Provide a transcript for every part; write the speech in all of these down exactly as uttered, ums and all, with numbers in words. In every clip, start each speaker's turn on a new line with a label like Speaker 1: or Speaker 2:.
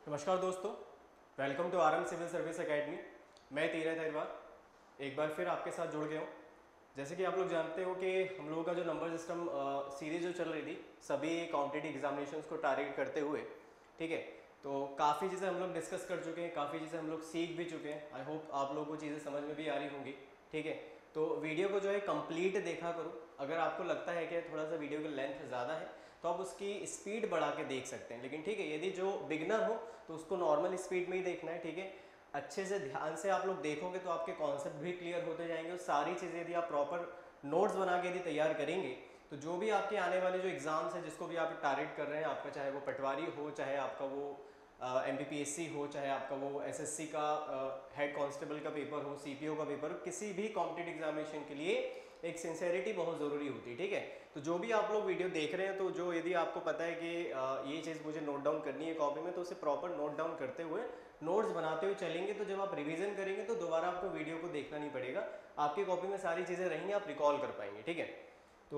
Speaker 1: नमस्कार दोस्तों, welcome to RM civil service academy. मैं तीरथ अहिरवार एक बार फिर आपके साथ जुड़ गया हूँ। जैसे कि आप लोग जानते हो कि हम लोगों का जो नंबर सिस्टम सीरीज जो चल रही थी सभी कॉम्पिटिटिव एग्जामिनेशंस को टारगेट करते हुए, ठीक है, तो काफ़ी चीज़ें हम लोग डिस्कस कर चुके हैं, काफ़ी चीज़ें हम लोग सीख भी चुके हैं। आई होप आप लोगों को चीज़ें समझ में भी आ रही होंगी, ठीक है। तो वीडियो को जो है कंप्लीट देखा करो। अगर आपको लगता है कि थोड़ा सा वीडियो की लेंथ ज़्यादा है तो आप उसकी स्पीड बढ़ा के देख सकते हैं, लेकिन ठीक है, यदि जो बिगनर हो तो उसको नॉर्मल स्पीड में ही देखना है, ठीक है। अच्छे से ध्यान से आप लोग देखोगे तो आपके कॉन्सेप्ट भी क्लियर होते जाएंगे और सारी चीज़ें यदि आप प्रॉपर नोट्स बना के यदि तैयार करेंगे तो जो भी आपके आने वाले जो एग्ज़ाम्स हैं, जिसको भी आप टारगेट कर रहे हैं, आपका चाहे वो पटवारी हो, चाहे आपका वो M P P S C हो, चाहे आपका वो एस एस सी का हेड कांस्टेबल का पेपर हो, सी पी ओ का पेपर हो, किसी भी कॉम्पिटिटिव एग्जामिनेशन के लिए एक सिंसेरिटी बहुत ज़रूरी होती है, ठीक है। तो जो भी आप लोग वीडियो देख रहे हैं, तो जो यदि आपको पता है कि ये चीज़ मुझे नोट डाउन करनी है कॉपी में, तो उसे प्रॉपर नोट डाउन करते हुए नोट्स बनाते हुए चलेंगे, तो जब आप रिवीजन करेंगे तो दोबारा आपको वीडियो को देखना नहीं पड़ेगा, आपकी कॉपी में सारी चीज़ें रहेंगी, आप रिकॉल कर पाएंगे, ठीक है। तो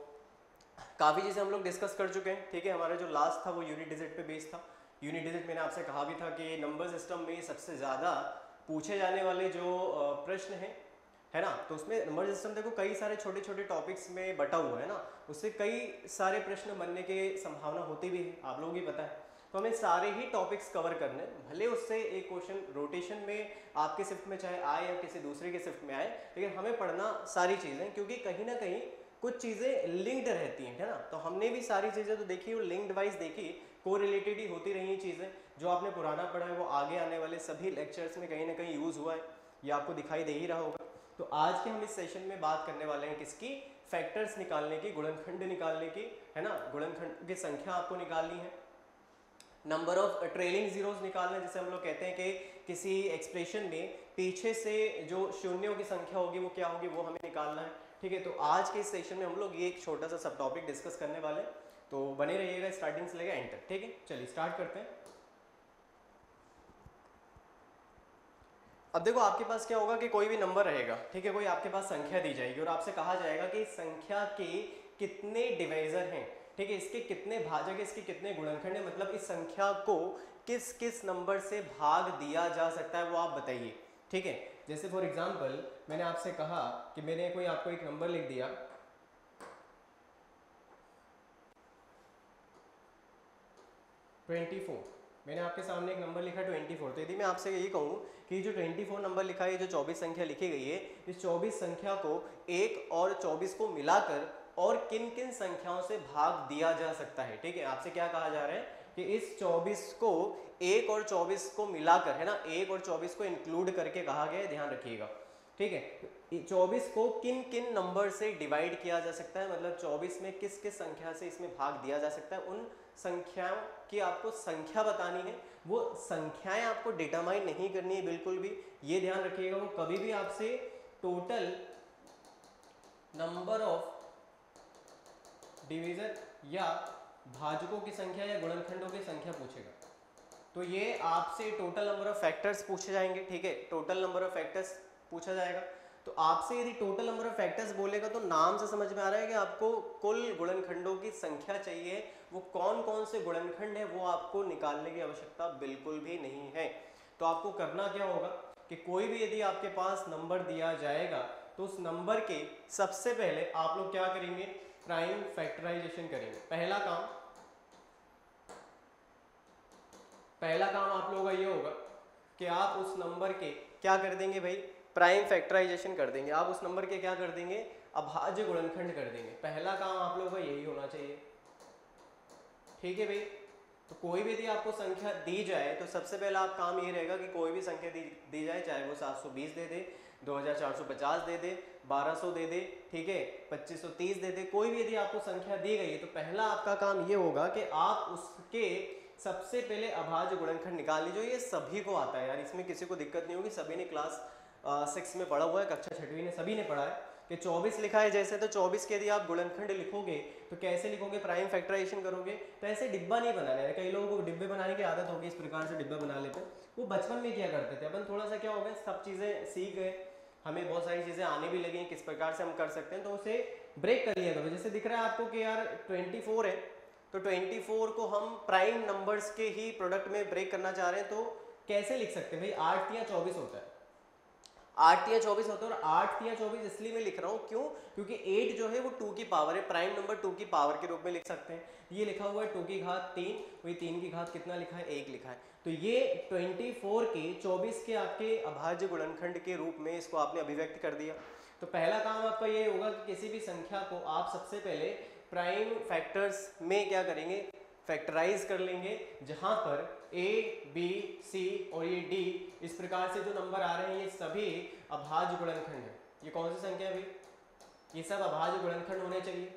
Speaker 1: काफ़ी चीज़ें हम लोग डिस्कस कर चुके हैं, ठीक है। हमारा जो लास्ट था वो यूनिट डिजिट पे बेस्ड था। यूनिट डिजिट मैंने आपसे कहा भी था कि नंबर सिस्टम में सबसे ज़्यादा पूछे जाने वाले जो प्रश्न हैं, है ना, तो उसमें नंबर सिस्टम देखो कई सारे छोटे छोटे टॉपिक्स में बटा हुआ है ना, उससे कई सारे प्रश्न बनने की संभावना होती भी है, आप लोगों को पता है। तो हमें सारे ही टॉपिक्स कवर करने, भले उससे एक क्वेश्चन रोटेशन में आपके शिफ्ट में चाहे आए या किसी दूसरे के शिफ्ट में आए, लेकिन हमें पढ़ना सारी चीज़ें, क्योंकि कहीं ना कहीं कुछ चीज़ें लिंक्ड रहती हैं, है ना। तो हमने भी सारी चीज़ें तो देखी और लिंक्ड वाइज देखी, को रिलेटेड ही होती रही चीज़ें। जो आपने पुराना पढ़ा है वो आगे आने वाले सभी लेक्चर्स में कहीं ना कहीं यूज़ हुआ है, ये आपको दिखाई दे ही रहा होगा। तो आज के हम इस सेशन में बात करने वाले हैं किसकी, फैक्टर्स निकालने की, गुणनखंड निकालने की, है ना। गुणनखंड की संख्या आपको निकालनी है, नंबर ऑफ ट्रेलिंग जीरोस निकालना, जैसे हम लोग कहते हैं कि किसी एक्सप्रेशन में पीछे से जो शून्यों की संख्या होगी वो क्या होगी, वो हमें निकालना है, ठीक है। तो आज के इस सेशन में हम लोग ये एक छोटा सा सब टॉपिक डिस्कस करने वाले हैं, तो बने रहिएगा स्टार्टिंग से लेकर एंड तक, ठीक है। चलिए स्टार्ट करते हैं। अब देखो आपके पास क्या होगा कि कोई भी नंबर रहेगा, ठीक है, कोई आपके पास संख्या दी जाएगी और आपसे कहा जाएगा कि संख्या के कितने डिवाइजर हैं, ठीक है, इसके कितने भाजक है, इसके कितने गुणनखंड है, मतलब इस संख्या को किस किस नंबर से भाग दिया जा सकता है वो आप बताइए, ठीक है। जैसे फॉर एग्जांपल मैंने आपसे कहा कि मैंने कोई आपको एक नंबर लिख दिया ट्वेंटी फोर, मैंने आपके सामने एक नंबर लिखा ट्वेंटी फोर। तो यदि मैं आपसे यही कहूँ कि जो ट्वेंटी फोर नंबर लिखा है, जो चौबीस संख्या लिखी गई है, इस चौबीस संख्या को एक और चौबीस को मिलाकर और किन किन संख्याओं से भाग दिया जा सकता है, ठीक है। आपसे क्या कहा जा रहा है कि इस चौबीस को एक और चौबीस को मिलाकर, है ना, एक और चौबीस को इंक्लूड करके कहा गया है, ध्यान रखिएगा, ठीक है। चौबीस को किन किन नंबर से डिवाइड किया जा सकता है, मतलब चौबीस में किस किस संख्या से इसमें भाग दिया जा सकता है, उन संख्याओं की आपको संख्या बतानी है। वो संख्याएं आपको डिटरमाइन नहीं करनी है बिल्कुल भी, ये ध्यान रखिएगा। वो कभी भी आपसे टोटल नंबर ऑफ डिवीजन या भाजकों की संख्या या गुणनखंडों की संख्या पूछेगा, तो ये आपसे टोटल नंबर ऑफ फैक्टर्स पूछे जाएंगे, ठीक है, टोटल नंबर ऑफ फैक्टर्स पूछा जाएगा। तो आपसे यदि टोटल नंबर ऑफ फैक्टर्स बोलेगा तो नाम से समझ में आ रहा है कि आपको कुल गुणनखंडों की संख्या चाहिए, वो कौन कौन से गुणनखंड है वो आपको निकालने की आवश्यकता बिल्कुल भी नहीं है। तो आपको करना क्या होगा कि कोई भी यदि आपके पास नंबर दिया जाएगा तो उस नंबर के सबसे पहले आप लोग क्या करेंगे, प्राइम फैक्टराइजेशन करेंगे। पहला काम पहला काम आप लोगों का ये होगा कि आप उस नंबर के क्या कर देंगे भाई, प्राइम फैक्टराइजेशन कर देंगे। आप उस नंबर के क्या कर देंगे, अभाज्य गुणनखंड कर देंगे। पहला काम आप लोगों का यही होना चाहिए, ठीक है भाई। तो कोई भी यदि आपको संख्या दी जाए तो सबसे पहला आप काम ये रहेगा कि कोई भी संख्या दी, दी जाए, चाहे वो सात सौ बीस दे दे, दो हज़ार चार सौ पचास दे दे, बारह सौ दे दे, ठीक है, पच्चीस सौ तीस दे दे, कोई भी यदि आपको संख्या दी गई है तो पहला आपका काम ये होगा कि आप उसके सबसे पहले अभाज्य गुणनखंड निकाल लीजिए। ये सभी को आता है यार, इसमें किसी को दिक्कत नहीं होगी, सभी ने क्लास सिक्स में पढ़ा हुआ है, कक्षा छठवीं ने सभी ने पढ़ा है कि चौबीस लिखा है जैसे, तो चौबीस के यदि आप गुणनखंड लिखोगे तो कैसे लिखोगे, प्राइम फैक्टराइजेशन करोगे। तो ऐसे डिब्बा नहीं बनाना है, कई लोगों को डिब्बे बनाने की आदत होगी, इस प्रकार से डिब्बा बना लेते हैं, वो बचपन में किया करते थे। अपन थोड़ा सा क्या हो गया, सब चीज़ें सीख गए, हमें बहुत सारी चीज़ें आने भी लगी हैं किस प्रकार से हम कर सकते हैं, तो उसे ब्रेक कर लिया करो। जैसे दिख रहा है आपको कि यार ट्वेंटी फोर है, तो ट्वेंटी फोर को हम प्राइम नंबर्स के ही प्रोडक्ट में ब्रेक करना चाह रहे हैं, तो कैसे लिख सकते हैं भाई? आठ या चौबीस होता है, आठ या चौबीस होता है, और आठ या चौबीस इसलिए मैं लिख रहा हूँ क्यों? क्योंकि एट जो है वो टू की पावर है, प्राइम नंबर टू की पावर के रूप में लिख सकते हैं। ये लिखा हुआ है टू की घात तीन, वही तीन की घात कितना लिखा है? एक लिखा है। तो ये ट्वेंटी फोर के चौबीस के आपके अभाज्य गुणनखंड के रूप में इसको आपने अभिव्यक्त कर दिया। तो पहला काम आपका ये होगा कि किसी भी संख्या को आप सबसे पहले प्राइम फैक्टर्स में क्या करेंगे? फैक्टराइज कर लेंगे, जहां पर a, b, c और ये d इस प्रकार से जो नंबर आ रहे हैं ये सभी अभाज्य गुणनखंड है। ये कौन सी संख्या है भाई? ये सब अभाज्य गुणनखंड होने चाहिए।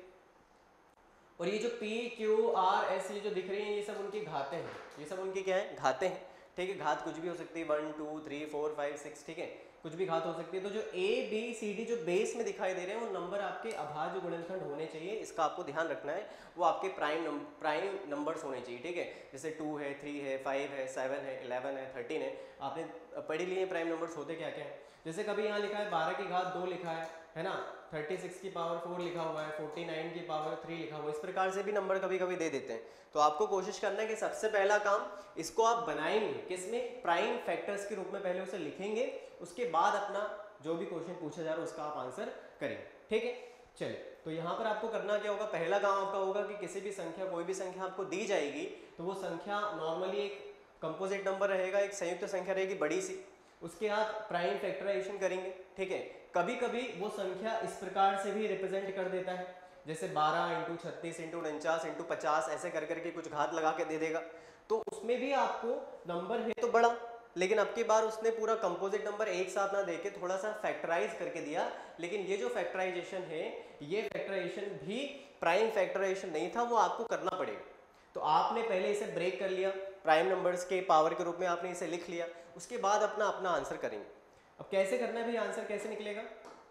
Speaker 1: और ये जो p, q, r, s ये जो दिख रही हैं ये सब उनकी घातें हैं। ये सब उनकी क्या है? घातें हैं। ठीक है, घात कुछ भी हो सकती है, one two three four five six, ठीक है, कुछ भी घात हो सकती है। तो जो a, b, c, d जो बेस में दिखाई दे रहे हैं वो नंबर आपके अभाज्य गुणनखंड होने चाहिए। इसका आपको ध्यान रखना है, वो आपके प्राइम नंबर प्राइम नंबर्स होने चाहिए। ठीक है, जैसे टू है, थ्री है, फाइव है, सेवन है, इलेवन है, थर्टीन है, आपने पढ़ी लिए प्राइम नंबर्स होते क्या क्या है। जैसे कभी यहाँ लिखा है बारह की घात दो लिखा है है ना, थर्टी सिक्स की पावर फोर लिखा हुआ है, फोर्टी नाइन की पावर थ्री लिखा हुआ है, इस प्रकार से भी नंबर कभी कभी दे देते हैं। तो आपको कोशिश करना है कि सबसे पहला काम इसको आप बनाएंगे किसमें? प्राइम फैक्टर्स के रूप में पहले उसे लिखेंगे, उसके बाद अपना जो भी क्वेश्चन पूछा जा रहा है उसका आप आंसर करेंगे। ठीक है, चलिए, तो यहाँ पर आपको करना क्या होगा? पहला काम आपका होगा कि किसी भी संख्या, कोई भी संख्या आपको दी जाएगी तो वो संख्या नॉर्मली एक कंपोजिट नंबर रहेगा, एक संयुक्त संख्या रहेगी बड़ी सी, उसके आप प्राइम फैक्टराइजेशन करेंगे। ठीक है, कभी कभी वो संख्या इस प्रकार से भी रिप्रेजेंट कर देता है, जैसे बारह इंटू छत्तीस इंटू उनचास इंटू पचास ऐसे कर करके कुछ घात लगा के दे देगा। तो उसमें भी आपको नंबर है तो बड़ा, लेकिन अब की बार उसने पूरा कंपोजिट नंबर एक साथ ना देके थोड़ा सा फैक्टराइज करके दिया। लेकिन ये जो फैक्टराइजेशन है, ये फैक्टराइजेशन भी प्राइम फैक्टराइजेशन नहीं था, वो आपको करना पड़ेगा। तो आपने पहले इसे ब्रेक कर लिया, प्राइम नंबर्स के पावर के रूप में आपने इसे लिख लिया, उसके बाद अपना अपना आंसर करेंगे। अब कैसे करना है भाई? आंसर कैसे निकलेगा?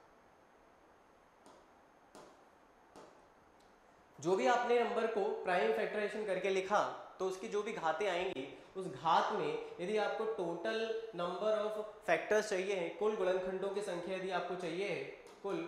Speaker 1: जो भी आपने नंबर को प्राइम फैक्टराइजेशन करके लिखा तो उसकी जो भी घातें आएंगी, उस घात में यदि आपको टोटल नंबर ऑफ फैक्टर्स चाहिए है, कुल गुणनखंडों की संख्या यदि आपको चाहिए है, कुल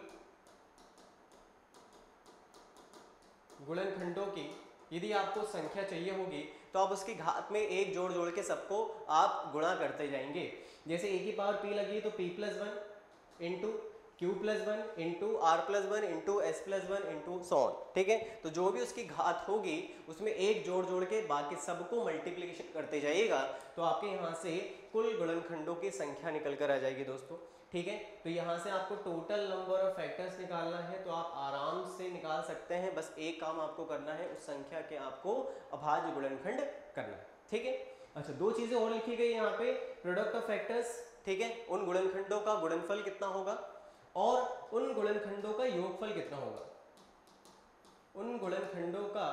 Speaker 1: गुणनखंडों की यदि आपको संख्या चाहिए होगी, तो आप उसकी घात में एक जोड़ जोड़ के सबको आप गुणा करते जाएंगे। जैसे ए की पावर p लगी है तो p plus one into Q plus one into R plus one into S plus one into so on. ठीक है, तो जो भी उसकी घात होगी उसमें एक जोड़ जोड़ के बाकी सबको मल्टीप्लिकेशन करते जाइएगा, तो आपके यहाँ से कुल गुणनखंडों की संख्या निकल कर आ जाएगी दोस्तों। ठीक है, तो यहाँ से आपको टोटल नंबर ऑफ फैक्टर्स निकालना है, तो आप आराम से निकाल सकते हैं। बस एक काम आपको करना है, उस संख्या के आपको अभाज्य गुणनखंड करना है। ठीक है, अच्छा, दो चीजें और लिखी गई यहाँ पे, प्रोडक्ट ऑफ फैक्टर्स। ठीक है, उन गुणनखंडों का गुणनफल कितना होगा और उन गुणनखंडों का योगफल कितना होगा। उन गुणनखंडों का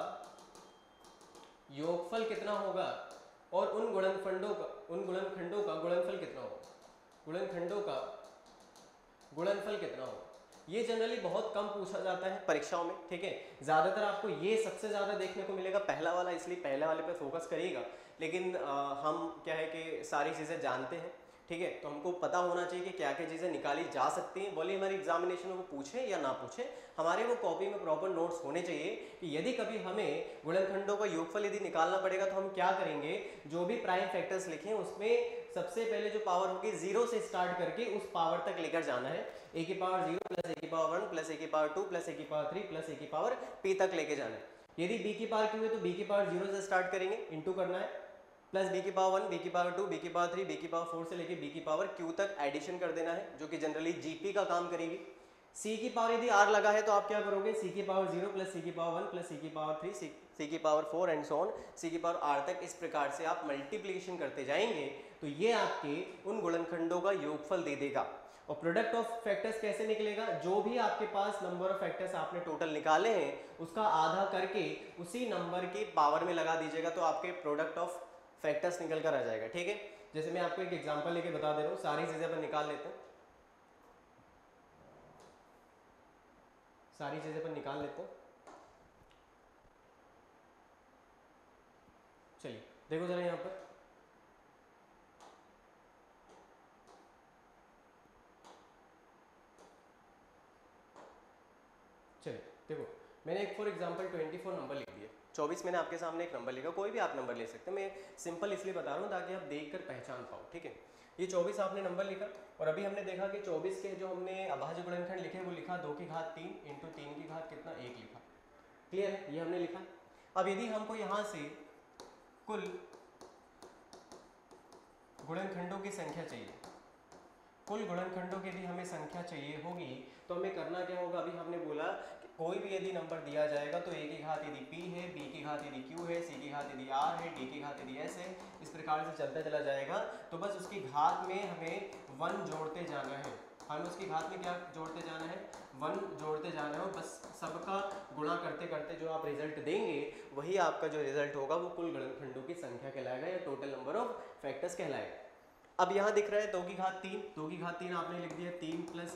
Speaker 1: योगफल कितना होगा और उन गुणनखंडों का उन गुणनखंडों का गुणनफल कितना होगा। गुणनखंडों का गुणनफल कितना होगा, ये जनरली बहुत कम पूछा जाता है परीक्षाओं में। ठीक है, ज्यादातर आपको ये सबसे ज्यादा देखने को मिलेगा, पहला वाला, इसलिए पहले वाले पे फोकस करिएगा। लेकिन आ, हम क्या है कि सारी चीजें जानते हैं। ठीक है, तो हमको पता होना चाहिए कि क्या क्या चीज़ें निकाली जा सकती हैं, बोले हमारी एग्जामिनेशन में वो पूछे या ना पूछे, हमारे वो कॉपी में प्रॉपर नोट्स होने चाहिए कि यदि कभी हमें गुणनखंडों का योगफल यदि निकालना पड़ेगा तो हम क्या करेंगे, जो भी प्राइम फैक्टर्स लिखे उसमें सबसे पहले जो पावर होगी जीरो से स्टार्ट करके उस पावर तक लेकर जाना है। ए की पावर जीरो प्लस ए की पावर वन प्लस ए की पावर टू प्लस ए की पावर थ्री प्लस ए की पावर पी तक लेके जाना है। यदि बी की पावर क्यू है तो बी की पावर जीरो से स्टार्ट करेंगे, इंटू करना है, प्लस बी की पावर वन, बी की पावर टू, बी की पावर थ्री, बी की पावर फोर से लेके बी की पावर क्यू तक एडिशन कर देना है, जो कि जनरली जीपी का काम करेगी। सी की पावर यदि आर लगा है तो आप क्या करोगे, सी की पावर जीरो प्लस सी की पावर वन प्लस सी की पावर थ्री, सी सी की power four and so on, C की पावर आर तक, इस प्रकार से आप मल्टीप्लिकेशन करते जाएंगे तो ये आपके उन गुणनखंडों का योगफल दे देगा। और प्रोडक्ट ऑफ फैक्टर्स कैसे निकलेगा, जो भी आपके पास नंबर ऑफ फैक्टर्स आपने टोटल निकाले हैं उसका आधा करके उसी नंबर की पावर में लगा दीजिएगा, तो आपके प्रोडक्ट ऑफ फैक्टर्स निकल कर आ जाएगा। ठीक है, जैसे मैं आपको एक एग्जांपल लेके बता दे रहा हूँ, सारी चीजें अपन निकाल लेते हैं, सारी चीजें अपन निकाल लेते हैं। चलिए देखो जरा यहाँ पर, चलिए देखो, मैंने एक for example twenty four number लिख दिया। चौबीस मैंने आपके सामने एक नंबर लिखा, कोई भी आप नंबर ले सकते हैं, मैं सिंपल इसलिए बता रहा हूँ ताकि आप देख कर पहचान पाओ, ठीक है। ये चौबीस आपने नंबर लिखा और अभी हमने देखा कि चौबीस के जो हमने अभाज्य गुणनखंड लिखे वो लिखा दो की घात तीन इंटू तीन की घात कितना एक लिखा, क्लियर है, ये हमने लिखा। अब यदि हमको यहाँ से कुल गुणनखंडों की संख्या चाहिए, कुल गुणनखंडों की यदि हमें संख्या चाहिए होगी तो हमें करना क्या होगा, अभी हमने बोला कि कोई भी यदि नंबर दिया जाएगा तो a की घात यदि p है, b की घात यदि q है, c की घात यदि r है, d की घात यदि s है, इस प्रकार से चलता चला जाएगा। तो बस उसकी घात में हमें वन जोड़ते जाना है, हमें उसकी घात में क्या जोड़ते जाना है, वन जोड़ते जाना है। बस सबका गुणा करते करते जो आप रिजल्ट देंगे वही आपका जो रिजल्ट होगा वो कुल गुणनखंडों की संख्या कहलाएगा या टोटल नंबर ऑफ फैक्टर्स कहलाएगा। अब यहाँ दिख रहा है दो की घात तीन, दो की घात तीन आपने लिख दिया तीन प्लस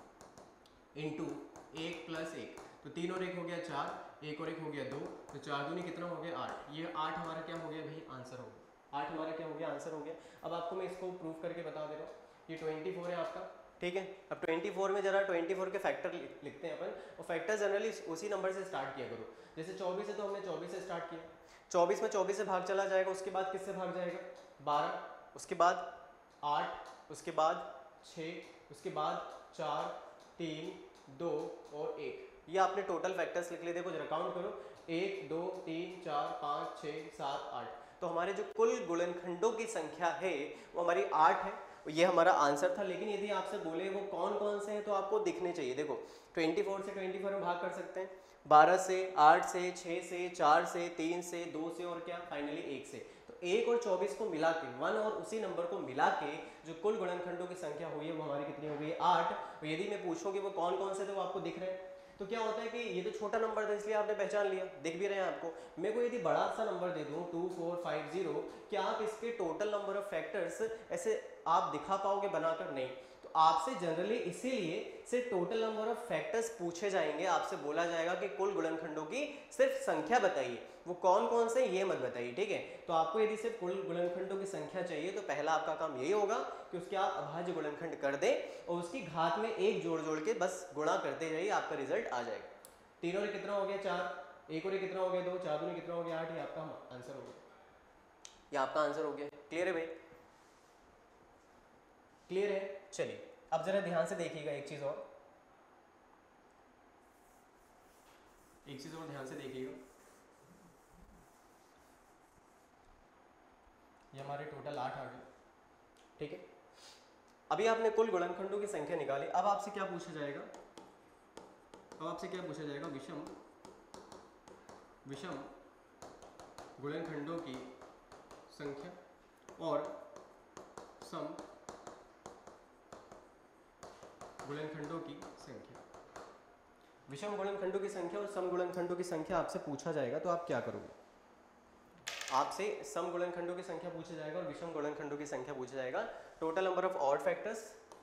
Speaker 1: एक इंटू एक प्लस एक, तो तीन और एक हो गया चार, एक और एक हो गया दो, तो चार दूनी कितना हो गया आठ, ये आठ हमारा क्या हो गया भाई आंसर हो गया, आठ हमारा क्या हो गया आंसर हो गया। अब आपको मैं इसको प्रूव करके बता दे रहा हूँ, ये ट्वेंटी फोर है आपका, ठीक है। अब ट्वेंटी फोर में जरा ट्वेंटी फोर के फैक्टर लिखते हैं अपन, और फैक्टर जनरली उसी नंबर से स्टार्ट किया करो, जैसे चौबीस है तो हमने चौबीस से स्टार्ट किया, चौबीस में चौबीस से भाग चला जाएगा, उसके बाद किससे भाग जाएगा बारह, उसके बाद आठ, उसके बाद छः, उसके बाद चार, तीन, दो और एक, ये आपने टोटल फैक्टर्स लिख लिए। देखो जरा काउंट करो, एक दो तीन चार पाँच छः सात आठ, तो हमारे जो कुल गुणनखंडों की संख्या है वो हमारी आठ है, ये हमारा आंसर था। लेकिन यदि आपसे बोले वो कौन कौन से हैं तो आपको दिखने चाहिए। देखो चौबीस से चौबीस में भाग कर सकते हैं, बारह से, आठ से, छः से, चार से, तीन से, दो से और क्या फाइनली एक से, तो एक और चौबीस को मिला के, वन और उसी नंबर को मिला के जो कुल गुणनखंडों की संख्या हुई है वो हमारी कितनी हो गई आठ। तो यदि मैं पूछूं कि वो कौन कौन से थे वो आपको दिख रहे हैं, तो क्या होता है कि ये तो छोटा नंबर था इसलिए आपने पहचान लिया, दिख भी रहे हैं आपको। मेरे को यदि बड़ा सा नंबर दे दूं टू फोर फाइव जीरो, क्या आप इसके टोटल नंबर ऑफ फैक्टर्स ऐसे आप दिखा पाओगे बनाकर? नहीं। तो आपसे जनरली इसीलिए सिर्फ टोटल नंबर ऑफ फैक्टर्स पूछे जाएंगे, आपसे बोला जाएगा कि कुल गुणनखंडों की सिर्फ संख्या बताइए, वो कौन कौन से ये मत बताइए, ठीक है। तो आपको यदि सिर्फ कुल गुणनखंडों की संख्या चाहिए तो पहला आपका काम यही होगा कि उसके आप अभाज्य गुणनखंड कर दें और उसकी घात में एक जोड़ जोड़ के बस गुणा करते जाइए, आपका रिजल्ट आ जाएगा। तीन और कितना हो गया चार, एक और कितना हो गया दो, चार दूनी कितना हो गया आठ, ये आपका आंसर हो गया, ये आपका आंसर हो गया। क्लियर है भाई, क्लियर है। चलिए अब जरा ध्यान से देखिएगा एक चीज और, एक चीज और ध्यान से देखिएगा, ये हमारे टोटल आठ आ गए, ठीक है। अभी आपने कुल गुणनखंडों की संख्या निकाली, अब आपसे क्या पूछा जाएगा, अब आपसे क्या पूछा जाएगा, विषम विषम गुणनखंडों की संख्या और सम गुणनखंडों की संख्या, विषम गुणनखंडों की संख्या और सम गुणनखंडों की संख्या आपसे पूछा जाएगा। तो आप क्या करोगे, आपसे सम गुणनखंडों की संख्या पूछा जाएगा और विषम गुणनखंडों की संख्या पूछा जाएगा। Total number of odd factors,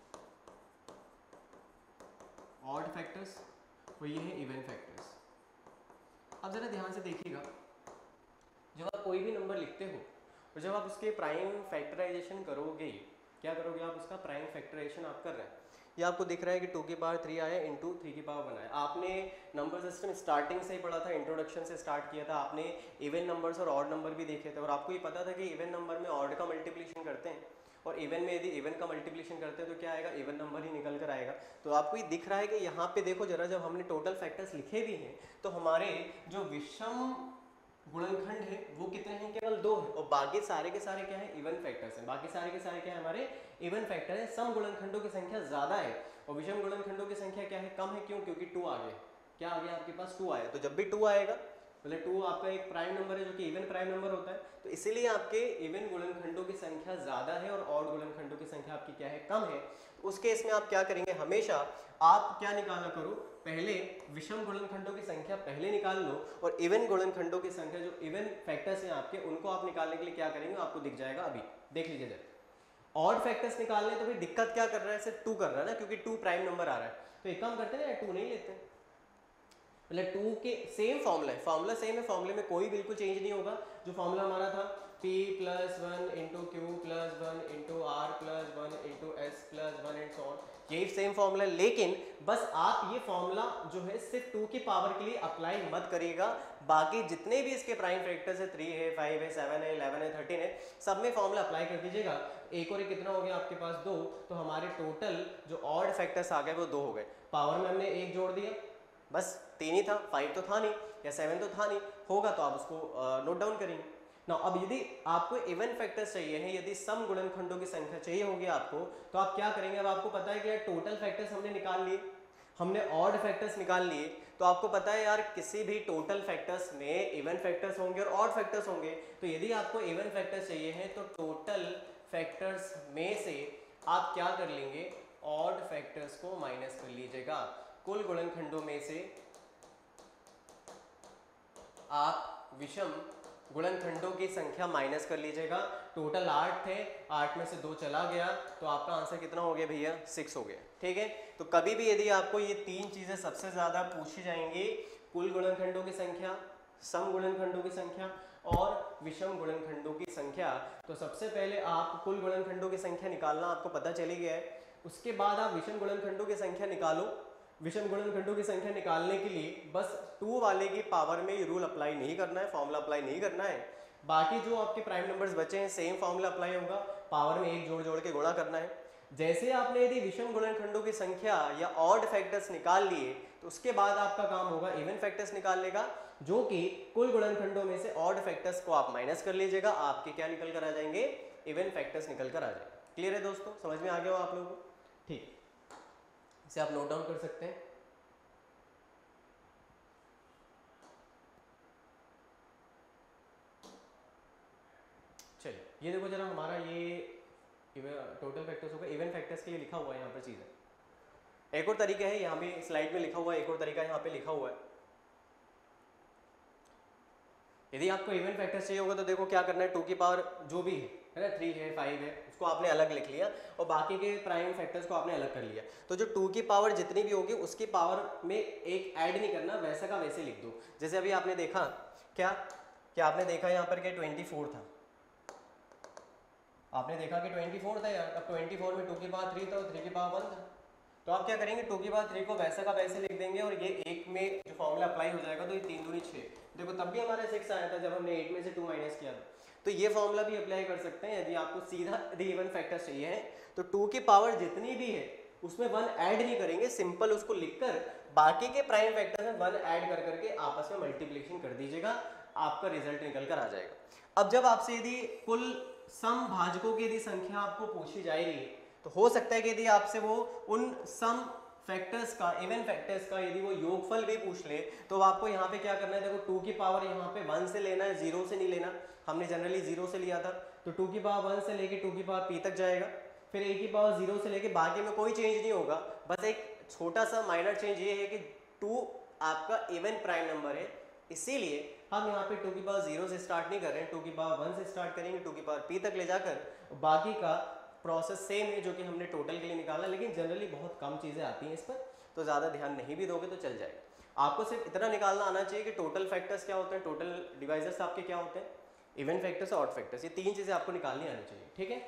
Speaker 1: odd factors और ये है इवन फैक्टर्स। अब जरा ध्यान से देखिएगा, जब आप कोई भी नंबर लिखते हो और जब आप उसके प्राइम फैक्टराइजेशन करोगे, क्या करोगे आप, उसका प्राइम फैक्टराइजेशन आप कर रहे हैं, ये आपको दिख रहा है कि टू की पावर थ्री आया इंटू थ्री की पावर वन आया। आपने नंबर सिस्टम स्टार्टिंग से ही पढ़ा था, इंट्रोडक्शन से स्टार्ट किया था, आपने इवन नंबर्स और ऑड नंबर भी देखे थे और आपको ये पता था कि इवन नंबर में ऑड का मल्टीप्लिकेशन करते हैं और इवन में यदि इवन का मल्टीप्लिकेशन करते हैं तो क्या आएगा, इवन नंबर ही निकल कर आएगा। तो आपको ये दिख रहा है कि यहाँ पे देखो जरा, जब हमने टोटल फैक्टर्स लिखे भी हैं तो हमारे जो विषम गुणनखंड है वो कितने हैं, केवल दो हैं, और बाकी सारे के सारे क्या है, इवन फैक्टर्स हैं, बाकी सारे के सारे क्या है, हमारे इवन फैक्टर है। सम गुणनखंडों की संख्या ज्यादा है और विषम गुणनखंडों की संख्या क्या है, कम है। क्यों, क्योंकि टू आ गया, क्या आ गया आपके पास, टू आया। तो जब भी टू आएगा मतलब टू आपका एक प्राइम नंबर है जो कि इवन प्राइम नंबर होता है, तो इसीलिए आपके इवन गुणनखंडों की संख्या ज्यादा है और ऑड गुणनखंडों की संख्या आपकी क्या है, कम है। उस केस में आप क्या करेंगे, हमेशा आप क्या निकाला करो, पहले विषम गुणनखंडों की संख्या पहले निकाल लो और इवन गुणनखंडों की संख्या जो इवन फैक्टर्स हैं आपके, उनको आप निकालने के लिए क्या करेंगे, आपको दिख जाएगा। अभी देख लीजिए जरा, ऑड फैक्टर्स निकालने तो फिर दिक्कत क्या कर रहा है, सिर्फ टू कर रहा है ना, क्योंकि टू प्राइम नंबर आ रहा है। तो एक काम करते हैं ना, टू नहीं लेते, मतलब टू के सेम फॉर्मूला है, फॉर्मूला सेम है, फॉर्मूले में कोई बिल्कुल चेंज नहीं होगा। जो फॉर्मूला हमारा था P plus one into Q plus one into R plus one into S plus one and so on, यही सेम फॉर्मूला, लेकिन बस आप ये फॉर्मूला जो है सिर्फ टू की पावर के लिए अप्लाई मत करिएगा, बाकी जितने भी इसके प्राइम फैक्टर्स है, थ्री है, फाइव है, सेवन है, इलेवन है, थर्टीन है, सब में फॉर्मूला अप्लाई कर दीजिएगा। एक और एक कितना हो गया आपके पास, दो, तो हमारे टोटल जो ऑड फैक्टर्स आ गए वो दो हो गए। पावर में हमने एक जोड़ दिया, बस तीन ही था, फाइव तो था नहीं या सेवन तो था नहीं, होगा तो आप उसको नोट डाउन करेंगे ना। अब यदि आपको इवन फैक्टर्स चाहिए हैं, यदि सम गुणनखंडों की संख्या चाहिए होगी आपको, तो आप क्या करेंगे, अब आपको पता है कि यार टोटल फैक्टर्स हमने निकाल लिए, हमने ऑड फैक्टर्स निकाल लिए, तो आपको पता है यार किसी भी टोटल फैक्टर्स में इवन फैक्टर्स होंगे और ऑड फैक्टर्स होंगे। तो यदि आपको इवन फैक्टर्स चाहिए हैं तो टोटल फैक्टर्स में से आप क्या कर लेंगे, ऑड फैक्टर्स को माइनस कर लीजिएगा। कुल गुणनखंडों में से आप विषम गुणनखंडों की संख्या माइनस कर लीजिएगा। टोटल आठ थे, आठ में से दो चला गया, तो आपका आंसर कितना हो गया भैया, सिक्स हो गया। ठीक है, तो कभी भी यदि आपको ये तीन चीजें सबसे ज्यादा पूछी जाएंगी, कुल गुणनखंडों की संख्या, सम गुणनखंडों की संख्या और विषम गुणनखंडों की संख्या, तो सबसे पहले आप कुल गुणनखंडों की संख्या निकालना आपको पता चली गया है, उसके बाद आप विषम गुणनखंडों की संख्या निकालो। विषम गुणनखंडों की संख्या निकालने के लिए बस टू वाले की पावर में ये रूल अप्लाई नहीं करना है, फॉर्मूला अप्लाई नहीं करना है, बाकी जो आपके प्राइम नंबर्स बचे हैं सेम फॉर्मूला अप्लाई होगा, पावर में एक जोड़ जोड़ के गुणा करना है। जैसे आपने यदि विषम गुणनखंडों की संख्या या ऑड फैक्टर्स निकाल लिए, तो उसके बाद आपका काम होगा इवन फैक्टर्स निकालने का, जो कि कुल गुणनखंडों में से ऑड फैक्टर्स को आप माइनस कर लीजिएगा, आपके क्या निकल कर आ जाएंगे, इवन फैक्टर्स निकल कर आ जाएंगे। क्लियर है दोस्तों, समझ में आ गया हो आप लोगों को? ठीक, इसे आप नोट डाउन कर सकते हैं। चलिए ये देखो जरा, हमारा ये टोटल फैक्टर्स होगा, इवन फैक्टर्स के लिए लिखा हुआ है यहाँ पर चीज़ें। एक और तरीका है, यहाँ भी स्लाइड में लिखा हुआ है, एक और तरीका यहाँ पे लिखा हुआ है। यदि आपको इवन फैक्टर्स चाहिए होगा तो देखो क्या करना है, टू की पावर जो भी है है ना, थ्री है, फाइव है, उसको आपने अलग लिख लिया और बाकी के प्राइम फैक्टर्स को आपने अलग कर लिया। तो जो टू की पावर जितनी भी होगी उसकी पावर में एक ऐड नहीं करना, वैसा का वैसे लिख दो। जैसे अभी आपने देखा क्या, क्या आपने देखा यहाँ पर क्या ट्वेंटी फोर था, आपने देखा कि ट्वेंटी फोर था यार, अब ट्वेंटी फोर में टू की पावर थ्री था और थ्री की पावर वन था, तो आप क्या करेंगे, टू की पावर थ्री को वैसा का वैसे लिख देंगे और ये एक में जो फॉर्मूला अप्लाई हो जाएगा, तो ये तीन दूनी छः, देखो तब भी हमारा सिक्स आया था जब हमने एट में से टू माइनस किया था। तो ये फॉर्मूला भी अप्लाई कर सकते हैं। यदि आपको सीधा यदि इवन फैक्टर्स चाहिए है तो टू की पावर जितनी भी है उसमें वन ऐड नहीं करेंगे, सिंपल उसको लिखकर बाकी के प्राइम फैक्टर में वन ऐड कर करके आपस में मल्टीप्लिकेशन कर दीजिएगा, आपका रिजल्ट निकल कर आ जाएगा। अब जब आपसे यदि कुल सम भाजकों की यदि संख्या आपको पूछी जाएगी, तो हो सकता है कि यदि आपसे वो उन सम फैक्टर्स का, इवन फैक्टर्स का यदि वो योगफल भी पूछ ले, तो आपको यहाँ पे क्या करना है, देखो टू की पावर यहाँ पे वन से लेना है, जीरो से नहीं लेना, हमने जनरली जीरो से लिया था, तो टू की पावर वन से लेके टू की पावर पी तक जाएगा, फिर ए की पावर जीरो से लेके बाकी में कोई चेंज नहीं होगा, बस एक छोटा सा माइनर चेंज ये है कि टू आपका इवन प्राइम नंबर है, इसीलिए हम यहाँ पे टू की पावर जीरो से स्टार्ट नहीं कर रहे हैं, टू की पावर वन से स्टार्ट करेंगे, टू की पावर पी तक ले जाकर, बाकी का प्रोसेस सेम है जो कि हमने टोटल के लिए निकाला, लेकिन जनरली बहुत कम चीज़ें आती हैं इस पर, तो ज़्यादा ध्यान नहीं भी दोगे तो चल जाएगा। आपको सिर्फ इतना निकालना आना चाहिए कि टोटल फैक्टर्स क्या होते हैं, टोटल डिवाइजर्स आपके क्या होते हैं, इवन फैक्टर्स और ऑड फैक्टर्स, ये तीन चीज़ें आपको निकालनी आनी चाहिए। ठीक है,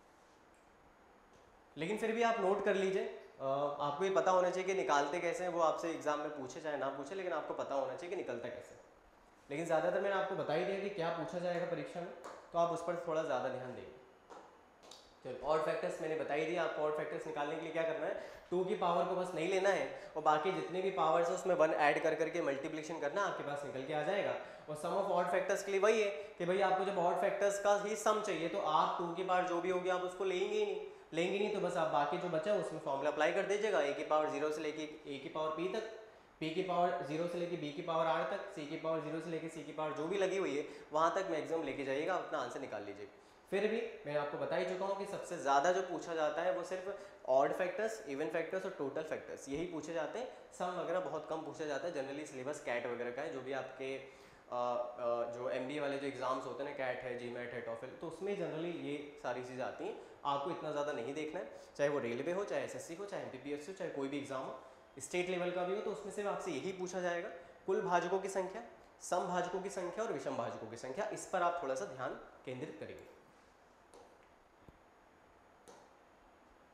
Speaker 1: लेकिन फिर भी आप नोट कर लीजिए, आपको ये पता होना चाहिए कि निकालते कैसे हैं, वो आपसे एग्जाम में पूछे चाहे ना पूछे, लेकिन आपको पता होना चाहिए कि निकलता कैसे। लेकिन ज़्यादातर मैंने आपको बता ही दिया कि क्या पूछा जाएगा परीक्षा में, तो आप उस पर थोड़ा ज़्यादा ध्यान देंगे। चलो ऑड फैक्टर्स मैंने बता ही दिया आपको, ऑड फैक्टर्स निकालने के लिए क्या करना है, टू की पावर को बस नहीं लेना है और बाकी जितने भी पावर्स है उसमें वन ऐड कर करके मल्टीप्लिकेशन करना, आपके पास निकल के आ जाएगा। और सम ऑफ ऑड फैक्टर्स के लिए वही है कि भाई आपको जब ऑड फैक्टर्स का ही सम चाहिए तो आप टू की पावर जो भी होगी आप उसको लेंगे ही नहीं, लेंगे नहीं तो बस आप बाकी जो बचा है उसमें फॉर्मूला अप्लाई कर दीजिएगा, ए की पावर जीरो से लेके ए की पावर पी तक, पी की पावर जीरो से लेके बी की पावर आर तक, सी की पावर जीरो से लेके सी की पावर जो भी लगी हुई है वहाँ तक मैक्सिमम लेके जाइएगा, अपना आंसर निकाल लीजिएगा। फिर भी मैं आपको बता ही चुका हूँ कि सबसे ज़्यादा जो पूछा जाता है वो सिर्फ ऑड फैक्टर्स, इवन फैक्टर्स और टोटल फैक्टर्स यही पूछे जाते हैं, सम वगैरह बहुत कम पूछा जाता है। जनरली सिलेबस कैट वगैरह का है, जो भी आपके आ, आ, जो एम बी ए वाले जो एग्जाम्स होते हैं ना, कैट है, जी मैट है, टॉफिल, तो उसमें जनरली ये सारी चीज़ें आती हैं। आपको इतना ज़्यादा नहीं देखना है, चाहे वो रेलवे हो, चाहे एस एस सी हो, चाहे M P P S C हो, चाहे कोई भी एग्जाम हो, स्टेट लेवल का भी हो, तो उसमें सिर्फ आपसे यही पूछा जाएगा, कुल भाजकों की संख्या, सम भाजकों की संख्या और विषम भाजकों की संख्या, इस पर आप थोड़ा सा ध्यान केंद्रित करेंगे।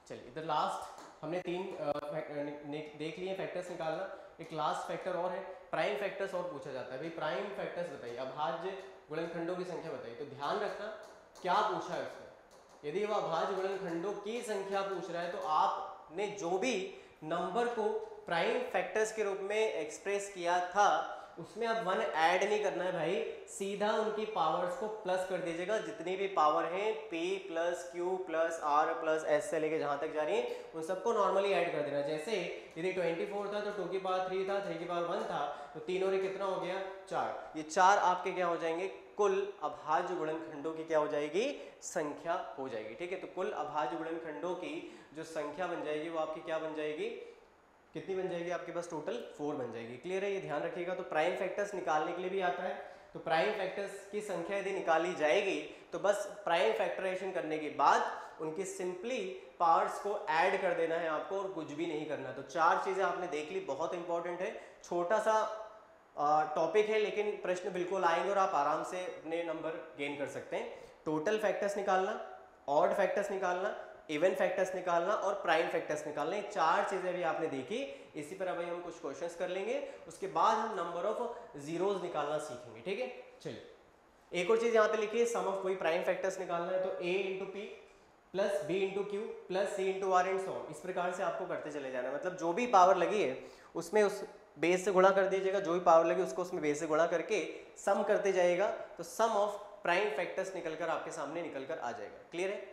Speaker 1: चलिए इधर लास्ट हमने तीन देख लिए फैक्टर्स निकालना, एक लास्ट फैक्टर और है प्राइम फैक्टर्स और पूछा जाता है। भाई प्राइम फैक्टर्स बताइए, अभाज्य गुणनखंडों की संख्या बताइए। तो ध्यान रखना क्या पूछा है उसने। यदि वो अभाज्य गुणनखंडों की संख्या पूछ रहा है तो आपने जो भी नंबर को प्राइम फैक्टर्स के रूप में एक्सप्रेस किया था उसमें अब वन ऐड नहीं करना है भाई, सीधा उनकी पावर्स को प्लस कर दीजिएगा। जितनी भी पावर हैं p plus Q plus R plus S से लेके जहां तक जा रही है उन सबको नॉर्मली ऐड कर देना। जैसे यदि चौबीस था तो टू की पावर थ्री था, थ्री की पावर वन था, तो तीन और कितना हो गया चार। ये चार आपके क्या हो जाएंगे, कुल अभाज्य गुणनखंडों की क्या हो जाएगी, संख्या हो जाएगी। ठीक है, तो कुल अभाज्य गुणनखंडों की जो संख्या बन जाएगी वो आपकी क्या बन जाएगी, कितनी बन जाएगी आपके पास, टोटल फोर बन जाएगी। क्लियर है, ये ध्यान रखिएगा। तो प्राइम फैक्टर्स निकालने के लिए भी आता है, तो प्राइम फैक्टर्स की संख्या यदि निकाली जाएगी तो बस प्राइम फैक्टराइजेशन करने के बाद उनकी सिंपली पार्ट्स को ऐड कर देना है आपको और कुछ भी नहीं करना। तो चार चीजें आपने देख ली, बहुत इंपॉर्टेंट है, छोटा सा टॉपिक है लेकिन प्रश्न बिल्कुल आएंगे और आप आराम से अपने नंबर गेन कर सकते हैं। टोटल फैक्टर्स निकालना, ऑड फैक्टर्स निकालना, इवन फैक्टर्स निकालना और प्राइम फैक्टर्स निकालना, ये चार चीजें भी आपने देखी। इसी पर अभी हम कुछ क्वेश्चंस कर लेंगे, उसके बाद हम नंबर ऑफ जीरोस निकालना सीखेंगे। ठीक है, चलिए एक और चीज यहाँ पे लिखिए, सम ऑफ कोई प्राइम फैक्टर्स निकालना है तो a into P plus B into Q plus C into R and so on, इस प्रकार से आपको करते चले जाना है। मतलब जो भी पावर लगी है उसमें उस बेस से गुणा कर दीजिएगा, जो भी पावर लगी उसको उसमें बेस से गुणा करके सम करते जाएगा, तो सम ऑफ प्राइम फैक्टर्स निकलकर आपके सामने निकलकर आ जाएगा। क्लियर है,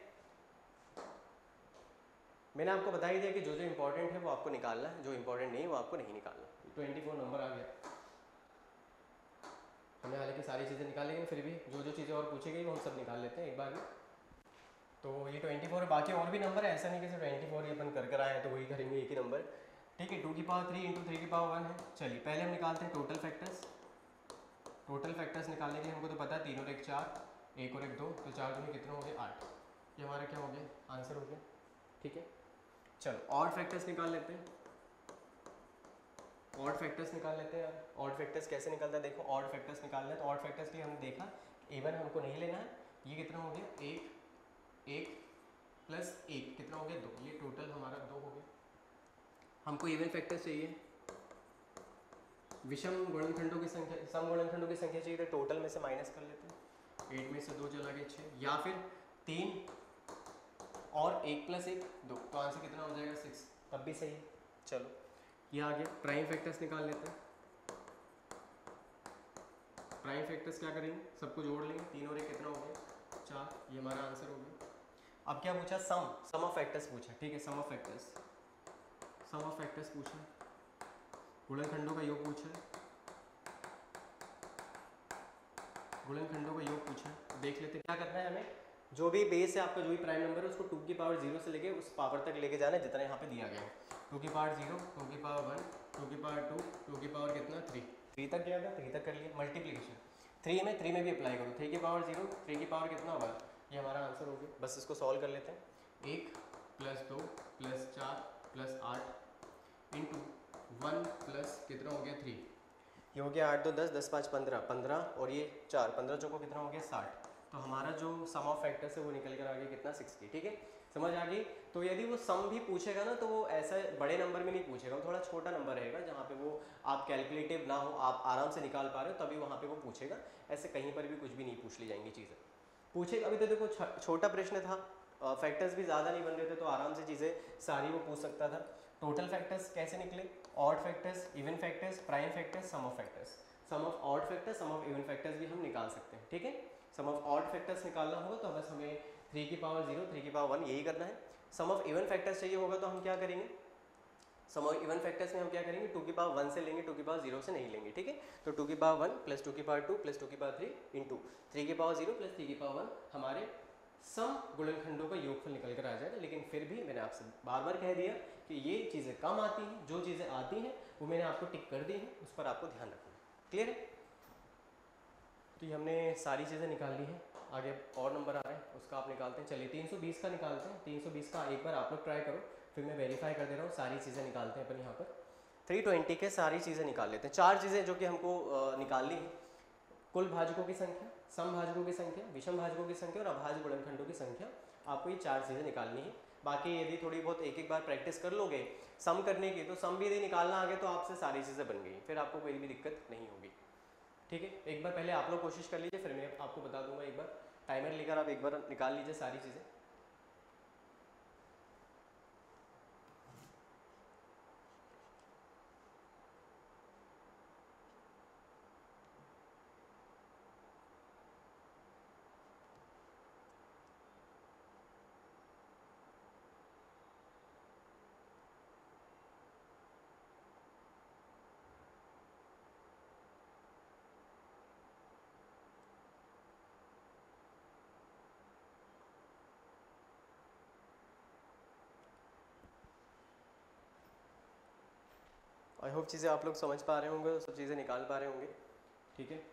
Speaker 1: मैंने आपको बता ही दिया कि जो जो इंपॉर्टेंट है वो आपको निकालना है, जो इंपॉर्टेंट नहीं है वो आपको नहीं निकालना। चौबीस नंबर आ गया, हमने हालांकि सारी चीज़ें निकालेंगे, फिर भी जो जो चीज़ें और पूछी गई वो हम सब निकाल लेते हैं एक बार में। तो ये चौबीस है, बाकी और भी नंबर है, ऐसा नहीं कि सिर्फ चौबीस ही अपन कर कर आए हैं तो वही करेंगे एक ही नंबर। ठीक है, टू की पावर थ्री इंटू थ्री की पावर वन है। चलिए पहले हम निकालते हैं टोटल फैक्टर्स। टोटल फैक्टर्स निकालने के लिए हमको तो पता है तीन और एक चार, एक और एक दो, तो चार दूनी कितना हो गया आठ। ये हमारा क्या हो गया, आंसर हो गया। ठीक है, चलो ऑड फैक्टर्स निकाल लेते हैं। ऑड फैक्टर्स निकाल लेते हैं यार। ऑड फैक्टर्स कैसे निकलता है, देखो ऑड फैक्टर्स निकालना है तो ऑड फैक्टर्स के लिए हमने देखा इवन हमको नहीं लेना है। ये कितना हो गया, एक एक प्लस एक कितना हो गया दो, ये टोटल हमारा दो हो गया। हमको इवन फैक्टर्स चाहिए, विषम गुणनखंडों की संख्या, सम गुणनखंडों की संख्या चाहिए, तो टोटल में से माइनस कर लेते हैं। एट में से दो चला गया छः, या फिर तीन और एक प्लस एक दो, तो आंसर कितना हो जाएगा सिक्स, तब भी सही है। चलो ये आ गया, प्राइम फैक्टर्स निकाल लेते हैं। प्राइम फैक्टर्स क्या करेंगे, सबको जोड़ लेंगे, तीन और एक कितना हो गया चार, ये हमारा आंसर हो गया। अब क्या पूछा, सम सम ऑफ फैक्टर्स पूछा। ठीक है, sum of factors sum of factors पूछा, गुणनखंडों का योग पूछा है, गुणनखंडों का योग पूछा है। देख लेते क्या करना है हमें, जो भी बेस है आपका, जो भी प्राइम नंबर है उसको टू की पावर जीरो से लेके उस पावर तक लेके जाना है जितना यहाँ पे दिया गया है। टू की पावर जीरो, टू की पावर वन, टू की पावर टू, टू की पावर कितना थ्री, थ्री तक गया था, थ्री तक कर लिया। मल्टीप्लीकेशन थ्री में थ्री में भी अप्लाई करो, थ्री की पावर जीरो, थ्री की पावर कितना वन, ये हमारा आंसर हो गया। बस इसको सॉल्व कर लेते हैं। एक प्लस दो प्लस चार प्लस आठ इंटू वन प्लस कितना हो गया थ्री, ये हो गया आठ दो दस, दस पाँच पंद्रह, पंद्रह और ये चार, पंद्रह चौको कितना हो गया साठ। तो हमारा जो सम ऑफ फैक्टर्स है वो निकल कर आ गया कितना, सिक्सटी। ठीक है, समझ आ गई। तो यदि वो सम भी पूछेगा ना तो वो ऐसा बड़े नंबर में नहीं पूछेगा, वो थोड़ा छोटा नंबर रहेगा जहाँ पे वो आप कैलकुलेटिव ना हो, आप आराम से निकाल पा रहे हो, तभी वहाँ पे वो पूछेगा। ऐसे कहीं पर भी कुछ भी नहीं पूछ ली जाएंगी चीज़ें, पूछेगा। अभी तो देखो छोटा प्रश्न था, फैक्टर्स भी ज़्यादा नहीं बन रहे थे तो आराम से चीज़ें सारी वो पूछ सकता था। टोटल फैक्टर्स कैसे निकले, odd factors, even factors, prime factors, sum of factors. Sum of odd factors, sum of even factors भी हम निकाल सकते हैं। ठीक है, सम ऑफ ऑड फैक्टर्स निकालना होगा तो बस हमें थ्री की पावर जीरो, थ्री की पावर वन यही करना है। सम ऑफ इवन फैक्टर्स चाहिए होगा तो हम क्या करेंगे, सम ऑफ इवन फैक्टर्स में हम क्या करेंगे, टू की पावर वन से लेंगे, टू की पावर जीरो से नहीं लेंगे। ठीक है, तो टू की पावर वन प्लस टू की पावर टू प्लस टू की पावर थ्री इंटू थ्री की पावर जीरो प्लस थ्री की पावर वन, हमारे सम गुणनखंडों का योगफल निकल कर आ जाएगा। लेकिन फिर भी मैंने आपसे बार बार कह दिया कि ये चीज़ें कम आती हैं, जो चीज़ें आती हैं वो मैंने आपको टिक कर दी हैं, उस पर आपको ध्यान रखना है। क्लियर है, तो ये हमने सारी चीज़ें निकाल ली हैं। आगे और नंबर आ रहा है उसका आप निकालते हैं। चलिए तीन सौ बीस का निकालते हैं। तीन सौ बीस का एक बार आप लोग ट्राई करो, फिर मैं वेरीफाई कर दे रहा हूँ। सारी चीज़ें निकालते हैं अपन यहाँ पर। तीन सौ बीस के सारी चीज़ें निकाल लेते हैं। चार चीज़ें जो कि हमको निकालनी है, कुल भाजकों की संख्या, समभाजकों की संख्या, विषम भाजकों की संख्या और अभाज्य गुणनखंडों की संख्या, आपको ये चार चीज़ें निकालनी है। बाकी यदि थोड़ी बहुत एक एक बार प्रैक्टिस कर लोगे सम करने की, तो सम भी यदि निकालना आ गया तो आपसे सारी चीज़ें बन गई, फिर आपको कोई भी दिक्कत नहीं होगी। ठीक है, एक बार पहले आप लोग कोशिश कर लीजिए, फिर मैं आपको बता दूंगा। एक बार टाइमर लेकर आप एक बार निकाल लीजिए सारी चीज़ें। आई होप चीज़ें आप लोग समझ पा रहे होंगे, सब चीज़ें निकाल पा रहे होंगे। ठीक है,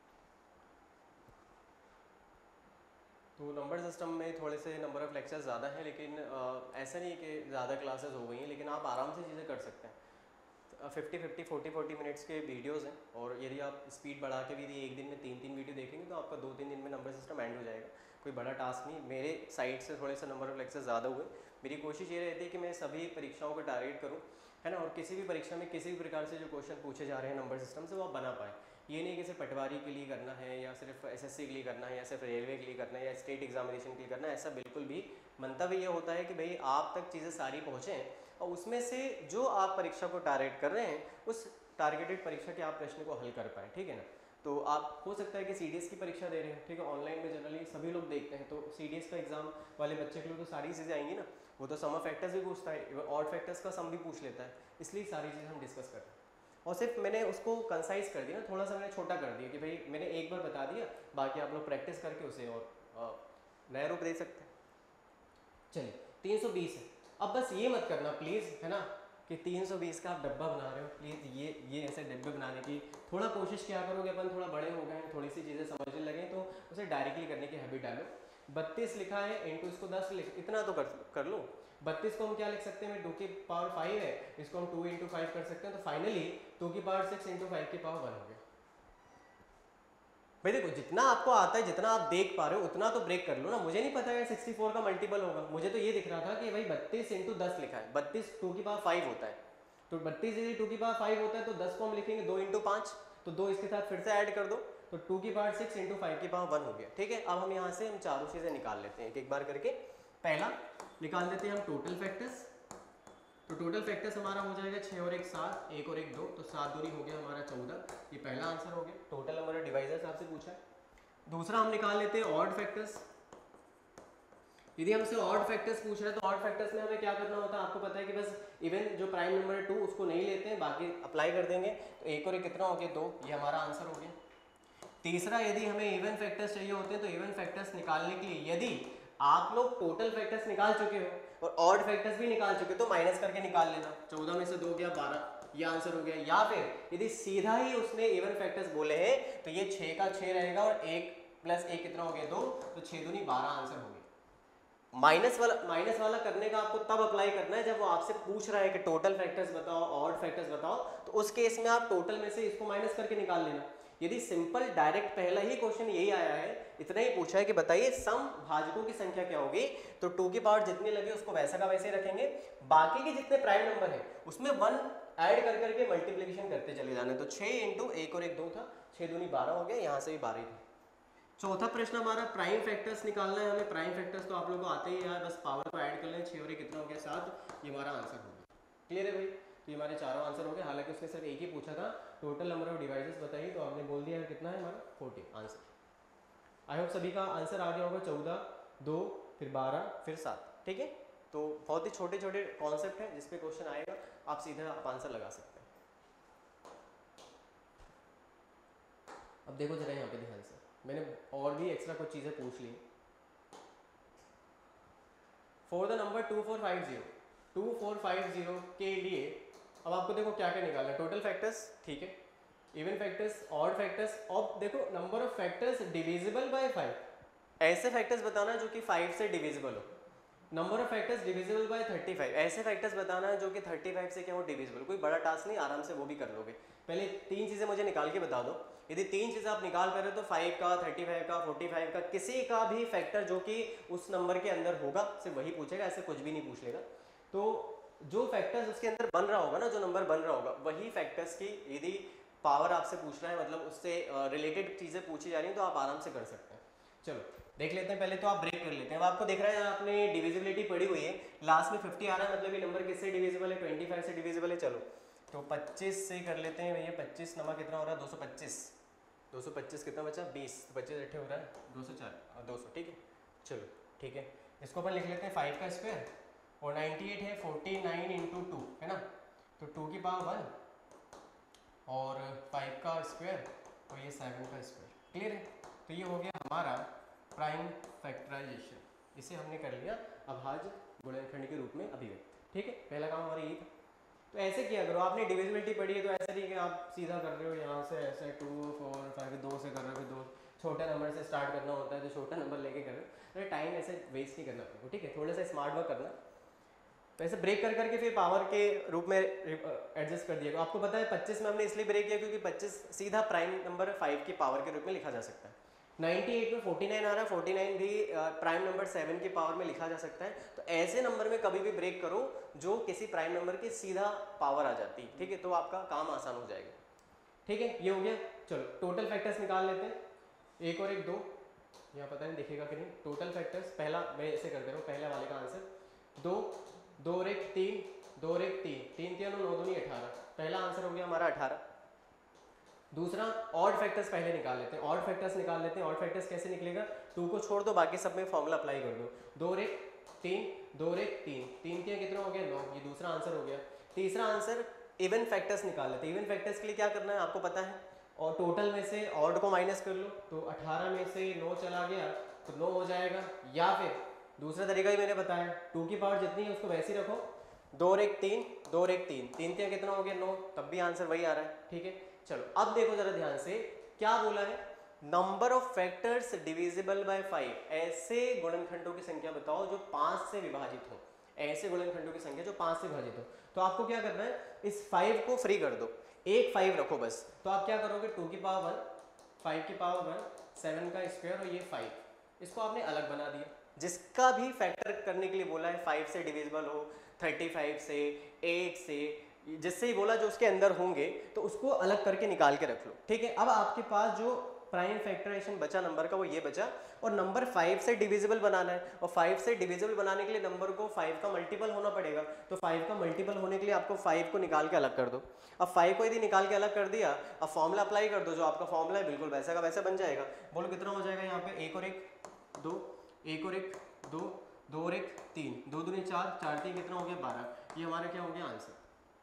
Speaker 1: तो नंबर सिस्टम में थोड़े से नंबर ऑफ लेक्चर्स ज़्यादा हैं, लेकिन आ, ऐसा नहीं कि ज़्यादा क्लासेस हो गई हैं, लेकिन आप आराम से चीज़ें कर सकते हैं। Fifty fifty forty forty minutes के वीडियोज़ हैं, और यदि आप स्पीड बढ़ा के भी एक दिन में तीन तीन वीडियो देखेंगे तो आपका दो तीन दिन में नंबर सिस्टम एंड हो जाएगा। कोई बड़ा टास्क नहीं। मेरे साइड से थोड़े से नंबर ऑफ लेक्चर्स ज़्यादा हुए। मेरी कोशिश ये रहती है कि मैं सभी परीक्षाओं को टारगेट करूँ, है ना, और किसी भी परीक्षा में किसी भी प्रकार से जो क्वेश्चन पूछे जा रहे हैं नंबर सिस्टम से वो आप बना पाएँ। ये नहीं कि सिर्फ पटवारी के लिए करना है, या सिर्फ एसएससी के लिए करना है, या सिर्फ रेलवे के लिए करना है, या स्टेट एग्जामिनेशन के लिए करना है, ऐसा बिल्कुल भी। मंतव्य ये होता है कि भाई आप तक चीज़ें सारी पहुँचें, और उसमें से जो आप परीक्षा को टारगेट कर रहे हैं उस टारगेटेड परीक्षा के आप प्रश्न को हल कर पाएँ। ठीक है ना, तो आप हो सकता है कि सीडीएस की परीक्षा दे रहे हैं, ठीक है, ऑनलाइन में जनरली सभी लोग देखते हैं, तो सीडीएस का एग्जाम वाले बच्चे के लिए तो सारी चीज़ें आएंगी ना। वो तो सम ऑफ फैक्टर्स भी पूछता है, ऑड फैक्टर्स का सम भी पूछ लेता है, इसलिए सारी चीज़ें हम डिस्कस कर रहे हैं। और सिर्फ मैंने उसको कंसाइज कर दिया ना, थोड़ा सा मैंने छोटा कर दिया कि भाई मैंने एक बार बता दिया, बाकी आप लोग प्रैक्टिस करके उसे और नया रूप दे सकते हैं। चलिए, तीन सौ बीस है। अब बस ये मत करना प्लीज़, है ना, कि तीन सौ बीस का आप डब्बा बना रहे हो, प्लीज़ ये ये ऐसे डब्बे बनाने की थोड़ा कोशिश क्या करोगे, अपन थोड़ा बड़े हो गए हैं, थोड़ी सी चीज़ें समझने लगे, तो उसे डायरेक्टली करने की हैबिट डालो। बत्तीस लिखा है, इंटू इसको दस लिख, इतना तो कर कर लो। बत्तीस को हम क्या लिख सकते हैं, टू की पावर फाइव है, इसको हम टू इंटू फाइव कर सकते हैं, तो फाइनली टू की पावर सिक्स इंटू फाइव की पावर वन हो गया। भाई देखो, जितना आपको आता है, जितना आप देख पा रहे हो उतना तो ब्रेक कर लो ना। मुझे नहीं पता है सिक्सटी फोर का मल्टीपल होगा, मुझे तो ये दिख रहा था कि भाई बत्तीस इंटू दस लिखा है, बत्तीस टू की पावर फाइव होता है, तो बत्तीस यदि टू की पावर फाइव होता है तो दस को हम लिखेंगे दो इंटू पाँच, तो दो इसके साथ फिर से ऐड कर दो, तो टू की पावर सिक्स इंटू फाइव की पावर वन हो गया। ठीक है, अब हम यहाँ से हम चारों चीज़ें निकाल लेते हैं एक एक बार करके। पहला निकाल देते हैं हम टोटल फैक्टर्स, तो टोटल फैक्टर्स हमारा हो जाएगा छः और एक सात, एक और एक दो, तो सात दूनी हो गया हमारा चौदह, ये पहला आंसर हो गया। टोटल नंबर ऑफ डिवाइजर्स आपसे पूछा है। दूसरा हम निकाल लेते हैं ऑड फैक्टर्स। यदि हमसे ऑड फैक्टर्स पूछ रहे हैं तो ऑड फैक्टर्स में हमें क्या करना होता है, आपको पता है कि बस इवन जो प्राइम नंबर है टू उसको नहीं लेते हैं, बाकी अप्लाई कर देंगे, तो एक और एक कितना हो गया, दो, ये हमारा आंसर हो गया। तीसरा, यदि हमें इवन फैक्टर्स चाहिए होते हैं तो इवन फैक्टर्स निकालने के लिए यदि आप लोग टोटल फैक्टर्स निकाल चुके हो और ऑड फैक्टर्स भी निकाल चुके हो तो माइनस करके निकाल लेना, चौदह में से दो गया बारह, ये आंसर हो गया। या फिर यदि सीधा ही उसने इवन फैक्टर्स बोले हैं तो ये छः का छः रहेगा और एक प्लस एक कितना हो गया, दो, तो छः दूनी बारह आंसर हो गया। माइनस वाला माइनस वाला करने का आपको तब अप्लाई करना है जब वो आपसे पूछ रहा है कि टोटल फैक्टर्स बताओ, ऑड फैक्टर्स बताओ, तो उस केस में आप टोटल में से इसको माइनस करके निकाल लेना। यदि सिंपल डायरेक्ट पहला ही क्वेश्चन यही आया है, इतना ही पूछा है कि बताइए सम भाजकों की संख्या क्या होगी, तो टू की पावर जितनी लगे उसको वैसा का वैसे रखेंगे, बाकी के जितने प्राइम नंबर है उसमें वन ऐड कर करके मल्टीप्लिकेशन करते चले जाने। तो छः इंटू एक और एक दो था, छः दूनी बारह हो गया, यहाँ से भी बारह ही था। चौथा प्रश्न हमारा प्राइम फैक्टर्स निकालना है हमें। प्राइम फैक्टर्स तो आप लोगों को आते ही यार, बस पावर को ऐड कर लें, छः और एक कितना हो गया, सात, ये हमारा आंसर हो गया। क्लियर है भाई, तो ये हमारे चारों आंसर हो गए। हालांकि उसने सिर्फ एक ही पूछा था, टोटल नंबर ऑफ डिवाइसेस बताइए, तो हमने बोल दिया है कितना है हमारा, फोर्टीन आंसर। आई होप सभी का आंसर आ गया होगा, चौदह, दो, फिर बारह, फिर सात। ठीक है, तो बहुत ही छोटे छोटे कॉन्सेप्ट हैं जिसपे क्वेश्चन आएगा, आप सीधा आप आंसर लगा सकते हैं। अब देखो जरा यहाँ पे ध्यान से, मैंने और भी एक्स्ट्रा कुछ चीज़ें पूछ ली। For the number two four five zero, two four five zero के लिए अब आपको देखो क्या क्या निकालना है, टोटल फैक्टर्स, ठीक है, इवन फैक्टर्स, ऑड फैक्टर्स, और देखो number of factors divisible by five, ऐसे फैक्टर्स बताना जो कि फाइव से डिविजिबल हो। Number of factors divisible by thirty five, ऐसे फैक्टर्स बताना है जो कि थर्टी फाइव से क्या हो डिविजिबल, कोई बड़ा टास्क नहीं, आराम से वो भी कर लोगे। पहले तीन चीज़ें मुझे निकाल के बता दो, यदि तीन चीज़ें आप निकाल कर रहे हो तो फाइव का, थर्टी फाइव का, फोर्टी फाइव का, किसी का भी फैक्टर जो कि उस नंबर के अंदर होगा सिर्फ वही पूछेगा, ऐसे कुछ भी नहीं पूछ लेगा। तो जो फैक्टर्स उसके अंदर बन रहा होगा ना, जो नंबर बन रहा होगा वही फैक्टर्स की यदि पावर आपसे पूछ रहा है, मतलब उससे रिलेटेड चीज़ें पूछी जा रही हैं तो आप आराम से कर सकते हैं। चलो देख लेते हैं, पहले तो आप ब्रेक कर लेते हैं। अब आपको दिख रहा है आपने डिविजिबिलिटी पढ़ी हुई है, लास्ट में फिफ्टी आ रहा है, मतलब ये नंबर किससे डिविजिबल है, ट्वेंटी फाइव से डिविजिबल है। चलो तो पच्चीस से कर लेते हैं भैया, पच्चीस नमा कितना हो रहा है, दो सौ पच्चीस, दो सौ पच्चीस कितना बचा, बीस, तो पच्चीस अट्ठे हो रहा है दो सौ चार और दो सौ, ठीक है। चलो ठीक है, इसको अपन लिख लेते हैं फाइव का स्क्वायर, और नाइन्टी एट है फोर्टी नाइन इंटू टू है ना, तो टू की पावर वन और फाइव का स्क्वायर और ये सेवन का स्क्वायर, क्लियर है। तो ये हो गया हमारा प्राइम फैक्टराइजेशन, इसे हमने कर लिया अभाज्य गुणनखंड के रूप में अभिव्यक्त, ठीक है। पहला काम हमारा यही था। तो ऐसे किया करो, आपने डिविजिबिलिटी पढ़ी है तो ऐसा नहीं कि आप सीधा कर रहे हो यहाँ से ऐसे टू फोर फाइव, दो से कर रहे हो, दो छोटे नंबर से स्टार्ट करना होता है तो छोटा नंबर लेके कर रहे हो, अरे टाइम ऐसे वेस्ट नहीं करना आपको, ठीक है। थोड़ा सा स्मार्ट वर्क करना, तो ऐसे ब्रेक कर करके फिर पावर के रूप में एडजस्ट कर दिया। आपको पता है पच्चीस में हमने इसलिए ब्रेक किया क्योंकि पच्चीस सीधा प्राइम नंबर फाइव की पावर के रूप में लिखा जा सकता है। नाइन्टी एट में फोर्टी नाइन आ रहा है, फोर्टी नाइन भी प्राइम नंबर सेवन की पावर में लिखा जा सकता है। तो ऐसे नंबर में कभी भी ब्रेक करो जो किसी प्राइम नंबर की सीधा पावर आ जाती है, ठीक है, तो आपका काम आसान हो जाएगा, ठीक है। ये हो गया। चलो टोटल फैक्टर्स निकाल लेते हैं, एक और एक दो, यहाँ पता नहीं दिखेगा कि नहीं। टोटल फैक्टर्स, पहला मैं ऐसे कर दे रहा हूँ, पहले वाले का आंसर दो, दो और एक तीन, दो और एक तीन, तीन तीन नौ दूनी अठारह, पहला आंसर हो गया हमारा अठारह। दूसरा ऑड फैक्टर्स पहले निकाल लेते हैं, ऑड फैक्टर्स निकाल लेते हैं। ऑड फैक्टर्स कैसे निकलेगा, टू को छोड़ दो, बाकी सब में फॉर्मूला अप्लाई कर दो, दो और एक तीन, दो और एक तीन, तीन तीन कितना हो गया, नौ, ये दूसरा आंसर हो गया। तीसरा आंसर इवन फैक्टर्स निकाल लेते हैं। इवन फैक्टर्स के लिए क्या करना है आपको पता है, और टोटल में से ऑड को माइनस कर लो, तो अठारह में से नौ चला गया तो नौ हो जाएगा। या फिर दूसरा तरीका ही मैंने बताया, टू की पावर जितनी है उसको वैसे ही रखो, दो और एक तीन, दो और एक तीन, तीन तीन कितना हो गया, नौ, तब भी आंसर वही आ रहा है, ठीक है। चलो अब देखो जरा ध्यान से, क्या बोला है, number of factors divisible by five, ऐसे गुणनखंडों की संख्या बताओ जो पांच से विभाजित हो, ऐसे गुणनखंडों की संख्या जो पांच से विभाजित हो। तो आपको क्या करना है, इस फाइव को फ्री कर दो, एक फाइव रखो बस। तो आप क्या करोगे, टू की पावर वन, फाइव की पावर वन, सेवन का स्क्वायर और ये फाइव, इसको आपने अलग बना दिया। जिसका भी फैक्टर करने के लिए बोला है फाइव से डिविजिबल हो, थर्टी फाइव से, एट से, जिससे ही बोला जो उसके अंदर होंगे तो उसको अलग करके निकाल के रख लो, ठीक है। अब आपके पास जो प्राइम फैक्टराइजेशन बचा नंबर का वो ये बचा, और नंबर फाइव से डिविजिबल बनाना है, और फाइव से डिविजिबल बनाने के लिए नंबर को फाइव का मल्टीपल होना पड़ेगा। तो फाइव का मल्टीपल होने के लिए आपको फाइव को निकाल के अलग कर दो। अब फाइव को यदि निकाल के अलग कर दिया, अब फॉर्मूला अप्लाई कर दो, जो आपका फॉर्मूला है बिल्कुल वैसा का वैसा बन जाएगा। बोलो कितना हो जाएगा यहाँ पे, एक और एक दो, एक और एक दो, दो और एक तीन, दो दूनी चार, चार तीन कितना हो गया, बारह। ये हमारा क्या हो गया आंसर,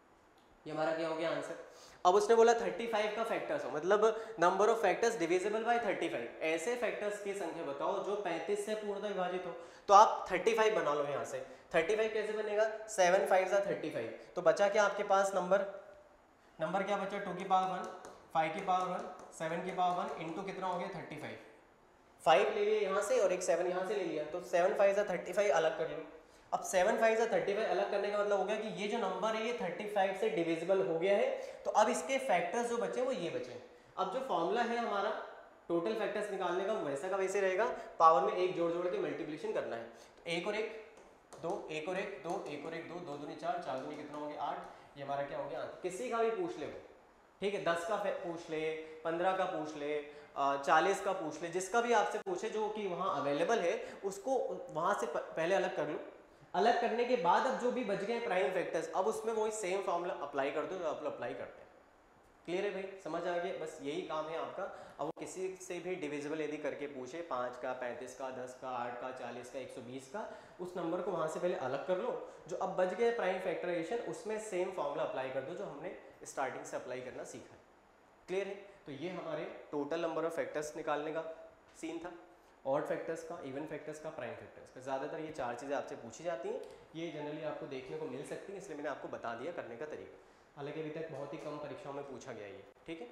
Speaker 1: ये हमारा क्या हो गया आंसर। अब उसने बोला थर्टी फाइव का फैक्टर्स हो, मतलब number of factors divisible by thirty five, ऐसे फैक्टर्स की संख्या बताओ जो पैंतीस से पूर्णतः विभाजित हो। तो आप थर्टी फाइव बना लो यहाँ से, थर्टी फाइव कैसे बनेगा, सेवन फाइव जा थर्टी फाइव, तो बचा क्या आपके पास नंबर, नंबर क्या बचा, टू की पावर वन, फाइव की पावर वन, सेवन की पावर वन, इंटू कितना हो गया थर्टी फाइव, फाइव ले लिया यहाँ से और एक सेवन यहाँ से ले लिया, तो सेवन फाइव जा थर्टी फाइव अलग कर लो। अब सेवन फाइव से थर्टी फाइव अलग करने का मतलब हो गया कि ये जो नंबर है ये थर्टी फाइव से डिविजिबल हो गया है। तो अब इसके फैक्टर्स जो बचे वो ये बचे। अब जो फॉर्मूला है हमारा टोटल फैक्टर्स निकालने का वैसा का वैसे रहेगा, पावर में एक जोड़ जोड़ के मल्टीप्लिकेशन करना है। तो एक और एक दो, एक और एक दो, एक और एक दो, दो दूनी चार, चार दूनी कितना हो गया आठ, ये हमारा क्या हो गया, किसी का भी पूछ ले, ठीक है, दस का पूछ ले, पंद्रह का पूछ ले, चालीस का पूछ ले, जिसका भी आपसे पूछे जो कि वहाँ अवेलेबल है उसको वहाँ से पहले अलग कर लो। अलग करने के बाद अब जो भी बच गए प्राइम फैक्टर्स, अब उसमें वही सेम फॉर्मूला अप्लाई कर दो जो आप अप्लाई करते हैं। क्लियर है भाई, समझ आ गया, बस यही काम है आपका। अब वो किसी से भी डिविजिबल यदि करके पूछे, पाँच का, पैंतीस का, दस का, आठ का, चालीस का, एक सौ बीस का, उस नंबर को वहाँ से पहले अलग कर लो, जो अब बच गए प्राइम फैक्टराइजेशन उसमें सेम फॉर्मूला अप्लाई कर दो जो हमने स्टार्टिंग से अप्लाई करना सीखा है। क्लियर है, तो ये हमारे टोटल नंबर ऑफ फैक्टर्स निकालने का सीन था, ऑड फैक्टर्स का, इवन फैक्टर्स का, प्राइम फैक्टर्स का। ज़्यादातर ये चार चीज़ें आपसे पूछी जाती हैं, ये जनरली आपको देखने को मिल सकती हैं, इसलिए मैंने आपको बता दिया करने का तरीका। हालांकि अभी तक बहुत ही कम परीक्षाओं में पूछा गया ये, ठीक है।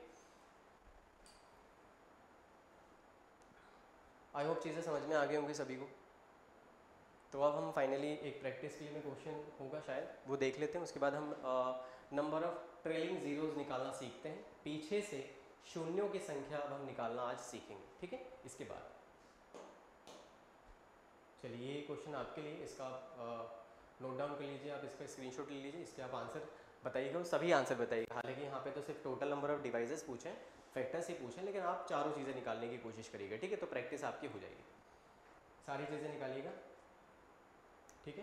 Speaker 1: आई होप चीज़ें समझ में आ गई होंगी सभी को। तो अब हम फाइनली एक प्रैक्टिस के लिए में क्वेश्चन होगा शायद वो देख लेते हैं, उसके बाद हम नंबर ऑफ ट्रेलिंग जीरोज निकालना सीखते हैं। पीछे से शून्यों की संख्या अब हम निकालना आज सीखेंगे, ठीक है। इसके बाद चलिए ये क्वेश्चन आपके लिए, इसका आप नोट डाउन कर लीजिए, आप इसका स्क्रीनशॉट ले लीजिए, इसके आप आंसर बताइएगा, सभी आंसर बताइएगा। हालांकि यहाँ पे तो सिर्फ टोटल नंबर ऑफ डिवाइसेस पूछे, फैक्टर्स ही पूछे, लेकिन आप चारों चीज़ें निकालने की कोशिश करिएगा, ठीक है। तो प्रैक्टिस आपकी हो जाएगी, सारी चीज़ें निकालिएगा, ठीक है।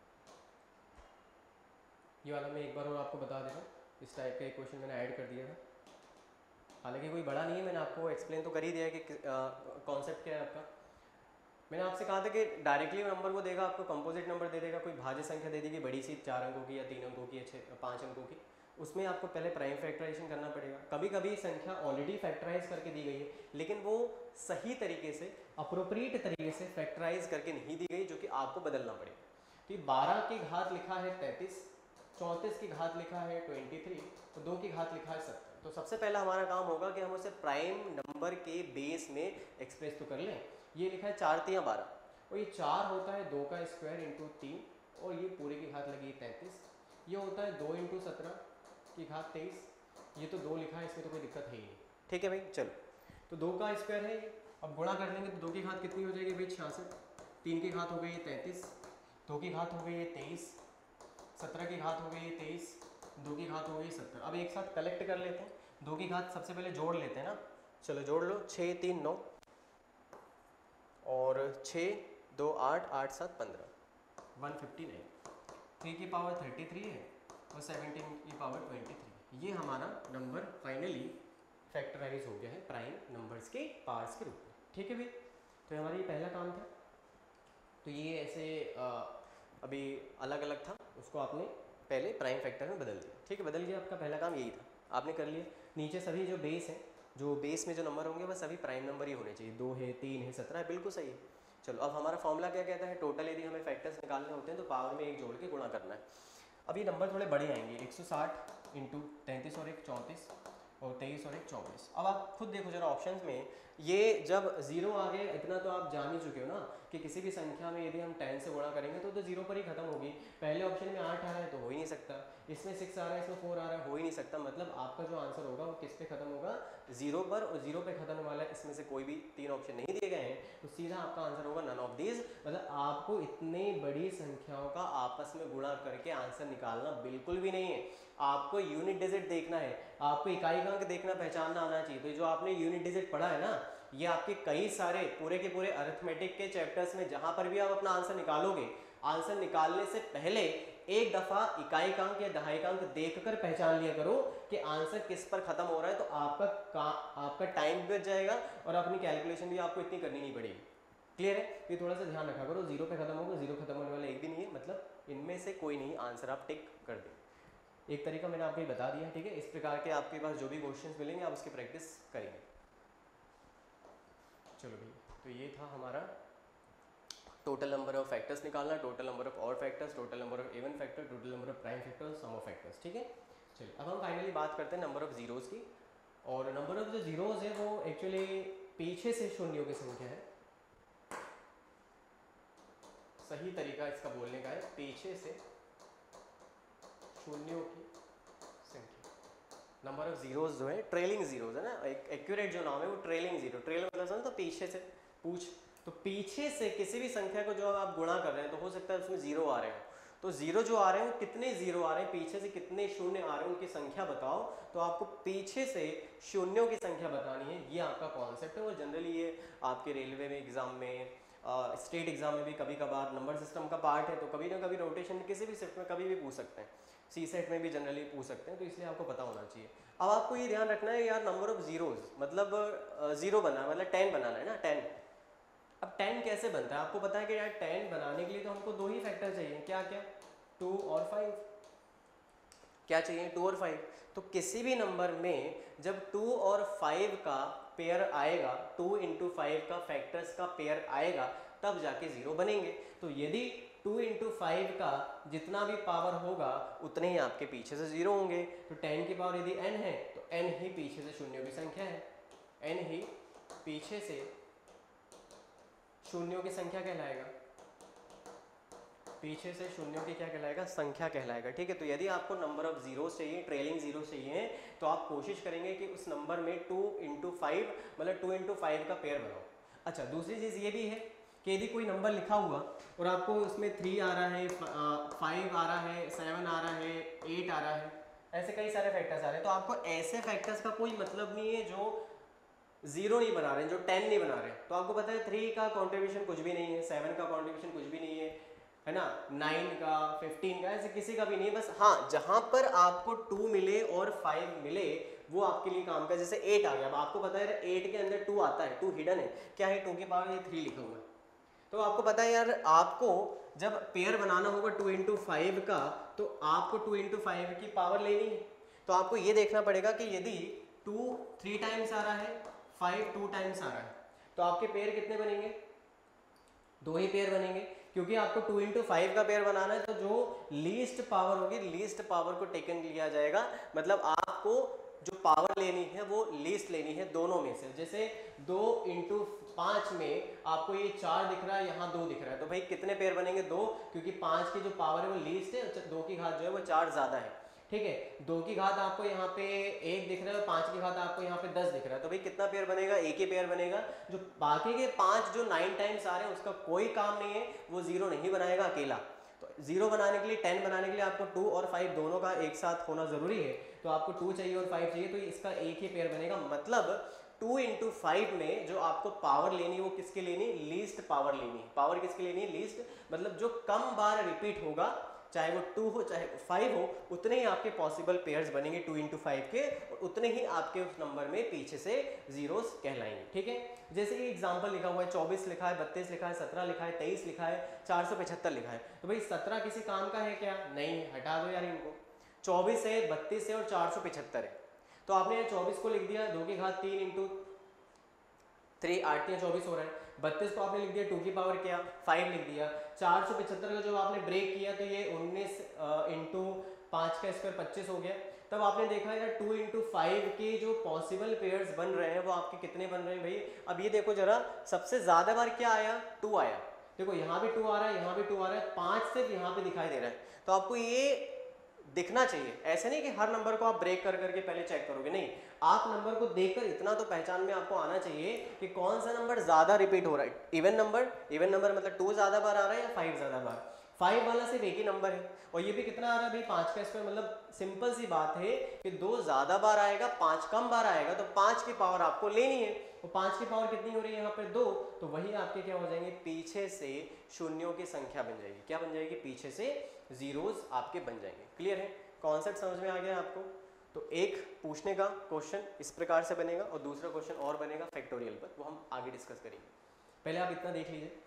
Speaker 1: ये वाला मैं एक बार और आपको बता दे रहा हूँ, इस टाइप का एक क्वेश्चन मैंने ऐड कर दिया था। हालांकि कोई बड़ा नहीं है, मैंने आपको एक्सप्लेन तो कर ही दिया है कि कॉन्सेप्ट क्या है आपका। मैंने आपसे कहा था कि डायरेक्टली नंबर वो देगा आपको, कंपोजिट नंबर दे देगा, कोई भाज्य संख्या दे देगी बड़ी सी, चार अंकों की या तीन अंकों की या छः पाँच अंकों की, उसमें आपको पहले प्राइम फैक्टराइजेशन करना पड़ेगा। कभी कभी संख्या ऑलरेडी फैक्टराइज करके दी गई है, लेकिन वो सही तरीके से, अप्रोप्रिएट तरीके से फैक्टराइज करके नहीं दी गई, जो कि आपको बदलना पड़ेगा। तो ये बारह की घात लिखा है तैंतीस, चौंतीस की घात लिखा है तेईस, तो दो की घात लिखा है सत्तर। तो सबसे पहला हमारा काम होगा कि हम उसे प्राइम नंबर के बेस में एक्सप्रेस तो कर लें। ये लिखा है चार तियाँ बारह, और ये चार होता है दो का स्क्वायर इंटू तीन, और ये पूरे की घात लगी तैंतीस। ये होता है दो इंटू सत्रह की घात तेईस, ये तो दो लिखा है, इसमें तो कोई दिक्कत है ही नहीं, ठीक है भाई। चलो, तो दो का स्क्वायर है, अब गुणा कर लेंगे तो दो की घात कितनी हो जाएगी भाई, छियासठ। तीन की घात हो गई तैंतीस, दो की घात हो गई तेईस, सत्रह की घात हो गई तेईस, दो की घात हो गई सत्तर। अब एक साथ कलेक्ट कर लेते हैं, दो की घात सबसे पहले जोड़ लेते हैं ना, चलो जोड़ लो, छः तीन नौ, और छः दो आठ, आठ सात पंद्रह, वन फिफ्टी नाइन। थ्री की पावर थर्टी थ्री है और सेवनटीन की पावर ट्वेंटी थ्री। ये हमारा नंबर फाइनली फैक्टराइज हो गया है प्राइम नंबर्स के पार्ट्स के रूप में, ठीक है भाई। तो हमारा ये पहला काम था। तो ये ऐसे आ, अभी अलग अलग था, उसको आपने पहले प्राइम फैक्टर में बदल दिया, ठीक है। बदल गया, आपका पहला काम यही था, आपने कर लिया। नीचे सभी जो बेस हैं, जो बेस में जो नंबर होंगे वह सभी प्राइम नंबर ही होने चाहिए, दो है, तीन है, सत्रह है, बिल्कुल सही है। चलो, अब हमारा फॉर्मूला क्या कहता है, टोटल यदि हमें फैक्टर्स निकालने होते हैं तो पावर में एक जोड़ के गुणा करना है। अब ये नंबर थोड़े बड़े आएंगे, एक सौ साठ इंटू तैंतीस और एक चौंतीस, और तेईस और एक चौबीस। अब आप खुद देखो जरा ऑप्शंस में, ये जब जीरो आ गए, इतना तो आप जान ही चुके हो ना कि किसी भी संख्या में यदि हम टेन से गुणा करेंगे तो तो जीरो पर ही खत्म होगी। पहले ऑप्शन में आठ आ रहा है तो हो ही नहीं सकता, इसमें सिक्स आ रहा है, इसमें फोर आ रहा है, हो ही नहीं सकता। मतलब आपका जो आंसर होगा वो किस पे खत्म होगा, जीरो पर, और जीरो पे खत्म होने वाला है, इसमें से कोई भी तीन ऑप्शन नहीं दिए गए हैं, तो सीधा आपका आंसर होगा नन ऑफ दीज। मतलब आपको इतनी बड़ी संख्याओं का आपस में गुणा करके आंसर निकालना बिल्कुल भी नहीं है। आपको यूनिट डिजिट देखना है, आपको इकाई अंक देखना, पहचानना आना चाहिए। तो जो आपने यूनिट डिजिट पढ़ा है ना, ये आपके कई सारे पूरे के पूरे अरिथमेटिक के चैप्टर्स में जहां पर भी आप अपना आंसर निकालोगे, आंसर निकालने से पहले एक दफा इकाई अंक या दहाई अंक देखकर पहचान लिया करो कि आंसर किस पर खत्म हो रहा है। तो आपका का, आपका टाइम भी बच जाएगा और अपनी कैलकुलेशन भी आपको इतनी करनी नहीं पड़ेगी। क्लियर है? ये थोड़ा सा ध्यान रखा करो, जीरो पे खत्म होगा, जीरो खत्म होने वाला एक भी नहीं है, मतलब इनमें से कोई नहीं आंसर आप टिक कर दें। एक तरीका मैंने आपको बता दिया, ठीक है। इस प्रकार के आपके पास जो भी क्वेश्चंस मिलेंगे आप उसकी प्रैक्टिस करेंगे। चलो भाई, तो ये था हमारा टोटल नंबर ऑफ फैक्टर्स निकालना, total number of odd factors, total number of even factor, total number of prime factor, sum of factors, ठीक है। चलिए, अब हम फाइनली बात करते हैं नंबर ऑफ जीरोस की। और नंबर ऑफ जो जीरोस है वो एक्चुअली पीछे से शून्यों की संख्या है। सही तरीका इसका बोलने का है, पीछे से शून्यों की संख्या। नंबर ऑफ जीरोस जो है ट्रेलिंग जीरोस है ना, एक एक्यूरेट जो नाम है वो ट्रेलिंग जीरो, ट्रेल मतलब तो पीछे से पूछ, तो पीछे से किसी भी संख्या को जो आप गुणा कर रहे हैं तो हो सकता है उसमें जीरो आ रहे हो। तो जीरो जो आ रहे हैं वो कितने जीरो आ रहे हैं, पीछे से कितने शून्य आ रहे हैं, उनकी संख्या बताओ। तो आपको पीछे से शून्यों की संख्या बतानी है, ये आपका कॉन्सेप्ट है। वो जनरली ये आपके रेलवे में एग्जाम में, स्टेट uh, एग्जाम में भी कभी कभार नंबर सिस्टम का पार्ट है, तो कभी ना कभी रोटेशन में किसी भी शिफ्ट में कभी भी पूछ सकते हैं, सी सेट में भी जनरली पूछ सकते हैं, तो इसलिए आपको पता होना चाहिए। अब आपको ये ध्यान रखना है यार, नंबर ऑफ जीरोज मतलब जीरो बनाना मतलब टेन बनाना है ना, टेन। अब टेन कैसे बनता है, आपको पता है कि यार टेन बनाने के लिए तो हमको दो ही फैक्टर चाहिए, क्या क्या, टू और फाइव। क्या चाहिए, टू और फाइव। तो किसी भी नंबर में जब टू और फाइव का पेयर आएगा, टू इंटू फाइव का फैक्टर्स का पेयर आएगा, तब जाके जीरो बनेंगे। तो यदि टू इंटू फाइव का जितना भी पावर होगा उतने ही आपके पीछे से जीरो होंगे। तो टेन की पावर यदि n है तो n ही पीछे से शून्यों की संख्या है, n ही पीछे से शून्यों की संख्या कहलाएगा। पीछे से शून्यों की क्या कहलाएगा, संख्या कहलाएगा। ठीक है, तो यदि आपको नंबर ऑफ जीरोस चाहिए, ट्रेलिंग जीरो चाहिए, तो आप कोशिश करेंगे कि उस नंबर में टू इंटू फाइव मतलब टू इंटू फाइव का पेयर बनाओ। अच्छा, दूसरी चीज़ ये भी है कि यदि कोई नंबर लिखा हुआ और आपको उसमें थ्री आ रहा है, फाइव आ रहा है, सेवन आ रहा है, एट आ रहा है, ऐसे कई सारे फैक्टर्स आ रहे हैं, तो आपको ऐसे फैक्टर्स का कोई मतलब नहीं है जो जीरो नहीं बना रहे हैं, जो टेन नहीं बना रहे हैं। तो आपको पता है थ्री का कॉन्ट्रीब्यूशन कुछ भी नहीं है, सेवन का कॉन्ट्रीब्यूशन कुछ भी नहीं है, है ना, नाइन का, फिफ्टीन का, ऐसे किसी का भी नहीं है। बस हाँ, जहां पर आपको टू मिले और फाइव मिले वो आपके लिए काम का। जैसे एट आ गया, अब आपको पता है एट के अंदर टू आता है, टू हिडन है, क्या है, टू की पावर ये थ्री लिखा हुआ है। तो आपको पता है यार, आपको जब पेयर बनाना होगा टू इंटू फाइव का, तो आपको टू इंटू फाइव की पावर लेनी है। तो आपको ये देखना पड़ेगा कि यदि टू थ्री टाइम्स आ रहा है, फाइव टू टाइम्स आ रहा है, तो आपके पेयर कितने बनेंगे, दो ही पेयर बनेंगे, क्योंकि आपको टू इंटू फाइव का पेयर बनाना है। तो जो लीस्ट पावर होगी, लीस्ट पावर को टेकन लिया जाएगा, मतलब आपको जो पावर लेनी है वो लीस्ट लेनी है दोनों में से। जैसे दो इंटू पाँच में आपको ये चार दिख रहा है, यहाँ दो दिख रहा है, तो भाई कितने पेयर बनेंगे, दो, क्योंकि पाँच की जो पावर है वो लीस्ट है, दो की घात जो है वो चार ज़्यादा है। ठीक है, दो की घात आपको यहाँ पे एक दिख रहा है, पाँच की घात आपको यहाँ पे दस दिख रहा है, तो भाई कितना पेयर बनेगा, एक ही पेयर बनेगा। जो बाकी के पाँच जो नाइन टाइम्स आ रहे हैं उसका कोई काम नहीं है, वो जीरो नहीं बनाएगा अकेला। तो जीरो बनाने के लिए, टेन बनाने के लिए आपको टू और फाइव दोनों का एक साथ होना जरूरी है। तो आपको टू चाहिए और फाइव चाहिए, तो इसका एक ही पेयर बनेगा। मतलब टू इंटू फाइव में जो आपको पावर लेनी है वो किसकी लेनी है, लीस्ट पावर लेनी है। पावर किसकी लेनी है, लीस्ट, मतलब जो कम बार रिपीट होगा, चाहे वो टू हो चाहे फाइव हो, उतने ही आपके पॉसिबल पेयर्स बनेंगे टू इंटू फाइव के, और उतने ही आपके उस नंबर में पीछे से जीरोस कहलाएंगे। ठीक है, जैसे कि एग्जांपल लिखा हुआ है, चौबीस लिखा है, बत्तीस लिखा है, सत्रह लिखा है, तेईस लिखा है, चार सौ पचहत्तर लिखा है। तो भाई सत्रह किसी काम का है क्या, नहीं, हटा दो यार इनको। चौबीस है, बत्तीस है और चार सौ पचहत्तर है, तो आपने चौबीस को लिख दिया, दो की घात तीन इंटू थ्री, आठ या चौबीस हो रहा है। बत्तीस को आपने लिख दिया, टू की पावर क्या, फाइव लिख दिया। चार सौ पचहत्तर का जब आपने ब्रेक किया तो ये उन्नीस इंटू पाँच का स्क्वायर पच्चीस हो गया। तब आपने देखा यार टू इंटू फाइव के जो पॉसिबल पेयर्स बन रहे हैं वो आपके कितने बन रहे हैं भाई। अब ये देखो जरा, सबसे ज्यादा बार क्या आया, टू आया। देखो यहाँ भी टू आ रहा है, यहाँ भी टू आ रहा है, पाँच सिर्फ यहाँ पे दिखाई दे रहा है। तो आपको ये दिखना चाहिए, ऐसे नहीं कि हर नंबर को आप ब्रेक कर करके पहले चेक करोगे, नहीं, आप नंबर को देखकर इतना तो पहचान में आपको आना चाहिए कि कौन सा नंबर ज्यादा रिपीट हो रहा है। इवन नंबर, इवन नंबर मतलब टू ज्यादा बार आ रहा है या फाइव ज्यादा बार। फाइव वाला सिर्फ एक ही नंबर है, और ये भी कितना आ रहा है भाई, पाँच का स्क्वायर। मतलब सिंपल सी बात है कि दो ज्यादा बार आएगा, पाँच कम बार आएगा, तो पाँच की पावर आपको लेनी है। तो पाँच की पावर कितनी हो रही है यहाँ पर, दो, तो वही आपके क्या हो जाएंगे, पीछे से शून्यों की संख्या बन जाएगी। क्या बन जाएगी, पीछे से जीरोस आपके बन जाएंगे। क्लियर है, कॉन्सेप्ट समझ में आ गया आपको। तो एक पूछने का क्वेश्चन इस प्रकार से बनेगा और दूसरा क्वेश्चन और बनेगा फैक्टोरियल पर, वो हम आगे डिस्कस करेंगे। पहले आप इतना देख लीजिए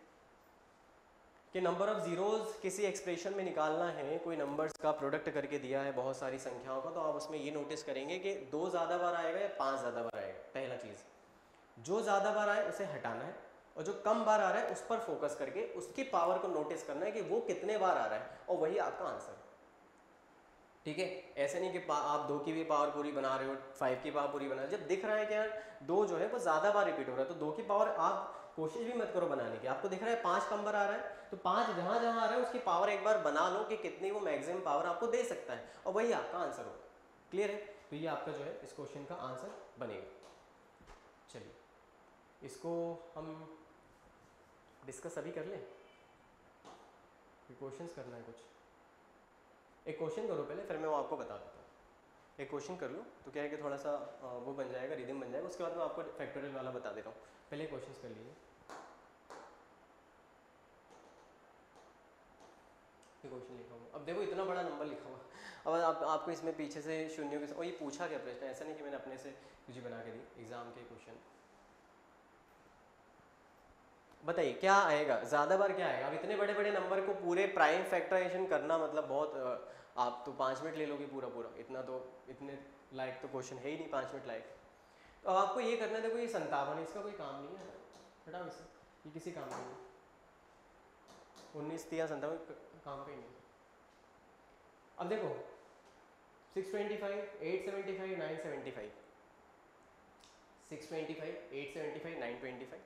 Speaker 1: कि नंबर ऑफ जीरोस किसी एक्सप्रेशन में निकालना है, कोई नंबर्स का प्रोडक्ट करके दिया है बहुत सारी संख्याओं का, तो आप उसमें ये नोटिस करेंगे कि दो ज़्यादा बार आएगा या पाँच ज़्यादा बार आएगा। पहला चीज़, जो ज़्यादा बार आए उसे हटाना है, और जो कम बार आ रहा है उस पर फोकस करके उसकी पावर को नोटिस करना है कि वो कितने बार आ रहा है, और वही आपका आंसर है। ठीक है, ऐसे नहीं कि आप दो की भी पावर पूरी बना रहे हो, फाइव की पावर पूरी बना रहे हो। जब दिख रहा है कि यार दो जो है वो ज़्यादा बार रिपीट हो रहा है, तो दो की पावर आप कोशिश भी मत करो बनाने की। आपको दिख रहा है पाँच कम बार आ रहा है, तो पाँच जहाँ जहाँ आ रहा है उसकी पावर एक बार बना लो कि कितनी वो मैक्सिमम पावर आपको दे सकता है, और वही आपका आंसर होगा। क्लियर है, तो ये आपका जो है इस क्वेश्चन का आंसर बनेगा। चलिए इसको हम डिस्कस अभी कर लें, क्वेश्चंस करना है कुछ। एक क्वेश्चन करो पहले, फिर मैं वो आपको बता देता हूँ। एक क्वेश्चन कर लो तो क्या है कि थोड़ा सा वो बन जाएगा, रिदम बन जाएगा, उसके बाद मैं आपको फैक्टोरियल वाला बता देता हूँ। पहले क्वेश्चंस कर लीजिए। ये क्वेश्चन लिखा हुआ, अब देखो इतना बड़ा नंबर लिखा हुआ, अब आप, आपको इसमें पीछे से शून्यों के, और ये पूछा क्या प्रश्न, ऐसा नहीं कि मैंने अपने से कुछ बना के दी। एग्जाम के क्वेश्चन बताइए क्या आएगा, ज़्यादा बार क्या आएगा। अब इतने बड़े बड़े नंबर को पूरे प्राइम फैक्टराइजेशन करना मतलब बहुत, आप तो पाँच मिनट ले लोगे पूरा पूरा, इतना तो, इतने लायक तो क्वेश्चन है ही नहीं पाँच मिनट लायक। तो अब आपको ये करना है, देखो ये संतावन है, इसका कोई काम नहीं है, हटाओ इसे, ये किसी काम नहीं है। उन्नीस तिया संतावन काम का ही नहीं। अब देखो six twenty five, eight seventy five, nine seventy five, six twenty five, eight seventy five, nine twenty five,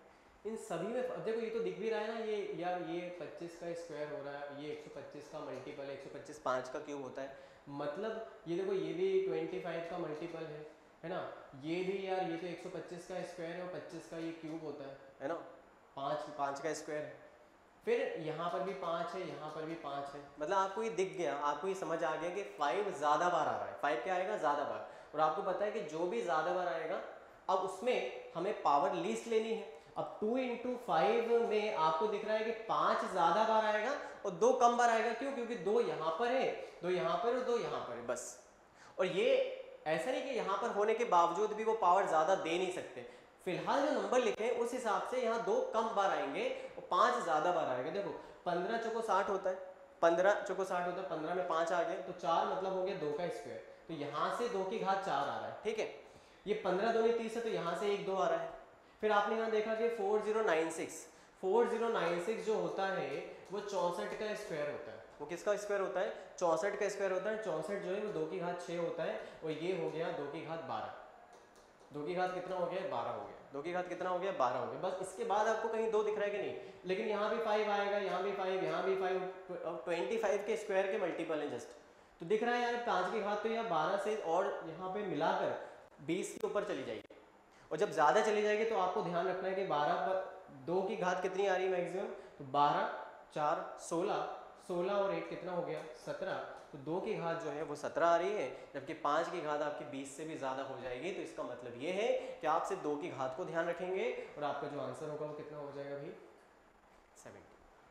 Speaker 1: इन सभी में अब देखो ये तो दिख भी रहा है ना, ये यार ये पच्चीस का स्क्वायर हो रहा है, ये एक सौ पच्चीस का मल्टीपल, एक सौ पच्चीस पाँच का क्यूब होता है, मतलब ये देखो ये भी पच्चीस का मल्टीपल है है ना, ये भी यार ये तो एक सौ पच्चीस का स्क्वायर है और पच्चीस का ये क्यूब होता है है ना, पाँच पाँच का स्क्वायर है, फिर यहाँ पर भी पाँच है, यहाँ पर भी पाँच है, मतलब आपको ये दिख गया, आपको ये समझ आ गया कि फाइव ज़्यादा बार आ रहा है, फाइव क्या आएगा ज़्यादा बार, और आपको पता है कि जो भी ज़्यादा बार आएगा अब उसमें हमें पावर लीस्ट लेनी है। अब टू इंटू फाइव में आपको दिख रहा है कि पाँच ज़्यादा बार आएगा और दो कम बार आएगा, क्यों? क्योंकि दो यहाँ पर है, दो यहाँ पर और दो यहाँ पर है बस। और ये ऐसा नहीं कि यहाँ पर होने के बावजूद भी वो पावर ज़्यादा दे नहीं सकते, फिलहाल जो नंबर लिखे हैं उस हिसाब से यहाँ दो कम बार आएंगे और पाँच ज़्यादा बार आएगा। देखो पंद्रह चौको साठ होता है, पंद्रह चौको साठ होता है, पंद्रह में पाँच आ गए तो चार मतलब हो गया दो का स्क्वायर, तो यहाँ से दो की घात चार आ रहा है, ठीक है। ये पंद्रह दूनी तीस है तो यहाँ से एक दो आ रहा है। फिर आपने यहाँ देखा कि four zero nine six, four zero nine six जो होता है वो चौंसठ का स्क्वायर होता है। वो किसका स्क्वायर होता है? चौंसठ का स्क्वायर होता है। चौंसठ जो है वो दो की घात छः होता है और ये हो गया दो की घात बारह। दो की घात कितना हो गया? बारह हो गया। दो की घात कितना हो गया? बारह हो गया। बस इसके बाद आपको कहीं दो दिख रहा है कि नहीं? लेकिन यहाँ भी फाइव आएगा, यहाँ भी फाइव, यहाँ भी फाइव, ट्वेंटी फाइव के स्क्वायर के मल्टीपल है जस्ट, तो दिख रहा है यार पाँच की घात तो यहाँ बारह से और यहाँ पे मिलाकर बीस के ऊपर चली जाएगी। और जब ज़्यादा चली जाएगी तो आपको ध्यान रखना है कि बारह पर दो की घात कितनी आ रही है मैक्सिमम, तो बारह चार सोलह, सोलह और एक कितना हो गया? सत्रह। तो दो की घात जो है वो सत्रह आ रही है, जबकि पाँच की घात आपकी बीस से भी ज़्यादा हो जाएगी। तो इसका मतलब ये है कि आप सिर्फ दो की घात को ध्यान रखेंगे और आपका जो आंसर होगा वो कितना हो जाएगा भाई? सेवेंटी।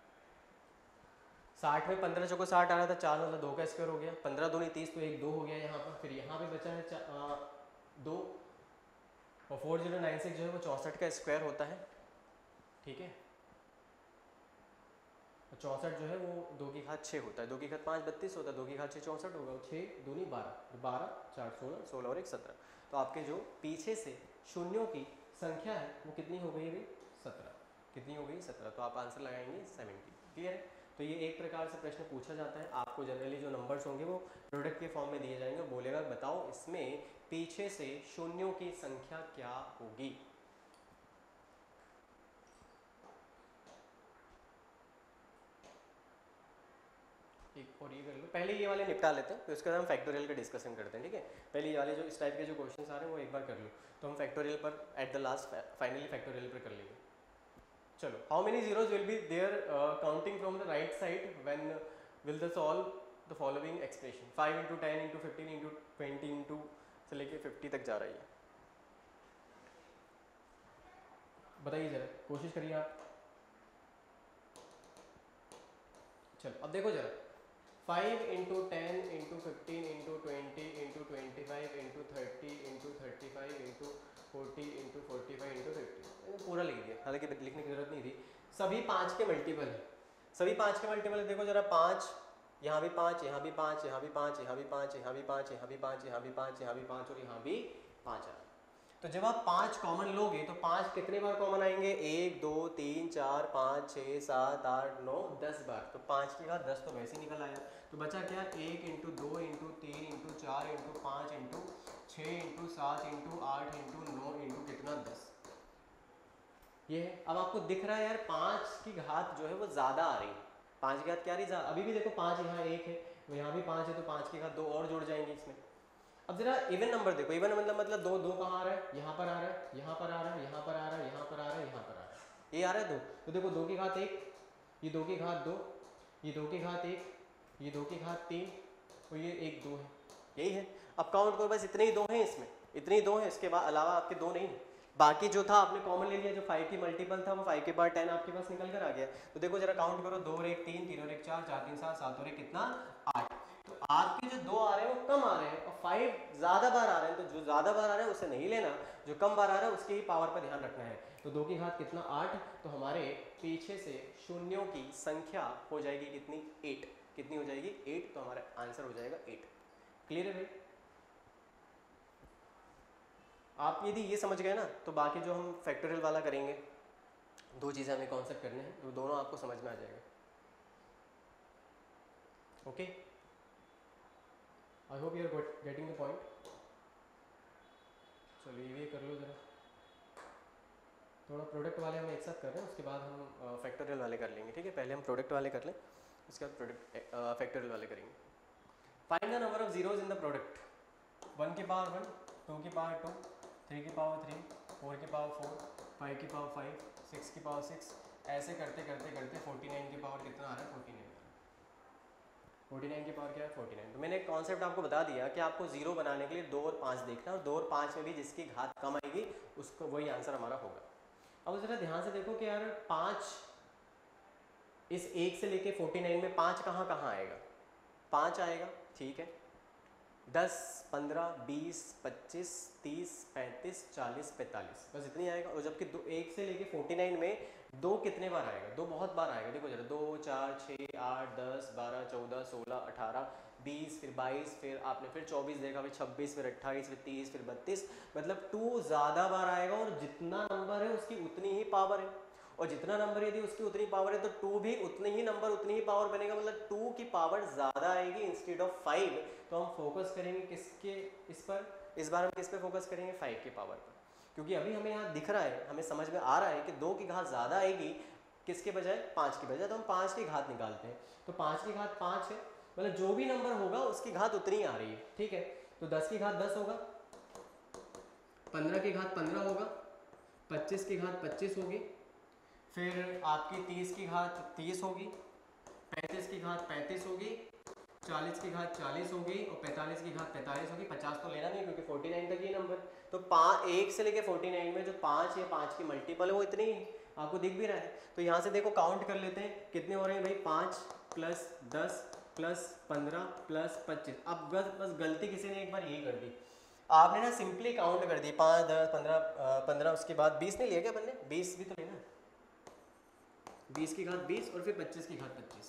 Speaker 1: साठ में पंद्रह चौको साठ आ रहा था, चार मतलब दो का स्क्वायर हो गया, पंद्रह दूनी तीस तो एक दो हो गया यहाँ पर, फिर यहाँ पे बचा है आ, दो, और फोर जीरो नाइन सिक्स जो है वो चौंसठ का स्क्वायर होता है, ठीक है। चौंसठ जो है वो दो की घात छः होता है, दो की घात पाँच बत्तीस होता है, दो की घात छः चौंसठ होगा, छः दूनी बारह, बारह चार सोलह, सोलह और एक सत्रह। तो आपके जो पीछे से शून्यों की संख्या है वो कितनी हो गई भाई? सत्रह। कितनी हो गई? सत्रह। तो आप आंसर लगाएंगे सेवेंटी। क्लियर है? तो ये एक प्रकार से प्रश्न पूछा जाता है, आपको जनरली जो नंबर्स होंगे वो प्रोडक्ट के फॉर्म में दिए जाएंगे, बोलेगा बताओ इसमें पीछे से शून्यों की संख्या क्या होगी। एक और ये कर लो, पहले ये वाले निपटा लेते हैं, तो इसके बाद हम फैक्टोरियल का डिस्कशन करते हैं, ठीक है। पहले ये वाले जो इस टाइप के जो क्वेश्चंस आ रहे हैं वो एक बार कर लो, तो हम फैक्टोरियल पर at the last finally factorial पर कर लेंगे। चलो, how many zeros will be there counting from the right side when will the solve the following expression? Five into ten into fifteen into twenty into से लेके fifty तक जा रही है। बताइए जरा, कोशिश करिए आप। चलो अब देखो जरा, five into ten into fifteen into twenty into twenty five into thirty into thirty five into forty into forty five into fifty, पूरा लिख दिया, हालांकि लिखने की जरूरत नहीं थी। सभी पाँच के मल्टीपल है, सभी पाँच के मल्टीपल है। देखो जरा, पाँच, यहाँ भी पाँच, यहाँ भी पाँच, यहाँ भी पाँच, यहाँ भी पाँच, यहाँ भी पाँच, यहाँ भी पाँच, यहाँ भी पाँच, यहाँ भी पाँच और यहाँ भी पाँच आ रहा है। तो जब आप पाँच कॉमन लोगे तो पाँच कितने बार कॉमन आएंगे? एक दो तीन चार पाँच छः सात आठ नौ दस बार। तो पाँच की घात दस तो वैसे ही निकल आया। तो बचा क्या? एक इंटू दो इंटू तीन इंटू चार इंटू पाँच इंटू छः इंटू सात इंटू आठ इंटू नौ इंटू कितना? दस। ये है। अब आपको दिख रहा है यार पाँच की घात जो है वो ज़्यादा आ रही है। पाँच की घात क्या आ रही? ज़्यादा। अभी भी देखो पाँच यहाँ एक है, यहाँ भी पाँच है, तो पाँच की घात दो और जुड़ जाएंगे इसमें। अब जरा इवन नंबर देखो, इवन मतलब मतलब दो, दो कहाँ आ रहा है? यहाँ पर आ रहा है, यहाँ पर आ रहा है, यहाँ पर आ रहा है, यहाँ पर आ रहा है, यहाँ पर आ रहा है, ये आ रहा है दो। तो देखो दो की घात एक, ये दो की घात दो, ये दो की घात एक, ये दो की घात तीन और ये एक दो है, यही है। अब काउंट करो, बस इतने ही दो हैं इसमें, इतने ही दो हैं, इसके बाद अलावा आपके दो नहीं है। बाकी जो था आपने कॉमन ले लिया, जो फाइव की मल्टीपल था वो फाइव के बाद टेन आपके पास निकल कर आ गया। तो देखो जरा काउंट करो, दो और एक तीन, तीन और एक चार, चार तीन सात, सात और एक कितना? आठ। तो आपके जो दो आ रहे हैं वो कम आ रहे हैं और फाइव ज़्यादा बार आ रहे हैं। तो जो ज़्यादा बार आ रहा है उसे नहीं लेना, जो कम बार आ रहा है उसकी ही पावर पर ध्यान रखना है। तो दो की घात कितना? आठ। तो हमारे पीछे से शून्यों की संख्या हो जाएगी कितनी? एट। कितनी हो जाएगी? एट। तो हमारा आंसर हो जाएगा एट। क्लियर है भाई? आप यदि ये समझ गए ना तो बाकी जो हम फैक्टोरियल वाला करेंगे, दो चीज़ें हमें कॉन्सेप्ट करने हैं, तो दोनों आपको समझ में आ जाएगा। Okay, I hope you are getting the point. चलो ये भी कर लो जरा। थोड़ा प्रोडक्ट वाले हम एक साथ कर रहे हैं, उसके बाद हम फैक्टोरियल वाले कर लेंगे, ठीक है। पहले हम प्रोडक्ट वाले कर लें, उसके बाद प्रोडक्ट फैक्टोरियल वाले करेंगे। Find the number of zeros in the product. One की पावर वन, टू की पावर टू, थ्री की पावर थ्री, फोर की पावर फोर, फाइव की पावर फाइव, सिक्स की पावर सिक्स, ऐसे करते करते करते फोर्टी नाइन की पावर कितना आ रहा है, फोर्टी नाइन। फोर्टी नाइन की पावर क्या है, फोर्टी नाइन। तो मैंने एक कॉन्सेप्ट आपको बता दिया कि आपको जीरो बनाने के लिए दो और पाँच देखना, और दो और पाँच में भी जिसकी घात कम आएगी उसको वही आंसर हमारा होगा। अब ज़रा ध्यान से देखो कि यार पाँच इस एक से लेके फोर्टी नाइन में पाँच कहाँ कहाँ आएगा, पाँच आएगा, ठीक है। दस, पंद्रह, बीस, पच्चीस, तीस, पैंतीस, चालीस, पैंतालीस, बस इतनी आएगा। और जबकि दो एक से लेके फोर्टी नाइन में दो कितने बार आएगा, दो बहुत बार आएगा। देखो जरा, दो, चार, छः, आठ, दस, बारह, चौदह, सोलह, अठारह, बीस, फिर बाईस, फिर आपने फिर चौबीस देखा, फिर छब्बीस, फिर अट्ठाईस, फिर तीस, फिर बत्तीस, मतलब टू ज़्यादा बार आएगा। और जितना नंबर है उसकी उतनी ही पावर है, और जितना नंबर यदि उसकी उतनी पावर है तो टू भी उतनी ही नंबर उतनी ही पावर बनेगा, मतलब टू की पावर ज़्यादा आएगी इंस्टेड ऑफ फाइव। तो हम फोकस करेंगे किसके, इस पर, इस बार हम किस पे फोकस करेंगे, फाइव की पावर पर। क्योंकि अभी हमें यहाँ दिख रहा है, हमें समझ में आ रहा है कि दो की घात ज़्यादा आएगी किसके बजाय, पाँच की बजाय, तो हम पाँच की घात निकालते हैं। तो पाँच की घात पाँच है, मतलब जो भी नंबर होगा उसकी घात उतनी आ रही है, ठीक है। तो दस की घात दस होगा, पंद्रह की घात पंद्रह होगा, पच्चीस की घात पच्चीस होगी, फिर आपकी तीस की घात तीस होगी, पैंतीस की घात पैंतीस होगी, चालीस की घात चालीस होगी, और पैंतालीस की घात पैंतालीस होगी। पचास तो लेना नहीं क्योंकि फोर्टी नाइन तक ही नंबर। तो पाँच, एक से लेके फोर्टी नाइन में जो पाँच या पाँच की मल्टीपल है वो इतनी ही आपको दिख भी रहा है। तो यहाँ से देखो काउंट कर लेते हैं कितने हो रहे हैं भाई, पाँच प्लस दस प्लस पंद्रह प्लस पच्चीस। अब बस बस गलती किसी ने एक बार यही कर दी, आपने ना सिंपली काउंट कर दी, पाँच, दस, पंद्रह, पंद्रह, उसके बाद बीस नहीं लिया क्या अपन ने, बीस भी तो लेना, बीस की घात बीस और फिर पच्चीस की घात पच्चीस।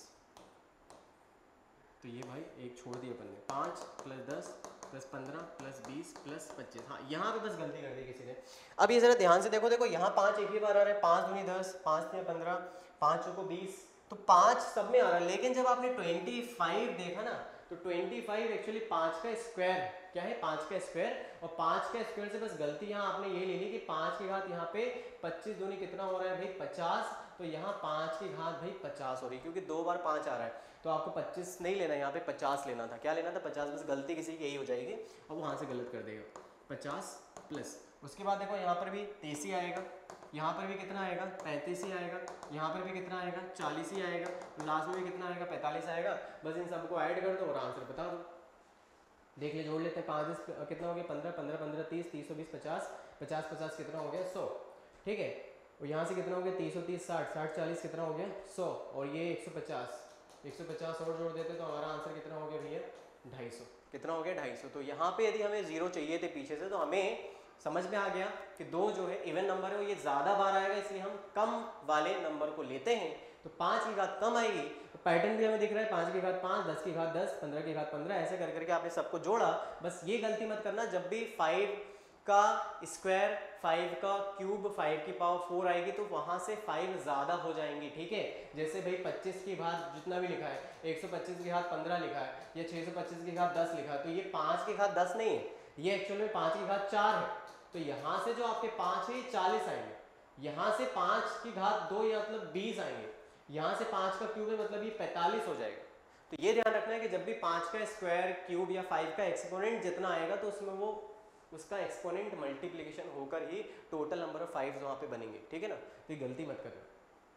Speaker 1: तो ये भाई एक छोड़ दिया अपन ने, पाँच प्लस दस प्लस पंद्रह प्लस बीस प्लस पच्चीस। हाँ यहाँ पे बस गलती कर दी किसी ने। अब ये जरा ध्यान से देखो, देखो यहाँ पाँच एक ही बार आ रहा है, पाँच दूनी दस, पाँच तीन पंद्रह, पाँच को बीस, तो पाँच सब में आ रहा है। लेकिन जब आपने ट्वेंटी फाइव देखा ना, तो ट्वेंटी फाइव एक्चुअली पाँच का स्क्वायर क्या है, पाँच का स्क्वायर। और पाँच का स्क्वायर से बस गलती यहाँ आपने ये ले ली कि पाँच की घात यहाँ पे पच्चीस दूनी कितना हो रहा है भाई, पचास। तो यहाँ पाँच की घात भाई पचास हो रही है, क्योंकि दो बार पाँच आ रहा है। तो आपको पच्चीस नहीं लेना, यहाँ पे पचास लेना था। क्या लेना था, पचास। बस गलती किसी की यही हो जाएगी, अब वहाँ से गलत कर देगा, पचास प्लस। उसके बाद देखो यहाँ पर भी तीस ही आएगा, यहाँ पर भी कितना आएगा, पैंतीस ही आएगा, यहाँ पर भी कितना आएगा, चालीस ही आएगा, लास्ट में भी कितना आएगा, पैंतालीस आएगा। बस इन सबको ऐड कर दो और आंसर बता दो। देख ले, जोड़ लेते हैं, पाँच दस कितना हो गया, पंद्रह, पंद्रह पंद्रह तीस, तीस सौ बीस पचास, पचास पचास कितना हो गया, सौ, ठीक है। और यहाँ से कितना हो गया, तीस सौ तीस साठ, साठ चालीस कितना हो गया, सौ, और ये एक सौ पचास, एक सौ पचास और जोड़ देते तो हमारा आंसर कितना हो गया भैया, ढाई सौ। कितना हो गया, ढाई सौ। तो यहाँ पे यदि हमें जीरो चाहिए थे पीछे से, तो हमें समझ में आ गया कि दो जो है इवन नंबर है वो ये ज़्यादा बार आएगा, इसलिए हम कम वाले नंबर को लेते हैं। तो पाँच की घात कम आएगी, तो पैटर्न भी हमें दिख रहा है, पाँच की घात पाँच, दस की घात दस, पंद्रह की घात पंद्रह, ऐसे कर करके आपने सबको जोड़ा। बस ये गलती मत करना, जब भी फाइव का स्क्वायर, फाइव का क्यूब, फाइव की पावर फोर आएगी तो वहाँ से फाइव ज़्यादा हो जाएंगी, ठीक है। जैसे भाई पच्चीस की घात जितना भी लिखा है, एक सौ पच्चीस की घात पंद्रह लिखा है, या छः सौ पच्चीस की घात दस लिखा है, तो ये पाँच की घात दस नहीं है, ये एक्चुअल में पाँच की घात चार है। तो यहाँ से जो आपके पाँच है ये चालीस आएंगे, यहाँ से पाँच की घात दो या मतलब बीस आएंगे, यहाँ से पाँच का क्यूब है मतलब ये पैंतालीस हो जाएगा। तो ये ध्यान रखना है कि जब भी पाँच का स्क्वायर, क्यूब या फाइव का एक्सपोनेंट जितना आएगा तो उसमें वो उसका एक्सपोनेंट मल्टीप्लिकेशन होकर ही टोटल नंबर ऑफ फाइव वहाँ पे बनेंगे, ठीक है ना। तो ये गलती मत करना,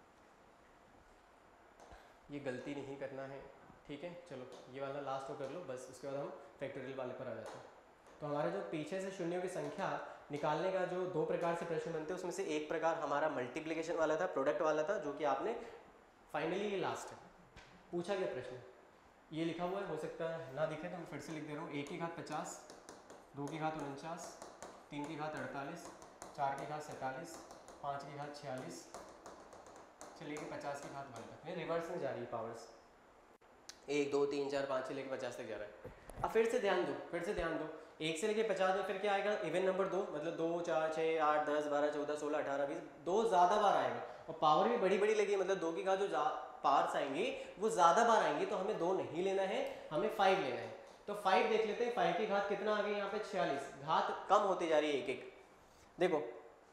Speaker 1: ये गलती नहीं करना है, ठीक है। चलो ये वाला लास्ट को कर लो बस, उसके बाद हम फैक्टोरियल वाले पर आ जाते हैं। तो हमारा जो पीछे से शून्यों की संख्या निकालने का जो दो प्रकार से प्रश्न बनते हैं, उसमें से एक प्रकार हमारा मल्टीप्लिकेशन वाला था, प्रोडक्ट वाला था, जो कि आपने फाइनली ये लास्ट है पूछा गया प्रश्न, ये लिखा हुआ है, हो सकता है ना दिखे तो मैं फिर से लिख दे रहा हूँ। एक की घात पचास, दो की घात उनचास, तीन की घात अड़तालीस, चार की घात सैंतालीस, पाँच की घात छियालीस, चलिए कि पचास की घात वन तक। ये रिवर्स में जा रही है पावर्स, एक दो तीन चार पाँच से लेकर पचास तक जा रहा है। अब फिर से ध्यान दो, फिर से ध्यान दो, एक से लेके पचास में फिर क्या आएगा, इवन नंबर दो, मतलब दो, चार, छः, आठ, दस, बारह, चौदह, सोलह, अठारह, बीस, दो ज़्यादा बार आएगा और पावर भी बड़ी बड़ी लगी, मतलब दो की घात जो पावर्स आएंगी वो ज़्यादा बार आएंगी। तो हमें दो नहीं लेना है, हमें फाइव लेना है। तो फाइव देख लेते हैं, फाइव की घात कितना आ गई यहाँ पे छियालीस, घात कम होती जा रही है एक एक। देखो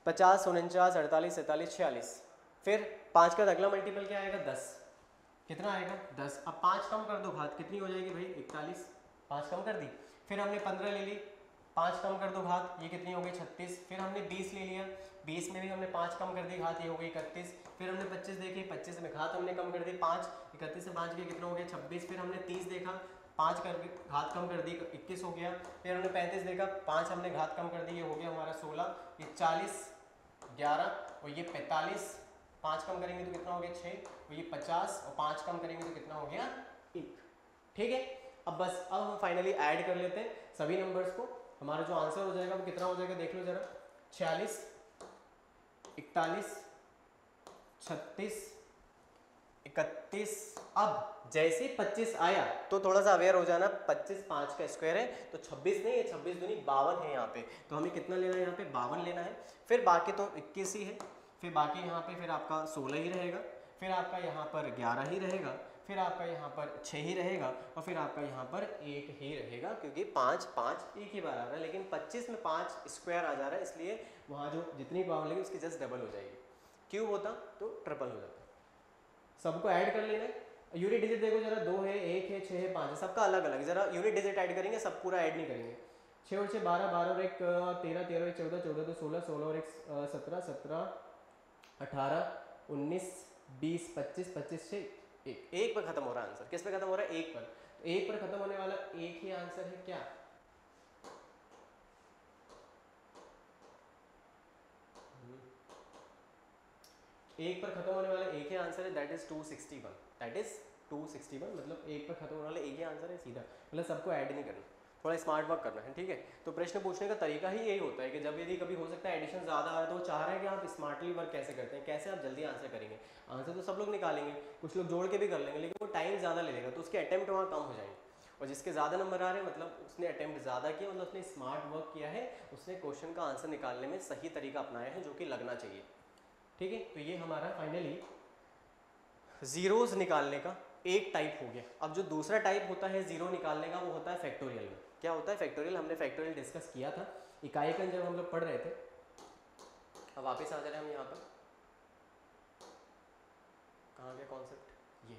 Speaker 1: पचास, उनचास, अड़तालीस, सैंतालीस, छियालीस। फिर पाँच का अगला मल्टीपल क्या आएगा? दस। कितना आएगा? दस। अब पाँच कम कर दो घात, कितनी हो जाएगी भाई? इकतालीस। पाँच कम कर दी। फिर हमने पंद्रह ले ली, पाँच कम कर दो घात, ये कितनी हो गई? छत्तीस। फिर हमने बीस ले लिया, बीस में भी हमने पाँच कम कर दी घात, ये हो गई इकतीस। फिर हमने पच्चीस देखी, पच्चीस में घात हमने कम कर दी पाँच, इकतीस से पाँच गया, कितना हो गया? छब्बीस। फिर हमने तीस देखा, पाँच कर घात कम कर दी, इक्कीस हो गया। फिर हमने पैंतीस देखा, पाँच हमने घात कम कर दी, ये हो गया हमारा सोलह। ये चालीस, ग्यारह और ये पैंतालीस, पाँच कम करेंगे तो कितना हो गया? छः। और ये पचास और पाँच कम करेंगे तो कितना हो गया? एक। ठीक है, अब बस अब हम फाइनली ऐड कर लेते हैं सभी नंबर्स को। हमारा जो आंसर हो जाएगा वो कितना हो जाएगा? देख लो जरा, छियालीस, इकतालीस, छत्तीस, इकतीस। अब जैसे पच्चीस आया तो थोड़ा सा अवेयर हो जाना, पच्चीस पाँच का स्क्वायर है तो छब्बीस नहीं है, छब्बीस दूनी बावन है यहाँ पे, तो हमें कितना लेना है? यहाँ पे बावन लेना है। फिर बाकी तो इक्कीस ही है, फिर बाकी यहाँ पे फिर आपका सोलह ही रहेगा, फिर आपका यहाँ पर ग्यारह ही रहेगा, फिर आपका यहाँ पर छः ही रहेगा और फिर आपका यहाँ पर एक ही रहेगा, क्योंकि पाँच पाँच एक ही बार आ रहा है, लेकिन पच्चीस में पाँच स्क्वायर आ जा रहा है, इसलिए वहाँ जो जितनी पावर लगी उसकी जस्ट डबल हो जाएगी। क्यूब होता तो ट्रिपल हो जाता। सबको ऐड कर लेना है। यूनिट डिजिट देखो जरा, दो है, एक है, छः है, पाँच है, सबका अलग अलग। जरा यूनिट डिजिट ऐड करेंगे, सब पूरा ऐड नहीं करेंगे। छः और छः बारह, बारह और एक तेरह, तेरह और एक चौदह, चौदह तो सोलह, सोलह और एक सत्रह, सत्रह, अठारह, उन्नीस, बीस, पच्चीस, पच्चीस से एक, एक पर खत्म हो रहा है आंसर। किस पे खत्म हो रहा है? एक पर। तो एक पर खत्म होने वाला एक ही आंसर है क्या? एक पर खत्म होने वाला एक ही आंसर है, that is two sixty one. That is two sixty one, मतलब एक पर खत्म होने वाला एक ही आंसर है सीधा, मतलब सबको ऐड नहीं करना, थोड़ा स्मार्ट वर्क करना है। ठीक है, तो प्रश्न पूछने का तरीका ही यही होता है कि जब यदि कभी हो सकता है एडिशन ज़्यादा आ रहा है तो वो चाह रहा है कि आप स्मार्टली वर्क कैसे करते हैं, कैसे आप जल्दी आंसर करेंगे। आंसर तो सब लोग निकालेंगे, कुछ लोग जोड़ के भी कर लेंगे, लेकिन वो टाइम ज़्यादा ले लेगा, तो उसके अटैम्प्ट वहाँ कम हो जाएंगे। और जिसके ज़्यादा नंबर आ रहे हैं मतलब उसने अटैम्प्ट ज़्यादा किया, मतलब उसने स्मार्ट वर्क किया है, उसने क्वेश्चन का आंसर निकालने में सही तरीका अपनाया है जो कि लगना चाहिए। ठीक है, तो ये हमारा फाइनली जीरोस निकालने का एक टाइप हो गया। अब जो दूसरा टाइप होता है जीरो निकालने का वो होता है फैक्टोरियल में। क्या होता है फैक्टोरियल? हमने फैक्टोरियल डिस्कस किया था इकाईकन जब हम लोग पढ़ रहे थे। अब वापस आ जा रहे हैं हम यहाँ पर, कहाँ गया कॉन्सेप्ट? ये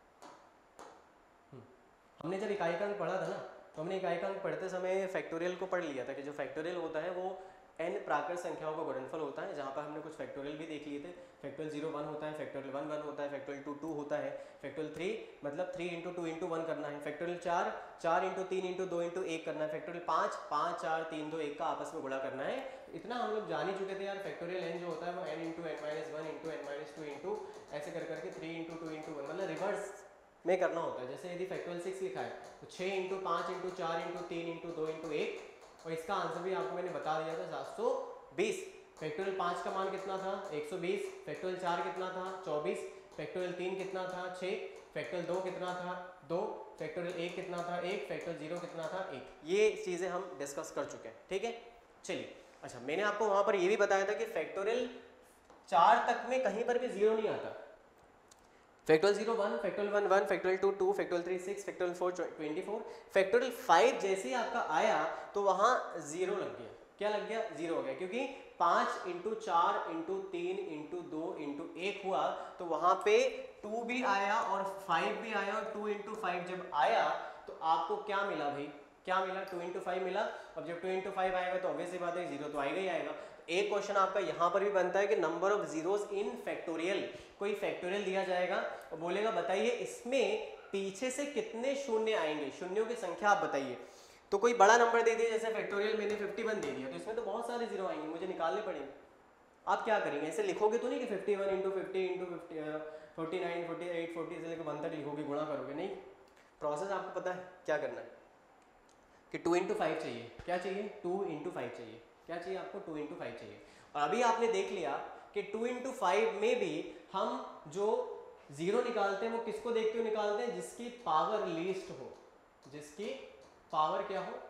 Speaker 1: है, हमने जब इकाईकन पढ़ा था ना तो हमने इकाईकन पढ़ते समय फैक्टोरियल को पढ़ लिया था कि जो फैक्टोरियल होता है वो एन प्राकृत संख्याओं का गुणनफल होता है, जहाँ पर हमने कुछ फैक्टोरियल भी देख लिए थे। फैक्टोरियल जीरो वन होता है, फैक्टोरियल वन वन होता है, फैक्टोरियल टू टू होता है, फैक्टोरियल थ्री मतलब three into two into one करना है, फैक्टोरियल चार चार इंटू तीन इंटू दो इंटू एक करना है, फैक्टोरियल पाँच पाँच चार तीन दो एक का आपस में गुणा करना है। इतना हम लोग जान ही चुके थे यार। फैक्टोरियल एन जो होता है वो n into n minus one into n minus two into ऐसे कर करके three into two into one मतलब रिवर्स में करना होता है। जैसे यदि फैक्टोरियल सिक्स लिखा है तो छः इंटू पाँच इंटू चार इंटू तीन इंटू दो इंटू एक, और इसका आंसर भी आपको मैंने बता दिया था सात सौ बीस। फैक्टोरियल पाँच का मान कितना था? एक सौ बीस। फैक्टोरियल चार कितना था? चौबीस। फैक्टोरियल तीन कितना था? छः। फैक्टोरियल दो कितना था? दो। फैक्टोरियल एक कितना था? एक। फैक्टोरियल जीरो कितना था? एक। ये चीज़ें हम डिस्कस कर चुके हैं। ठीक है, चलिए। अच्छा, मैंने आपको वहाँ पर ये भी बताया था कि फैक्टोरियल चार तक में कहीं पर भी जीरो नहीं आता। Factorial zero one, factorial one one, factorial two two, factorial three six, factorial four twenty four, factorial five जैसे ही आपका आया तो वहाँ जीरो लग गया। क्या लग गया? जीरो हो गया, क्योंकि पाँच इंटू चार इंटू तीन इंटू दो इंटू एक हुआ तो वहाँ पे टू भी आया और फाइव भी आया, और टू इंटू फाइव जब आया तो आपको क्या मिला भाई? क्या मिला? टू इंटू फाइव मिला। अब जब टू इंटू फाइव आएगा तो ऑब्वियसली बात है जीरो तो आएगा ही आएगा। एक क्वेश्चन आपका यहाँ पर भी बनता है कि number of zeros in factorial, कोई फैक्टोरियल दिया जाएगा और बोलेगा बताइए इसमें पीछे से कितने शून्य आएंगे, शून्यों की संख्या आप बताइए। तो कोई बड़ा नंबर दे दिया, जैसे फैक्टोरियल मैंने इक्यावन दे दिया, तो इसमें तो बहुत सारे जीरो आएंगे, मुझे निकालने पड़ेंगे। आप क्या करेंगे? ऐसे लिखोगे तो नहीं कि fifty one into fifty into fifty forty nine forty eight forty से लेकर वन तक लिखोगे, गुणा करोगे, नहीं। प्रोसेस आपको पता है क्या करना है कि टू इंटू फाइव चाहिए। क्या चाहिए? टू इंटू फाइव चाहिए। क्या चाहिए आपको? टू इंटू फाइव चाहिए। और अभी आपने देख लिया कि टू इंटू फाइव में भी हम जो जीरो निकालते हैं वो किसको देखते हुए निकालते हैं? जिसकी पावर लीस्ट हो। जिसकी पावर क्या हो?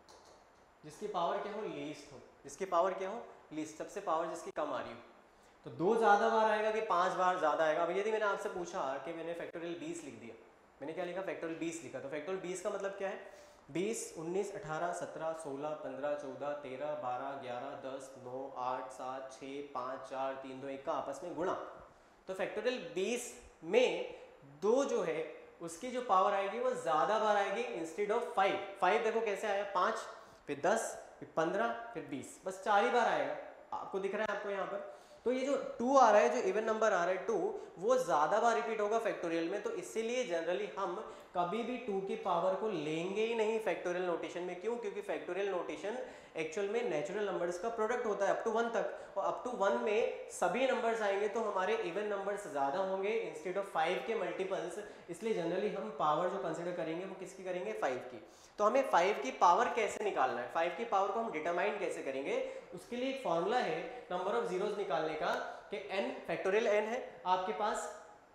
Speaker 1: जिसकी पावर क्या हो? लीस्ट हो। जिसकी पावर क्या हो? लीस्ट। सबसे पावर जिसकी कम आ रही हो। तो दो ज़्यादा बार आएगा कि पाँच बार ज़्यादा आएगा? अब यदि मैंने आपसे पूछा कि मैंने फैक्टोरियल बीस लिख दिया, मैंने क्या लिखा? फैक्टोरियल बीस लिखा, तो फैक्टोरियल बीस का मतलब क्या है? बीस, उन्नीस, अठारह, सत्रह, सोलह, पंद्रह, चौदह, तेरह, बारह, ग्यारह, दस, नौ, आठ, सात, छः, पाँच, चार, तीन, दो, एक का आपस में गुणा। तो फैक्टोरियल बीस में दो जो है उसकी जो पावर आएगी वो ज़्यादा बार आएगी इंस्टेड ऑफ फाइव। फाइव देखो कैसे आया, पाँच, फिर दस, फिर पंद्रह, फिर बीस, बस चार ही बार आएगा। आपको दिख रहा है आपको यहाँ पर। तो ये जो टू आ रहा है, जो इवन नंबर आ रहा है टू, वो ज़्यादा बार रिपीट होगा फैक्टोरियल में, तो इसीलिए जनरली हम कभी भी टू की पावर को लेंगे ही नहीं फैक्टोरियल नोटेशन में। क्यों? क्योंकि फैक्टोरियल नोटेशन एक्चुअल में नेचुरल नंबर्स का प्रोडक्ट होता है अप टू वन तक, और अप टू वन में सभी नंबर्स आएंगे तो हमारे इवन नंबर्स ज़्यादा होंगे इंस्टेड ऑफ फाइव के मल्टीपल्स। इसलिए जनरली हम पावर जो कंसिडर करेंगे वो किसकी करेंगे, फाइव की। तो हमें फाइव की पावर कैसे निकालना है, फाइव की पावर को हम डिटरमाइन कैसे करेंगे, उसके लिए एक फॉर्मूला है नंबर ऑफ जीरोस निकालने का कि n फैक्टोरियल n है आपके पास,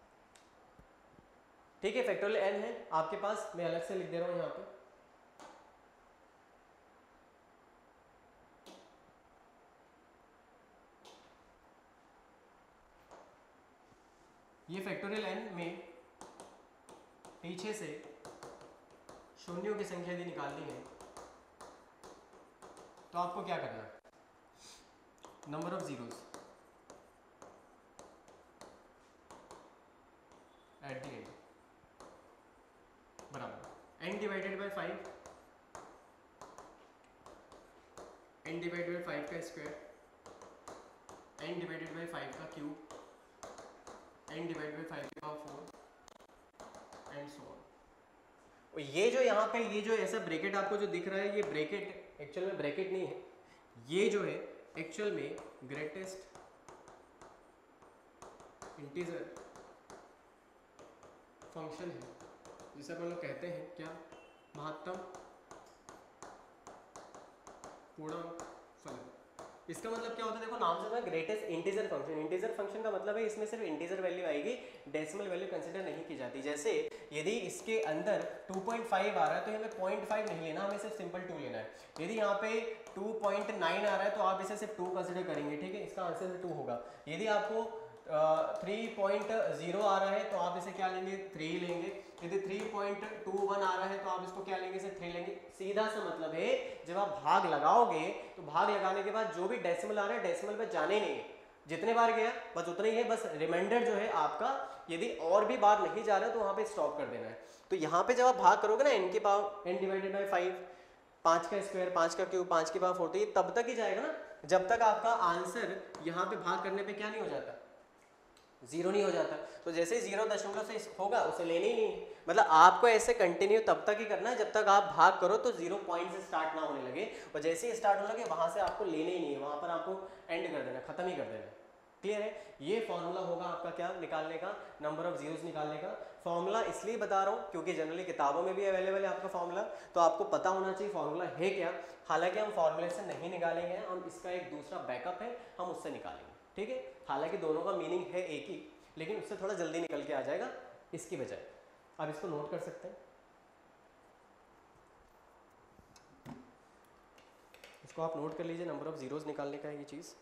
Speaker 1: ठीक है, फैक्टोरियल n है आपके पास, मैं अलग से लिख दे रहा हूं यहां पे। ये फैक्टोरियल n में पीछे से शून्यों की संख्या यदि निकालनी है तो आपको क्या करना है, number of zeros at the end बराबर n divided by five, n divided by five का square, n divided by five का cube, n divided by five का फोर एंड सो ऑन। ये जो यहाँ पे ये जो ऐसा ब्रैकेट आपको जो दिख रहा है, ये ब्रैकेट एक्चुअल में ब्रैकेट नहीं है, ये जो है एक्चुअल में ग्रेटेस्ट इंटीजर फंक्शन है, जिसे अपन लोग कहते हैं क्या, महत्तम पूर्णांक फलन। इसका मतलब क्या होता है, देखो नाम से ना greatest integer function, integer function का मतलब है इसमें सिर्फ इंटीजर वैल्यू आएगी, डेसिमल वैल्यू कंसीडर नहीं की जाती। जैसे यदि इसके अंदर टू पॉइंट फाइव आ रहा है तो हमें पॉइंट फाइव नहीं लेना, हमें सिर्फ सिंपल टू लेना है। यदि यहाँ पे टू पॉइंट नाइन आ रहा है तो आप इसे सिर्फ टू कंसीडर करेंगे, ठीक है, इसका आंसर टू होगा। यदि आपको थ्री पॉइंट जीरो आ रहा है तो आप इसे क्या लेंगे, थ्री लेंगे। यदि थ्री पॉइंट टू वन आ रहा है तो आप इसको क्या लेंगे, इसे थ्री लेंगे। सीधा सा मतलब है जब आप भाग लगाओगे तो भाग लगाने के बाद जो भी डेसिमल आ रहा है डेसिमल पे जाने नहीं है, जितने बार गया बस उतना ही है, बस रिमाइंडर जो है आपका यदि और भी बार नहीं जा रहा है तो वहां पे स्टॉप कर देना है। तो यहाँ पे जब आप भाग करोगे ना n की power n divided by five, पाँच का स्क्वायर, पाँच का क्यूब, पाँच की पावर फोर, तो ये तब तक ही जाएगा ना जब तक आपका आंसर यहाँ पे भाग करने पे क्या नहीं हो जाता, जीरो नहीं हो जाता। तो जैसे ही जीरो दशमलव से होगा उसे लेने ही नहीं, मतलब आपको ऐसे कंटिन्यू तब तक ही करना है जब तक आप भाग करो तो जीरो पॉइंट से स्टार्ट ना होने लगे, और जैसे ही स्टार्ट होने लगे वहां से आपको लेने ही नहीं है, वहां पर आपको एंड कर देना, खत्म ही कर देना। क्लियर है? ये फॉर्मूला होगा आपका क्या निकालने का, नंबर ऑफ जीरोस निकालने का। फॉर्मूला इसलिए बता रहा हूँ क्योंकि जनरली किताबों में भी अवेलेबल है आपका फॉर्मूला, तो आपको पता होना चाहिए फॉर्मूला है क्या। हालांकि हम फॉर्मूले से नहीं निकालेंगे, हम इसका एक दूसरा बैकअप है, हम उससे निकालेंगे, ठीक है। हालांकि दोनों का मीनिंग है एक ही, लेकिन उससे थोड़ा जल्दी निकल के आ जाएगा इसकी बजाय। आप इसको नोट कर सकते हैं, इसको आप नोट कर लीजिए, नंबर ऑफ जीरोस निकालने का है ये चीज़।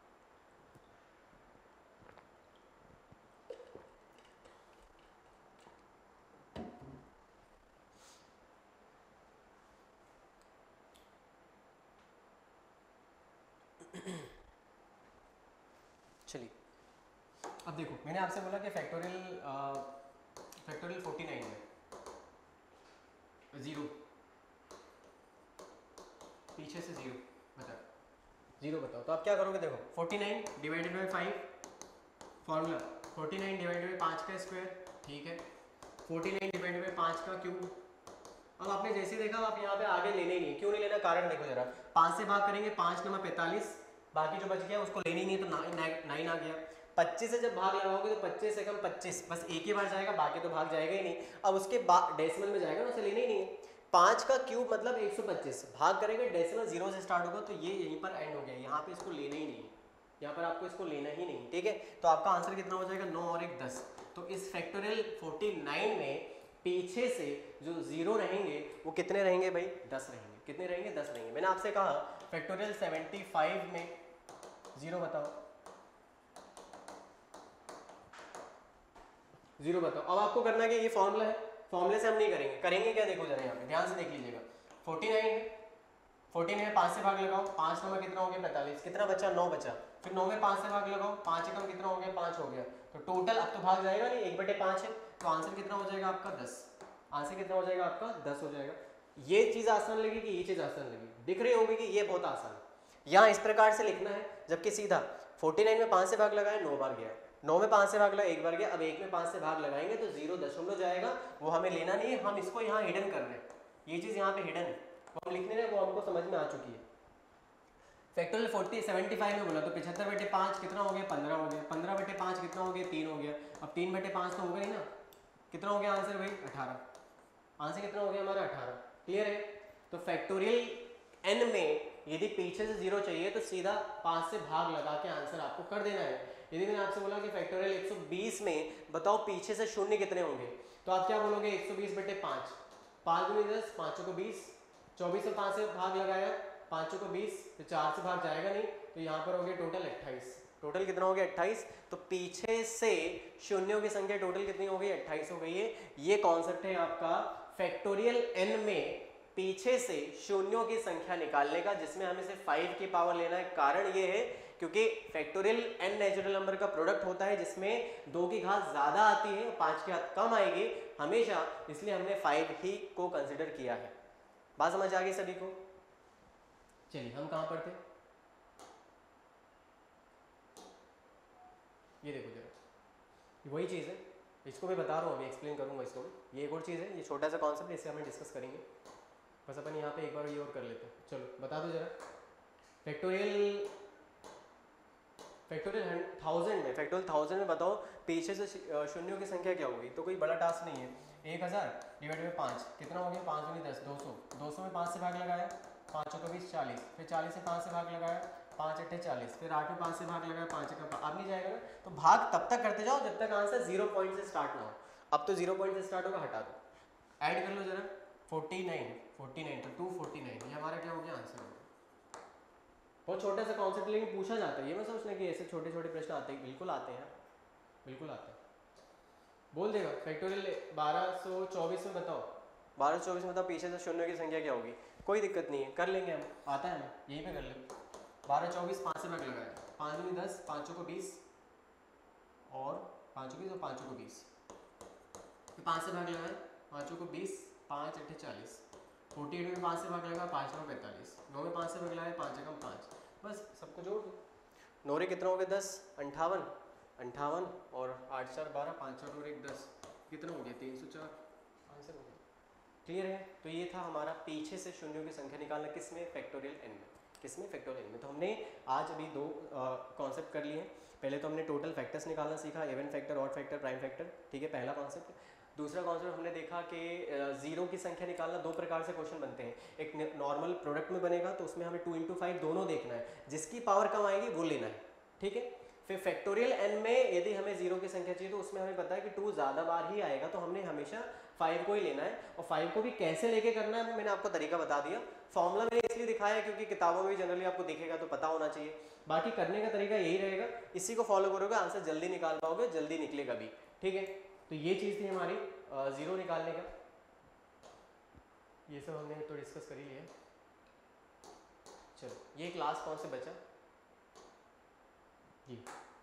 Speaker 1: चलिए अब देखो, मैंने आपसे बोला कि फैक्टोरियल फैक्टोरियल फोर्टी नाइन है, जीरो पीछे से जीरो बताओ, जीरो बताओ। तो आप क्या करोगे, देखो forty nine divided by five, formula forty nine divided by पाँच का स्क्वायर, ठीक है, फोर्टी नाइन डिवाइडेड बाई पाँच का क्यूब। अब आपने जैसे देखा आप यहाँ पे आगे लेने ही नहीं, क्यों नहीं लेना, कारण देखो जरा, पाँच से भाग करेंगे, पाँच नंबर पैंतालीस, बाकी जो बच गया उसको लेने ही नहीं, तो नाइन आ गया। पच्चीस से जब भाग लगाओगे तो पच्चीस से कम पच्चीस, बस एक ही बार जाएगा, बाकी तो भाग जाएगा ही नहीं। अब उसके बाद डेसिमल में जाएगा ना, उसे लेने ही नहीं है। पाँच का क्यूब मतलब एक सौ पच्चीस, भाग करेंगे डेसिमल जीरो से स्टार्ट होगा, तो ये यहीं पर एंड हो गया, यहाँ पे इसको लेना ही नहीं, यहाँ पर आपको इसको लेना ही नहीं, ठीक है। तो आपका आंसर कितना हो जाएगा, नौ और एक दस। तो इस फैक्टोरियल फोर्टी नाइन में पीछे से जो जीरो रहेंगे वो कितने रहेंगे भाई, दस रहेंगे। कितने रहेंगे, दस रहेंगे। मैंने आपसे कहा फैक्टोरियल सेवेंटी फाइव में जीरो बताओ, जीरो बताओ। अब आपको करना है कि ये फॉर्मूला है, फॉर्मूले से हम नहीं करेंगे, करेंगे क्या, देखो जरा यहाँ पे ध्यान से देख लीजिएगा। फोर्टी नाइन है, फोर्टी नाइन में पाँच से भाग लगाओ, पाँच नौ में कितना हो गया पैंतालीस, कितना बचा नौ बचा, फिर नौ में पाँच से भाग लगाओ, पाँच एकम कितना हो गया पाँच हो गया, तो टोटल अब तो भाग जाएगा नहीं, एक बटे पाँच है, तो आंसर कितना हो जाएगा आपका दस, आंसर कितना हो जाएगा आपका दस हो जाएगा। ये चीज़ आसान लगी कि ये चीज़ आसान लगी, दिख रही होगी कि ये बहुत आसान है, यहाँ इस प्रकार से लिखना है, जबकि सीधा फोर्टी नाइन में पाँच से भाग लगाए नौ बार गया, नौ में पाँच से भाग लगाए एक बार गया, अब एक में पाँच से भाग लगाएंगे तो जीरो दशमलव जाएगा, वो हमें लेना नहीं है, हम इसको यहाँ हिडन कर रहे हैं, ये चीज़ यहाँ पे हिडन है, वो हम लिखने रहे वो हमको समझ में आ चुकी है। फैक्टोरियल फोर्टी सेवेंटी फाइव में बोला तो पचहत्तर बटे पाँच कितना हो गया पंद्रह हो गया, पंद्रह बटे पाँच कितना हो गया तीन हो गया, अब तीन बटे पाँच तो होगा ही ना, कितना हो गया आंसर भाई अठारह, आंसर कितना हो गया हमारा अठारह, क्लियर है। तो फैक्टोरियल एन में यदि पीछे से जीरो चाहिए तो सीधा पाँच से भाग लगा के आंसर आपको कर देना है। यदि मैंने आपसे बोला कि फैक्टोरियल एक सौ बीस में बताओ पीछे से शून्य कितने होंगे, तो आप क्या बोलोगे एक सौ बीस बटे पाँच, पाँच दूनी दस, पाँचों को बीस, चौबीस में पाँच से भाग लगाया, पाँचों को बीस, तो चार से भाग जाएगा नहीं, तो यहाँ पर हो गया टोटल अट्ठाईस, टोटल कितना हो गया अट्ठाईस, तो पीछे से शून्यों की संख्या टोटल कितनी हो गई अट्ठाईस हो गई है। ये कॉन्सेप्ट है आपका फैक्टोरियल एन में पीछे से शून्यों की संख्या निकालने का, जिसमें हमें सिर्फ फाइव की पावर लेना है। कारण ये है क्योंकि फैक्टोरियल एन नेचुरल नंबर का प्रोडक्ट होता है जिसमें दो की घात ज्यादा आती है, पाँच की घात कम आएगी हमेशा, इसलिए हमने फाइव ही को कंसिडर किया है। बात समझ आ गई सभी को? चलिए हम कहाँ पर थे, ये देखो जरा, वही चीज़ है, इसको मैं बता रहा हूँ, अभी एक्सप्लेन करूँगा इसको भी। ये एक और चीज़ है, ये छोटा सा कॉन्सेप्ट है, इसे हम डिस्कस करेंगे, बस अपन यहाँ पे एक बार ये और कर लेते हैं। चलो बता दो जरा, फैक्टोरियल फैक्टोरियल थाउजेंड में फैक्टोरियल थाउजेंड में बताओ पीछे से शून्यों की संख्या क्या होगी, तो कोई बड़ा टास्क नहीं है, एक हज़ार डिवाइड बाई पाँच कितना हो गया, पाँच दूनी दस, दो सौ, दो सौ में पाँच से भाग लगाया, पाँचों को बीस चालीस, फिर चालीस से पाँच से भाग लगाया, पाँच अट्ठे चालीस, फिर आठ में पाँच से भाग लगाया, पाँच का अब नहीं जाएगा ना, तो भाग तब तक करते जाओ जब तक आंसर जीरो पॉइंट से स्टार्ट ना हो। अब तो जीरो पॉइंट से स्टार्ट होगा, हटा दो, ऐड कर लो जरा, फोर्टी नाइन फोर्टी नाइन तो टू फोर्टी नाइन, ये हमारा क्या हो गया आंसर हो गया। बहुत छोटा सा कॉन्सेप्ट लेकिन पूछा जाता है, ये मैं सोचना कि ऐसे छोटे छोटे प्रश्न आते हैं, बिल्कुल आते हैं, बिल्कुल आते हैं। बोल देगा फैक्टोरियल बारह सौ चौबीस में बताओ, बारह सौ चौबीस में बताओ पीछे से शून्य की संख्या क्या होगी, कोई दिक्कत नहीं है, कर लेंगे हम, आता है हमें, यहीं पे कर लेंगे। बारह चौबीस पाँच से भाग लगाया, पाँच दूनी दस, पाँचों को बीस और पाँचों बीस और पाँचों को बीस, फिर पाँच से भाग लगाए, पाँचों को बीस, पाँच अट्ठे चालीस, फोर्टी एट में पाँच से भाग लगा, पाँच नौ पैंतालीस, नौ में पाँच से भाग लगाए, पाँच एकम पाँच, बस सबको जोड़ दो, नौ रे कितना हो गया दस, अंठावन, अंठावन और आठ चार बारह, पाँच चार और एक दस, कितना हो गया तीन सौ चार, आंसर हो गया। क्लियर है? तो ये था हमारा पीछे से शून्यों की संख्या निकालना, किसमें, फैक्टोरियल एन में, किसमें, फैक्टोरियल में। तो हमने आज अभी दो कॉन्सेप्ट कर लिए हैं। पहले तो हमने टोटल फैक्टर्स निकालना सीखा, even factor, odd factor, prime factor, ठीक है, पहला कॉन्सेप्ट। दूसरा कॉन्सेप्ट हमने देखा कि जीरो की संख्या निकालना, दो प्रकार से क्वेश्चन बनते हैं, एक नॉर्मल प्रोडक्ट में बनेगा तो उसमें हमें टू इंटू फाइव दोनों देखना है, जिसकी पावर कम आएगी वो लेना है, ठीक है। फिर फैक्टोरियल एन में यदि हमें जीरो की संख्या चाहिए तो उसमें हमें पता है कि टू ज़्यादा बार ही आएगा, तो हमने हमेशा फाइव को ही लेना है। और फाइव को भी कैसे लेके करना है मैंने आपको तरीका बता दिया, फॉर्मूला मैंने इसलिए दिखाया है क्योंकि किताबों में भी जनरली आपको दिखेगा तो पता होना चाहिए, बाकी करने का तरीका यही रहेगा, इसी को फॉलो करोगे आंसर जल्दी निकाल पाओगे, जल्दी निकलेगा भी, ठीक है। तो ये चीज़ थी हमारी जीरो निकालने का, ये सब हमने तो डिस्कस कर ही लिया। चलो ये क्लास कौन से बचा जी,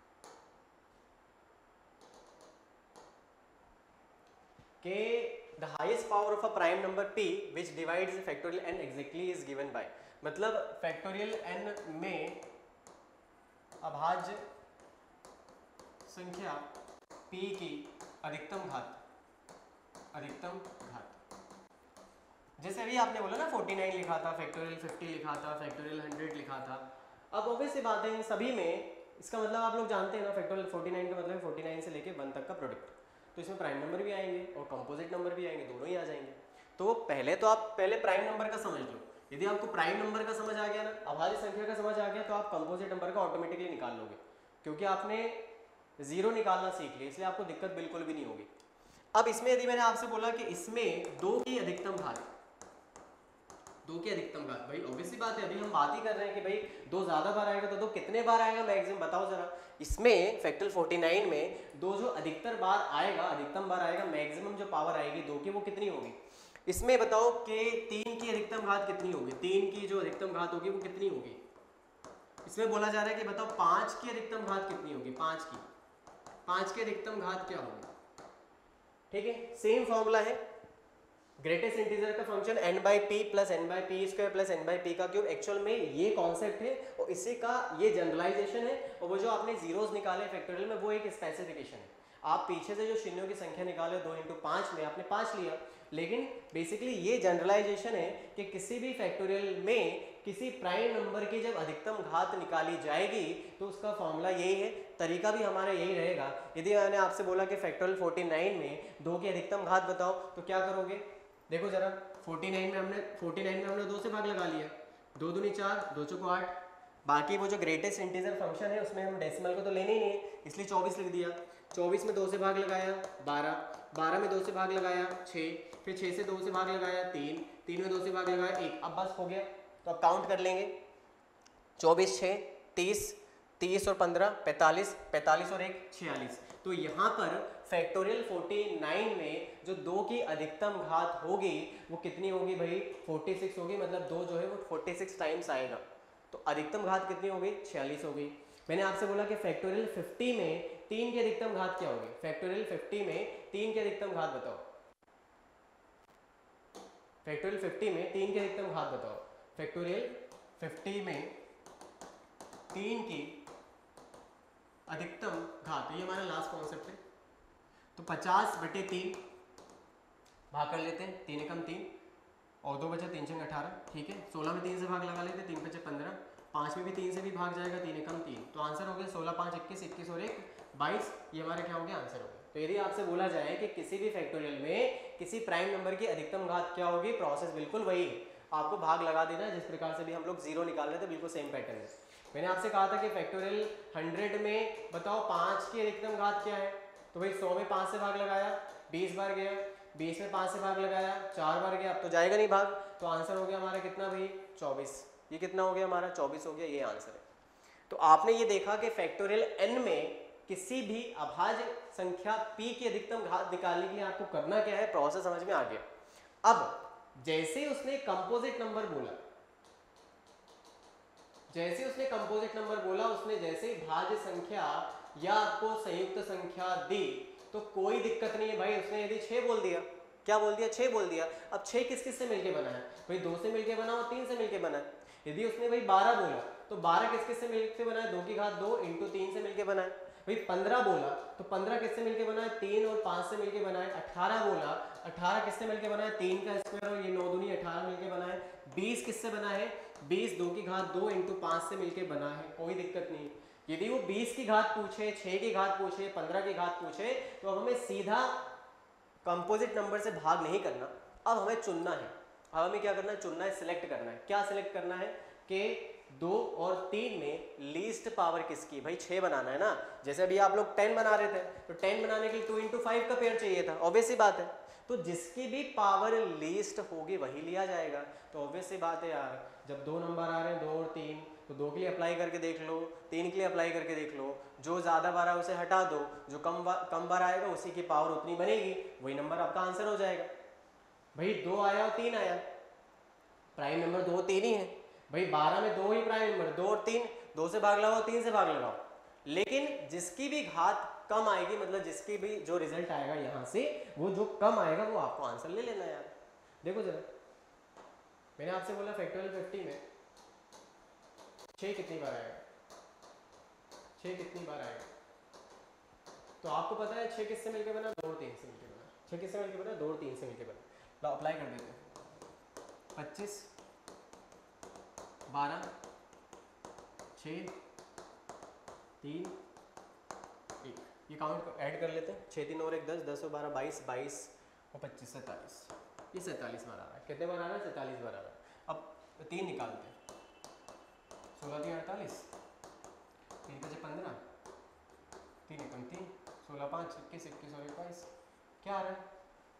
Speaker 1: के the highest power of a prime number p which divides factorial n exactly is given by, मतलब फैक्टोरियल n में अभाज्य संख्या p की अधिकतम घात, अधिकतम घात, जैसे अभी आपने बोला ना उनचास लिखा था, फैक्टोरियल पचास लिखा था, फैक्टोरियल सौ लिखा था। अब ऑब्वियस सी बात है इन सभी में, इसका मतलब आप लोग जानते हैं ना, फैक्टोरियल उनचास का मतलब है उनचास से लेके वन तक का प्रोडक्ट, तो इसमें प्राइम नंबर भी आएंगे और कंपोजिट नंबर भी आएंगे, दोनों ही आ जाएंगे। तो पहले तो आप पहले प्राइम नंबर का समझ लो, यदि आपको प्राइम नंबर का समझ आ गया ना, अभाज्य संख्या का समझ आ गया, तो आप कंपोजिट नंबर का ऑटोमेटिकली निकाल लोगे, क्योंकि आपने जीरो निकालना सीख लिया, इसलिए आपको दिक्कत बिल्कुल भी नहीं होगी। अब इसमें यदि मैंने आपसे बोला कि इसमें दो की अधिकतम घात, दो की अधिकतम घात, भाई ऑब्वियसली बात है, अभी हम बात ही कर रहे हैं कि भाई दो ज्यादा बार आएगा तो दो कितने बार आएगा मैक्सिमम बताओ जरा। इसमें फैक्टोरियल उनचास में दो जो अधिकतर बार आएगा, अधिकतम बार आएगा, मैक्सिमम जो पावर आएगी दो की वो कितनी होगी, इसमें बताओ कि तीन की अधिकतम घात कितनी होगी, तीन की जो अधिकतम घात होगी वो कितनी होगी। इसमें बोला जा रहा है कि बताओ पांच की अधिकतम घात कितनी होगी, पांच की पांच की अधिकतम घात क्या होगी। ठीक है, सेम फॉर्मूला है, ग्रेटेस्ट इंटीजर का function n by p plus n by p square plus n by p का क्यूब। एक्चुअल में ये कॉन्सेप्ट है और इसी का ये जनरलाइजेशन है, और वो जो आपने जीरोस निकाले फैक्टोरियल में वो एक स्पेसिफिकेशन है। आप पीछे से जो शून्यों की संख्या निकाले दो इंटू पाँच में आपने पाँच लिया, लेकिन बेसिकली ये जनरलाइजेशन है कि किसी भी फैक्टोरियल में किसी प्राइम नंबर की जब अधिकतम घात निकाली जाएगी तो उसका फॉर्मूला यही है, तरीका भी हमारा यही रहेगा। यदि मैंने आपसे बोला कि फैक्टोरियल उनचास में दो की अधिकतम घात बताओ तो क्या करोगे, देखो जरा उनचास में हमने उनचास में हमने दो से भाग लगा लिया, दो दूनी चार, दो चौको आठ। बाकी वो जो ग्रेटेस्ट इंटीजर फंक्शन है उसमें हम डेसिमल को तो लेने ही नहीं है, इसलिए चौबीस लिख दिया। चौबीस में दो से भाग लगाया बारह, बारह में दो से भाग लगाया छः, फिर छः से दो से भाग लगाया तीन, तीन में दो से भाग लगाया एक। अब बस हो गया, तो अब काउंट कर लेंगे, चौबीस छः तीस, तीस और पंद्रह पैंतालीस, पैंतालीस और एक छियालीस। तो यहाँ पर फैक्टोरियल उनचास में जो दो की अधिकतम घात होगी वो कितनी होगी भाई, छियालीस होगी, मतलब दो जो है वो छियालीस टाइम्स आएगा। तो अधिकतम घात कितनी होगी, छियालीस होगी। मैंने आपसे बोला कि फैक्टोरियल पचास में तीन की अधिकतम घात क्या होगी, फैक्टोरियल पचास में तीन की अधिकतम घात बताओ, फैक्टोरियल पचास में तीन की अधिकतम घात बताओ। फैक्टोरियल पचास में तीन की अधिकतम घात, ये हमारा लास्ट कॉन्सेप्ट है। तो पचास बटे तीन भाग कर लेते हैं, तीन एकम तीन और दो बचे तीन छः अठारह, ठीक है। सोलह में तीन से भाग लगा लेते हैं, तीन बचे पंद्रह, पाँच में भी तीन से भी भाग जाएगा, तीन एकम तीन। तो आंसर हो गया सोलह पाँच इक्कीस, इक्कीस और एक बाईस, ये हमारा क्या हो गया, आंसर हो गया। तो यदि आपसे बोला जाए कि किसी भी फैक्टोरियल में किसी प्राइम नंबर की अधिकतम घात क्या होगी, प्रोसेस बिल्कुल वही है, आपको भाग लगा देना जिस प्रकार से भी हम लोग जीरो निकाल रहे थे, बिल्कुल सेम पैटर्न है। मैंने आपसे कहा था कि फैक्टोरियल हंड्रेड में बताओ पाँच की अधिकतम घात क्या है, तो भाई सौ में पाँच से भाग लगाया बीस बार गया, बीस में पाँच से भाग लगाया चार बार गया, अब तो जाएगा नहीं भाग, तो आंसर हो गया हमारा कितना भाई, चौबीस। ये कितना हो गया हमारा, चौबीस हो गया, ये आंसर है। तो आपने ये देखा कि फैक्टोरियल n में किसी भी अभाज्य संख्या p की अधिकतम घात निकालने के लिए आपको करना क्या है, प्रोसेस समझ में आ गया। अब जैसे उसने कंपोजिट नंबर बोला, जैसे उसने कंपोजिट नंबर बोला, उसने जैसे ही भाज्य संख्या या आपको संयुक्त संख्या दी तो कोई दिक्कत नहीं है भाई। उसने यदि छः बोल दिया, क्या बोल दिया, छः बोल दिया। अब छः किस किस से मिलके बना है भाई, दो से मिलके बना और तीन से मिलके बना है। यदि उसने भाई बारह बोला तो बारह किस किस से मिलके बना है, दो की घात दो इंटू तीन से मिलके बना है। भाई पंद्रह बोला तो पंद्रह किससे मिलके बना है, तीन और पाँच से मिलके बना है। अठारह बोला, अठारह किससे मिलके बना है, तीन का स्क्वायर और ये नौ दूनी अठारह मिलके बना है। बीस किससे बना है, बीस दो की घात दो इंटू पाँच से मिलके बना है, कोई दिक्कत नहीं। यदि वो बीस की घात पूछे, छः की घात पूछे, पंद्रह की घात पूछे, तो अब हमें सीधा कंपोजिट नंबर से भाग नहीं करना, अब हमें चुनना है। अब हमें क्या करना है, चुनना है, सिलेक्ट करना है। क्या सिलेक्ट करना है कि दो और तीन में लीस्ट पावर किसकी, भाई छः बनाना है ना। जैसे अभी आप लोग टेन बना रहे थे, तो टेन बनाने के लिए टू इंटू फाइव का पेयर चाहिए था, ऑब्वियस सी बात है। तो जिसकी भी पावर लीस्ट होगी वही लिया जाएगा। तो ऑब्वियस सी बात है यार, जब दो नंबर आ रहे हैं दो और तीन, तो दो के लिए अप्लाई करके देख लो, तीन के लिए अप्लाई करके देख लो। जो ज़्यादा बार आए उसे हटा दो, जो कम बार कम बार आएगा उसी की पावर उतनी बनेगी, वही नंबर आपका आंसर हो जाएगा। भाई दो आया और तीन आया, प्राइम नंबर दो तीन ही है भाई। बारह में दो ही प्राइम नंबर, दो और तीन, दो से भाग लगाओ तीन से भाग लगाओ। लेकिन जिसकी भी घात कम आएगी, मतलब जिसकी भी जो रिजल्ट आएगा यहाँ से, वो जो कम आएगा वो आपको आंसर ले लेना यार। देखो जरा, मैंने आपसे बोला फैक्टोरियल फिफ्टी में छः कितनी बार आएगा, छः कितनी बार आएगा, तो आपको पता है छः किससे मिलकर बना, दो और तीन से मिलकर बना। छः किससे मिलकर बना, दो और तीन से मिलकर बना। लो अप्लाई कर देते हैं, पच्चीस, बारह, छः, तीन, एक, ये काउंट ऐड कर लेते हैं। छः तीन और एक दस, दस और बारह बाईस, बाईस और पच्चीस सैंतालीस, ये सैंतालीस बार आ रहा है। कितने बार आ रहा है, सैंतालीस बार आ रहा है। अब तीन निकालते हैं, सोलह तीन अड़तालीस, तीन पचे पंद्रह, तीन एकम तीन, सोलह पाँच इक्कीस, इक्कीस और एक बाईस, क्या आ रहा है,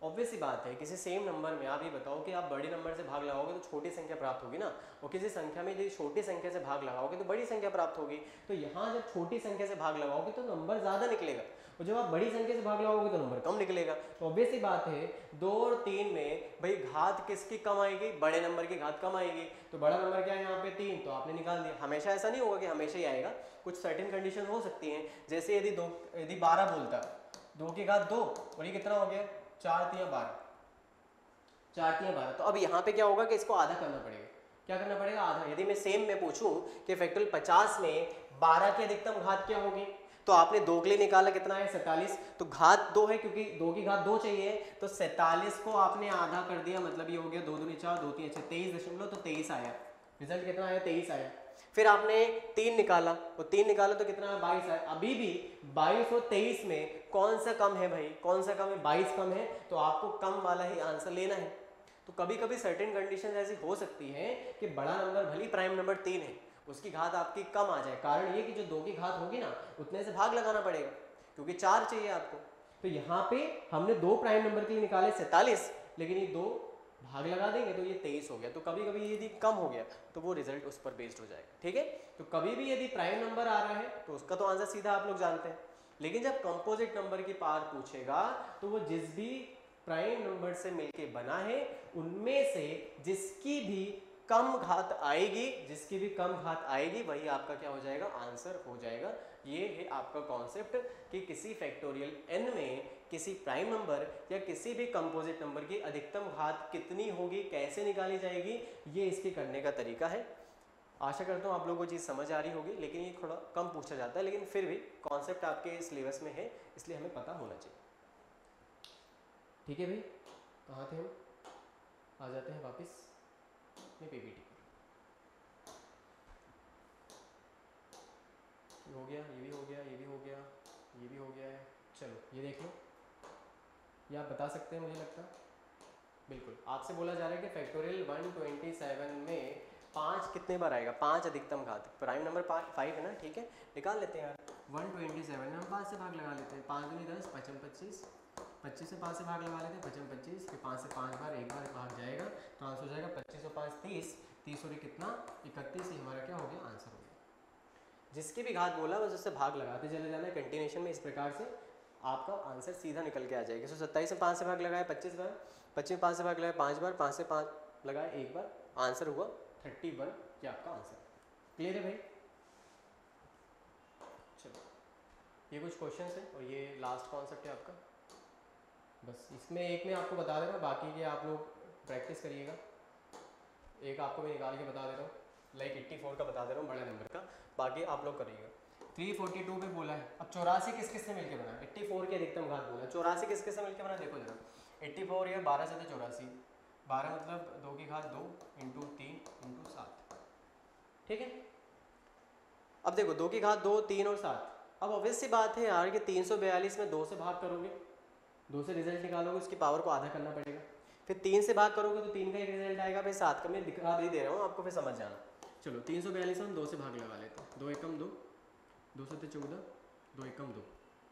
Speaker 1: ऑब्वियस सी बात है, किसी सेम नंबर में आप ये बताओ कि आप बड़े नंबर से भाग लगाओगे तो छोटी संख्या प्राप्त होगी ना, और किसी संख्या में यदि छोटी संख्या से भाग लगाओगे तो बड़ी संख्या प्राप्त होगी। तो यहाँ जब छोटी संख्या से भाग लगाओगे तो नंबर ज़्यादा निकलेगा, और जब आप बड़ी संख्या से भाग लगाओगे तो नंबर कम निकलेगा। तो ऑब्वियस सी बात है दो और तीन में भाई घात किसकी कम आएगी, बड़े नंबर की घात कम आएगी। तो बड़ा नंबर क्या है यहाँ पे तीन, तो आपने निकाल दिया। हमेशा ऐसा नहीं होगा कि हमेशा ही आएगा, कुछ सर्टेन कंडीशन हो सकती हैं। जैसे यदि दो यदि बारह बोलता, दो की घात दो और ये कितना हो गया, चार तिया बारह, चार तिया बारह। तो अब यहाँ पे क्या होगा कि इसको आधा करना पड़ेगा। क्या करना पड़ेगा, आधा। यदि मैं सेम में पूछूं कि फैक्टोरियल पचास में बारह की अधिकतम घात क्या होगी, तो आपने दो के लिए निकाला कितना है, सैंतालीस। तो घात दो है क्योंकि दो की घात दो चाहिए, तो सैंतालीस को आपने आधा कर दिया, मतलब ये हो गया दो दूनी चार, दो तीन छः, तेईस दशमलव, तो तेईस आया। रिजल्ट कितना आया, तेईस आया। फिर आपने तीन निकाला, और तीन निकाला तो कितना है, बाईस आया। अभी भी बाईस और तेईस में कौन सा कम है भाई, कौन सा कम है, बाईस कम है, तो आपको कम वाला ही आंसर लेना है। तो कभी कभी सर्टेन कंडीशन ऐसी हो सकती है कि बड़ा नंबर भली प्राइम नंबर तीन है, उसकी घात आपकी कम आ जाए। कारण ये कि जो दो की घात होगी ना, उतने से भाग लगाना पड़ेगा क्योंकि चार चाहिए आपको। तो यहाँ पे हमने दो प्राइम नंबर के लिए निकाले सैंतालीस, लेकिन ये दो भाग लगा देंगे तो ये तेईस हो गया। तो कभी कभी यदि कम हो गया तो वो रिजल्ट उस पर बेस्ड हो जाएगा, ठीक है। तो कभी भी यदि प्राइम नंबर आ रहा है तो उसका तो आंसर सीधा आप लोग जानते हैं, लेकिन जब कंपोजिट नंबर की पावर पूछेगा तो वो जिस भी प्राइम नंबर से मिलके बना है उनमें से जिसकी भी कम घात आएगी, जिसकी भी कम घात आएगी वही आपका क्या हो जाएगा, आंसर हो जाएगा। ये है आपका कॉन्सेप्ट कि किसी फैक्टोरियल n में किसी प्राइम नंबर या किसी भी कंपोजिट नंबर की अधिकतम घात कितनी होगी, कैसे निकाली जाएगी, ये इसके करने का तरीका है। आशा करता हूँ आप लोगों को चीज़ समझ आ रही होगी, लेकिन ये थोड़ा कम पूछा जाता है, लेकिन फिर भी कॉन्सेप्ट आपके सिलेबस में है, इसलिए हमें पता होना चाहिए। ठीक है भाई, कहाँ थे हम, आ जाते हैं वापस अपने पीपीटी पर। हो गया, ये भी हो गया, ये भी हो गया, ये भी हो गया है। चलो ये देख लो, ये आप बता सकते हैं, मुझे लगता है बिल्कुल। आपसे बोला जा रहा है कि फैक्टोरियल वन ट्वेंटी सेवन में पाँच कितने बार आएगा, पाँच अधिकतम घात। प्राइम नंबर पाँच फाइव है ना, ठीक है, निकाल लेते हैं यार। वन ट्वेंटी सेवन में हम पाँच से भाग लगा लेते हैं, पाँच दूनी दस, पचपन पच्चीस, पच्चीस से पाँच से भाग लगा लेते हैं, पचपन पच्चीस, फिर पाँच से पाँच बार एक बार भाग जाएगा तो आंसर हो जाएगा पच्चीस और पाँच तीस, तीस और कितना इकतीस, ही हमारा क्या हो गया, आंसर हो गया। जिसकी भी घात बोला बस उससे भाग लगाते चले जाना है कंटिन्यूएशन में, इस प्रकार से आपका आंसर सीधा निकल के आ जाएगा। सो सत्ताईस से पाँच से भाग लगाया पच्चीस बार, पच्चीस में पाँच से भाग लगाया पाँच बार, पाँच से पाँच लगाया एक बार, आंसर हुआ थर्टी वन, ये आपका आंसर। क्लियर है भाई। चलो ये कुछ क्वेश्चन है और ये लास्ट कॉन्सेप्ट है आपका। बस इसमें एक में आपको बता दे रहा हूँ, बाकी के आप लोग प्रैक्टिस करिएगा। एक आपको मैं निकाल के बता दे रहा हूँ, लाइक एट्टी फोर का बता दे रहा हूँ बड़े नंबर का, बाकी आप लोग करिएगा। थ्री फोर्टी टू पे बोला है, अब चौरासी किस किस से मिलकर बना, एट्टी फोर की अधिकतम घात बोला, चौरासी किस किस से मिलकर बना, देखो जरा। एट्टी फोर या बारह से चौरासी, बारह मतलब दो की घात दो इंटू तीन इंटू सात, ठीक है। अब देखो दो की घात दो, तीन और सात। अब ऑब्वियस सी बात है यार कि तीन सौ बयालीस में दो से भाग करोगे, दो से रिजल्ट निकालोगे, उसकी पावर को आधा करना पड़ेगा। फिर तीन से भाग करोगे तो तीन का एक रिजल्ट आएगा, फिर सात का मैं दिखा भी दे रहा हूँ आपको, फिर समझ जाना। चलो तीन सौ बयालीस हम दो से भाग लगा लेते हैं, दो एकम दो, दो सत्ते चौदह, दो एकम दो,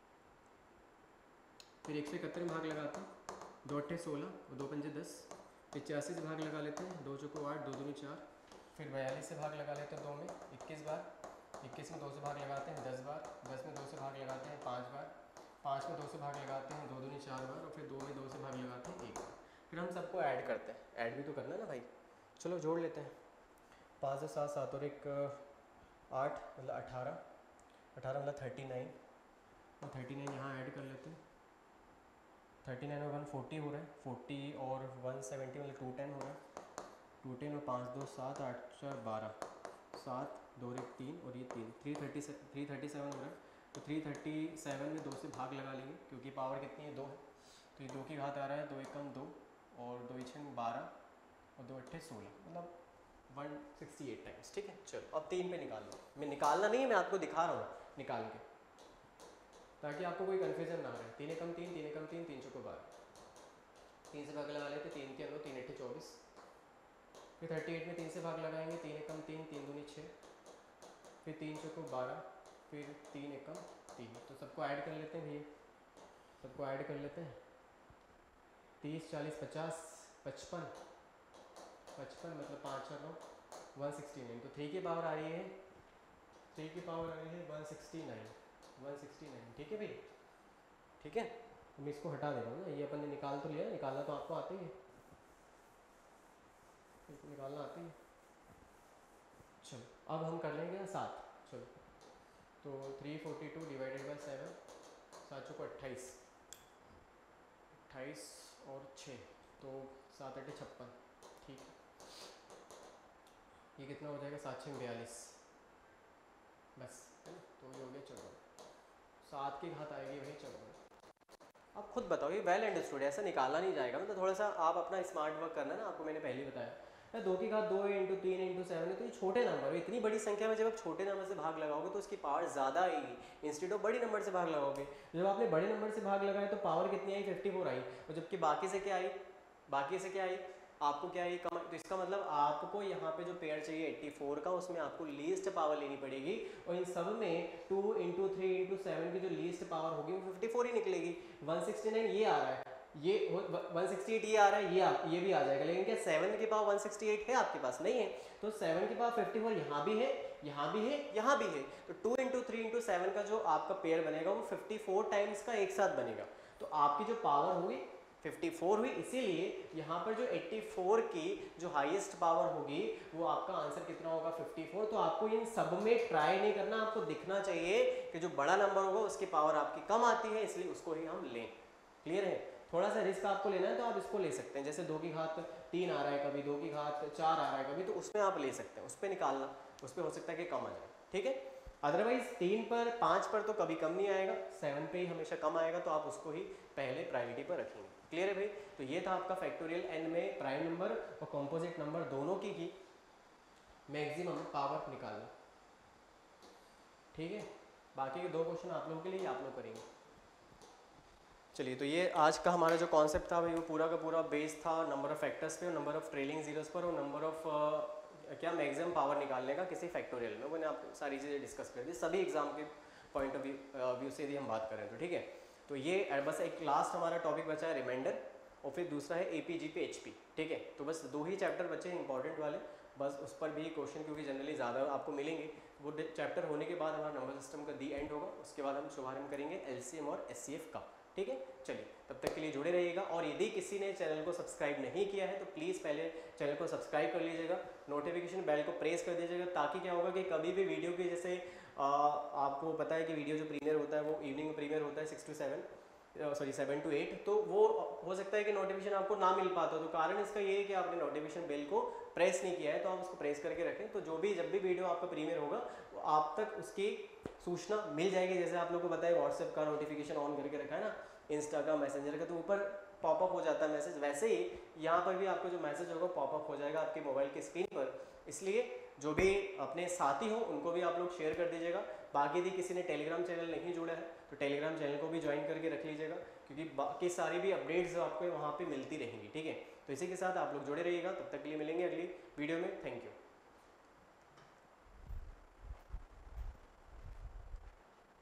Speaker 1: फिर एक सौ इकहत्तर में भाग लगाते हैं, दो अट्ठे सोलह और दो पंजे दस, पिचासी से भाग लगा लेते हैं, दो चौको आठ, दो दूनी चार, फिर बयालीस से भाग लगा लेते हैं दो में इक्कीस बार, इक्कीस में दो से भाग लगाते हैं दस बार, दस में दो से भाग लगाते हैं पाँच बार, पाँच में दो से भाग लगाते हैं दो दूनी चार बार, और फिर दो में दो से भाग लगाते हैं एक बार। फिर हम सबको ऐड करते हैं, ऐड भी तो करना है ना भाई, चलो जोड़ लेते हैं। पाँच से सात, सात और एक आठ मतलब अठारह, अठारह मतलब थर्टी नाइन, और थर्टी नाइन यहाँ ऐड कर लेते हैं। थर्टी नाइन और वन फोर्टी हो रहा है, फोर्टी और वन सेवेंटी मतलब टू टेन हो रहा है, टू टेन और पाँच दो सात, आठ चार बारह, सात दो और एक तीन और ये तीन, थ्री थर्टी से थ्री थर्टी सेवन हो रहा है। तो थ्री थर्टी सेवन में दो से भाग लगा लेंगे क्योंकि पावर कितनी है, दो है, तो ये दो की घात आ रहा है, दो एकम दो और दो छः बारह और दो अट्ठे सोलह, मतलब वन सिक्सटी एट टाइम्स, ठीक है। चलो अब तीन पे निकाल लो, मैं निकालना नहीं है, मैं आपको दिखा रहा हूँ निकाल के, ताकि आपको कोई कन्फ्यूजन ना रहे। तीन एकम तीन, तीन एकम तीन, तीन चौको बारह, तीन से भाग लगा लेते, तीन के अंदर तीन अट्ठे चौबीस, फिर थर्टी एट में तीन से भाग लगाएंगे, तीन एकम तीन, तीन दूनी छः, फिर तीन चौको बारह, फिर तीन एकम तीन। तो सबको ऐड कर लेते हैं भैया, सबको ऐड कर लेते हैं। तीस चालीस पचास पचपन पचपन मतलब पाँच चार नौ वन सिक्सटी नाइन, तो थ्री की पावर आ रही है थ्री की पावर आ रही है one sixty nine one sixty nine. ठीक है भाई, ठीक है। मैं इसको हटा दे रहा हूँ ना, ये अपन ने निकाल तो लिया, निकालना तो आपको आता ही है, इसको निकालना आती है। चलो अब हम कर लेंगे सात। चलो तो three forty two divided by seven, सात चौको अट्ठाईस, अट्ठाईस और छः तो सात अट्ठे छप्पन। ठीक है, ये कितना हो जाएगा, सात छः बयालीस, बस है ना। तो ये हो गया चौवन, सात की घात आएगी वही चौवन। अब खुद बताओ, ये वेल अंडरस्टूड है, ऐसा निकाला नहीं जाएगा, मतलब थोड़ा सा आप अपना स्मार्ट वर्क करना ना, आपको मैंने पहले ही बताया है। दो की घात दो इंटू तीन इंटू सेवन है, तो ये छोटे नंबर है, इतनी बड़ी संख्या में जब आप छोटे नंबर से भाग लगाओगे तो उसकी पावर ज़्यादा आएगी इंस्टेड ऑफ बड़ी नंबर से भाग लगाओगे। जब आपने बड़े नंबर से भाग लगाया तो पावर कितनी आई, फिफ्टी फोर आई, और जबकि बाकी से क्या आई, बाकी से क्या आई आपको क्या आई कम, तो इसका मतलब आपको यहाँ पे जो पेयर चाहिए चौरासी का, उसमें आपको लीस्ट पावर लेनी पड़ेगी, और इन सब में two into three into seven की जो लीस्ट पावर होगी वो फिफ्टी फोर ही निकलेगी। वन सिक्सटी नाइन ये आ रहा है, ये वन सिक्सटी एट ये आ रहा है, ये आ, ये भी आ जाएगा, लेकिन क्या सेवन की पावर वन सिक्सटी एट है आपके पास, नहीं है। तो सेवन की पावर फिफ्टी फोर यहाँ भी है, यहाँ भी है, यहाँ भी है, तो two into three into seven का जो आपका पेयर बनेगा वो फिफ्टी फोर टाइम्स का एक साथ बनेगा। तो आपकी जो पावर होगी फिफ्टी फोर हुई, इसीलिए यहाँ पर जो चौरासी की जो हाईएस्ट पावर होगी वो आपका आंसर कितना होगा, फिफ्टी फोर। तो आपको इन सब में ट्राई नहीं करना, आपको दिखना चाहिए कि जो बड़ा नंबर होगा उसकी पावर आपकी कम आती है, इसलिए उसको ही हम लें। क्लियर है, थोड़ा सा रिस्क आपको लेना है तो आप इसको ले सकते हैं, जैसे दो की घात तीन आ रहा है कभी, दो की घात चार आ रहा है कभी, तो उसमें आप ले सकते हैं, उस पर निकालना, उस पर हो सकता है कि कम आ जाए। ठीक है, अदरवाइज तीन पर पाँच पर तो कभी कम नहीं आएगा, सेवन पे ही हमेशा कम आएगा, तो आप उसको ही पहले प्रायोरिटी पर रखेंगे। क्लियर है भाई, तो ये था आपका फैक्टोरियल एन में प्राइम नंबर और कंपोजिट नंबर दोनों की ही मैक्सिमम पावर निकालना। ठीक है, बाकी के दो क्वेश्चन आप लोगों के लिए आप लोग करेंगे। चलिए, तो ये आज का हमारा जो कॉन्सेप्ट था भाई वो पूरा का पूरा बेस था नंबर ऑफ फैक्टर्स पे और नंबर ऑफ ट्रेलिंग जीरोस पर और नंबर ऑफ क्या मैक्सिमम पावर निकालने का किसी फैक्टोरियल में। मैंने आप सारी चीज़ें डिस्कस कर दी, सभी एग्जाम के पॉइंट ऑफ व्यू व्यू से यदि हम बात करें तो। ठीक है, तो ये बस एक लास्ट हमारा टॉपिक बचा है रिमाइंडर, और फिर दूसरा है A P G P H P. ठीक है, तो बस दो ही चैप्टर बचे हैं इंपॉर्टेंट वाले, बस उस पर भी क्वेश्चन क्योंकि जनरली ज़्यादा आपको मिलेंगे। वो चैप्टर होने के बाद हमारा नंबर सिस्टम का दी एंड होगा, उसके बाद हम शुभारंभ करेंगे एल सी एम और एस सी एफ का। ठीक है, चलिए तब तक के लिए जुड़े रहिएगा, और यदि किसी ने चैनल को सब्सक्राइब नहीं किया है तो प्लीज़ पहले चैनल को सब्सक्राइब कर लीजिएगा, नोटिफिकेशन बेल को प्रेस कर दीजिएगा, ताकि क्या होगा कि कभी भी वीडियो की जैसे आ, आपको पता है कि वीडियो जो प्रीमियर होता है वो इवनिंग में प्रीमियर होता है six two seven sorry seven two eight, तो वो हो सकता है कि नोटिफिकेशन आपको ना मिल पाता, तो कारण इसका ये है कि आपने नोटिफिकेशन बेल को प्रेस नहीं किया है, तो आप उसको प्रेस करके रखें, तो जो भी जब भी वीडियो आपका प्रीमियर होगा वो आप तक उसकी सूचना मिल जाएगी। जैसे आप लोगों को बताया व्हाट्सएप का नोटिफिकेशन ऑन करके रखा है ना, इंस्टा का, मैसेंजर का, तो ऊपर पॉपअप हो जाता है मैसेज, वैसे ही यहाँ पर भी आपको जो मैसेज होगा पॉपअप हो जाएगा आपके मोबाइल की स्क्रीन पर। इसलिए जो भी अपने साथी हो उनको भी आप लोग शेयर कर दीजिएगा। बाकी यदि किसी ने टेलीग्राम चैनल नहीं जुड़ा है तो टेलीग्राम चैनल को भी ज्वाइन करके रख लीजिएगा, क्योंकि बाकी सारी भी अपडेट्स आपको वहाँ पे मिलती रहेंगी। ठीक है, तो इसी के साथ आप लोग जुड़े रहिएगा, तब तक के लिए मिलेंगे अगली वीडियो में। Thank you.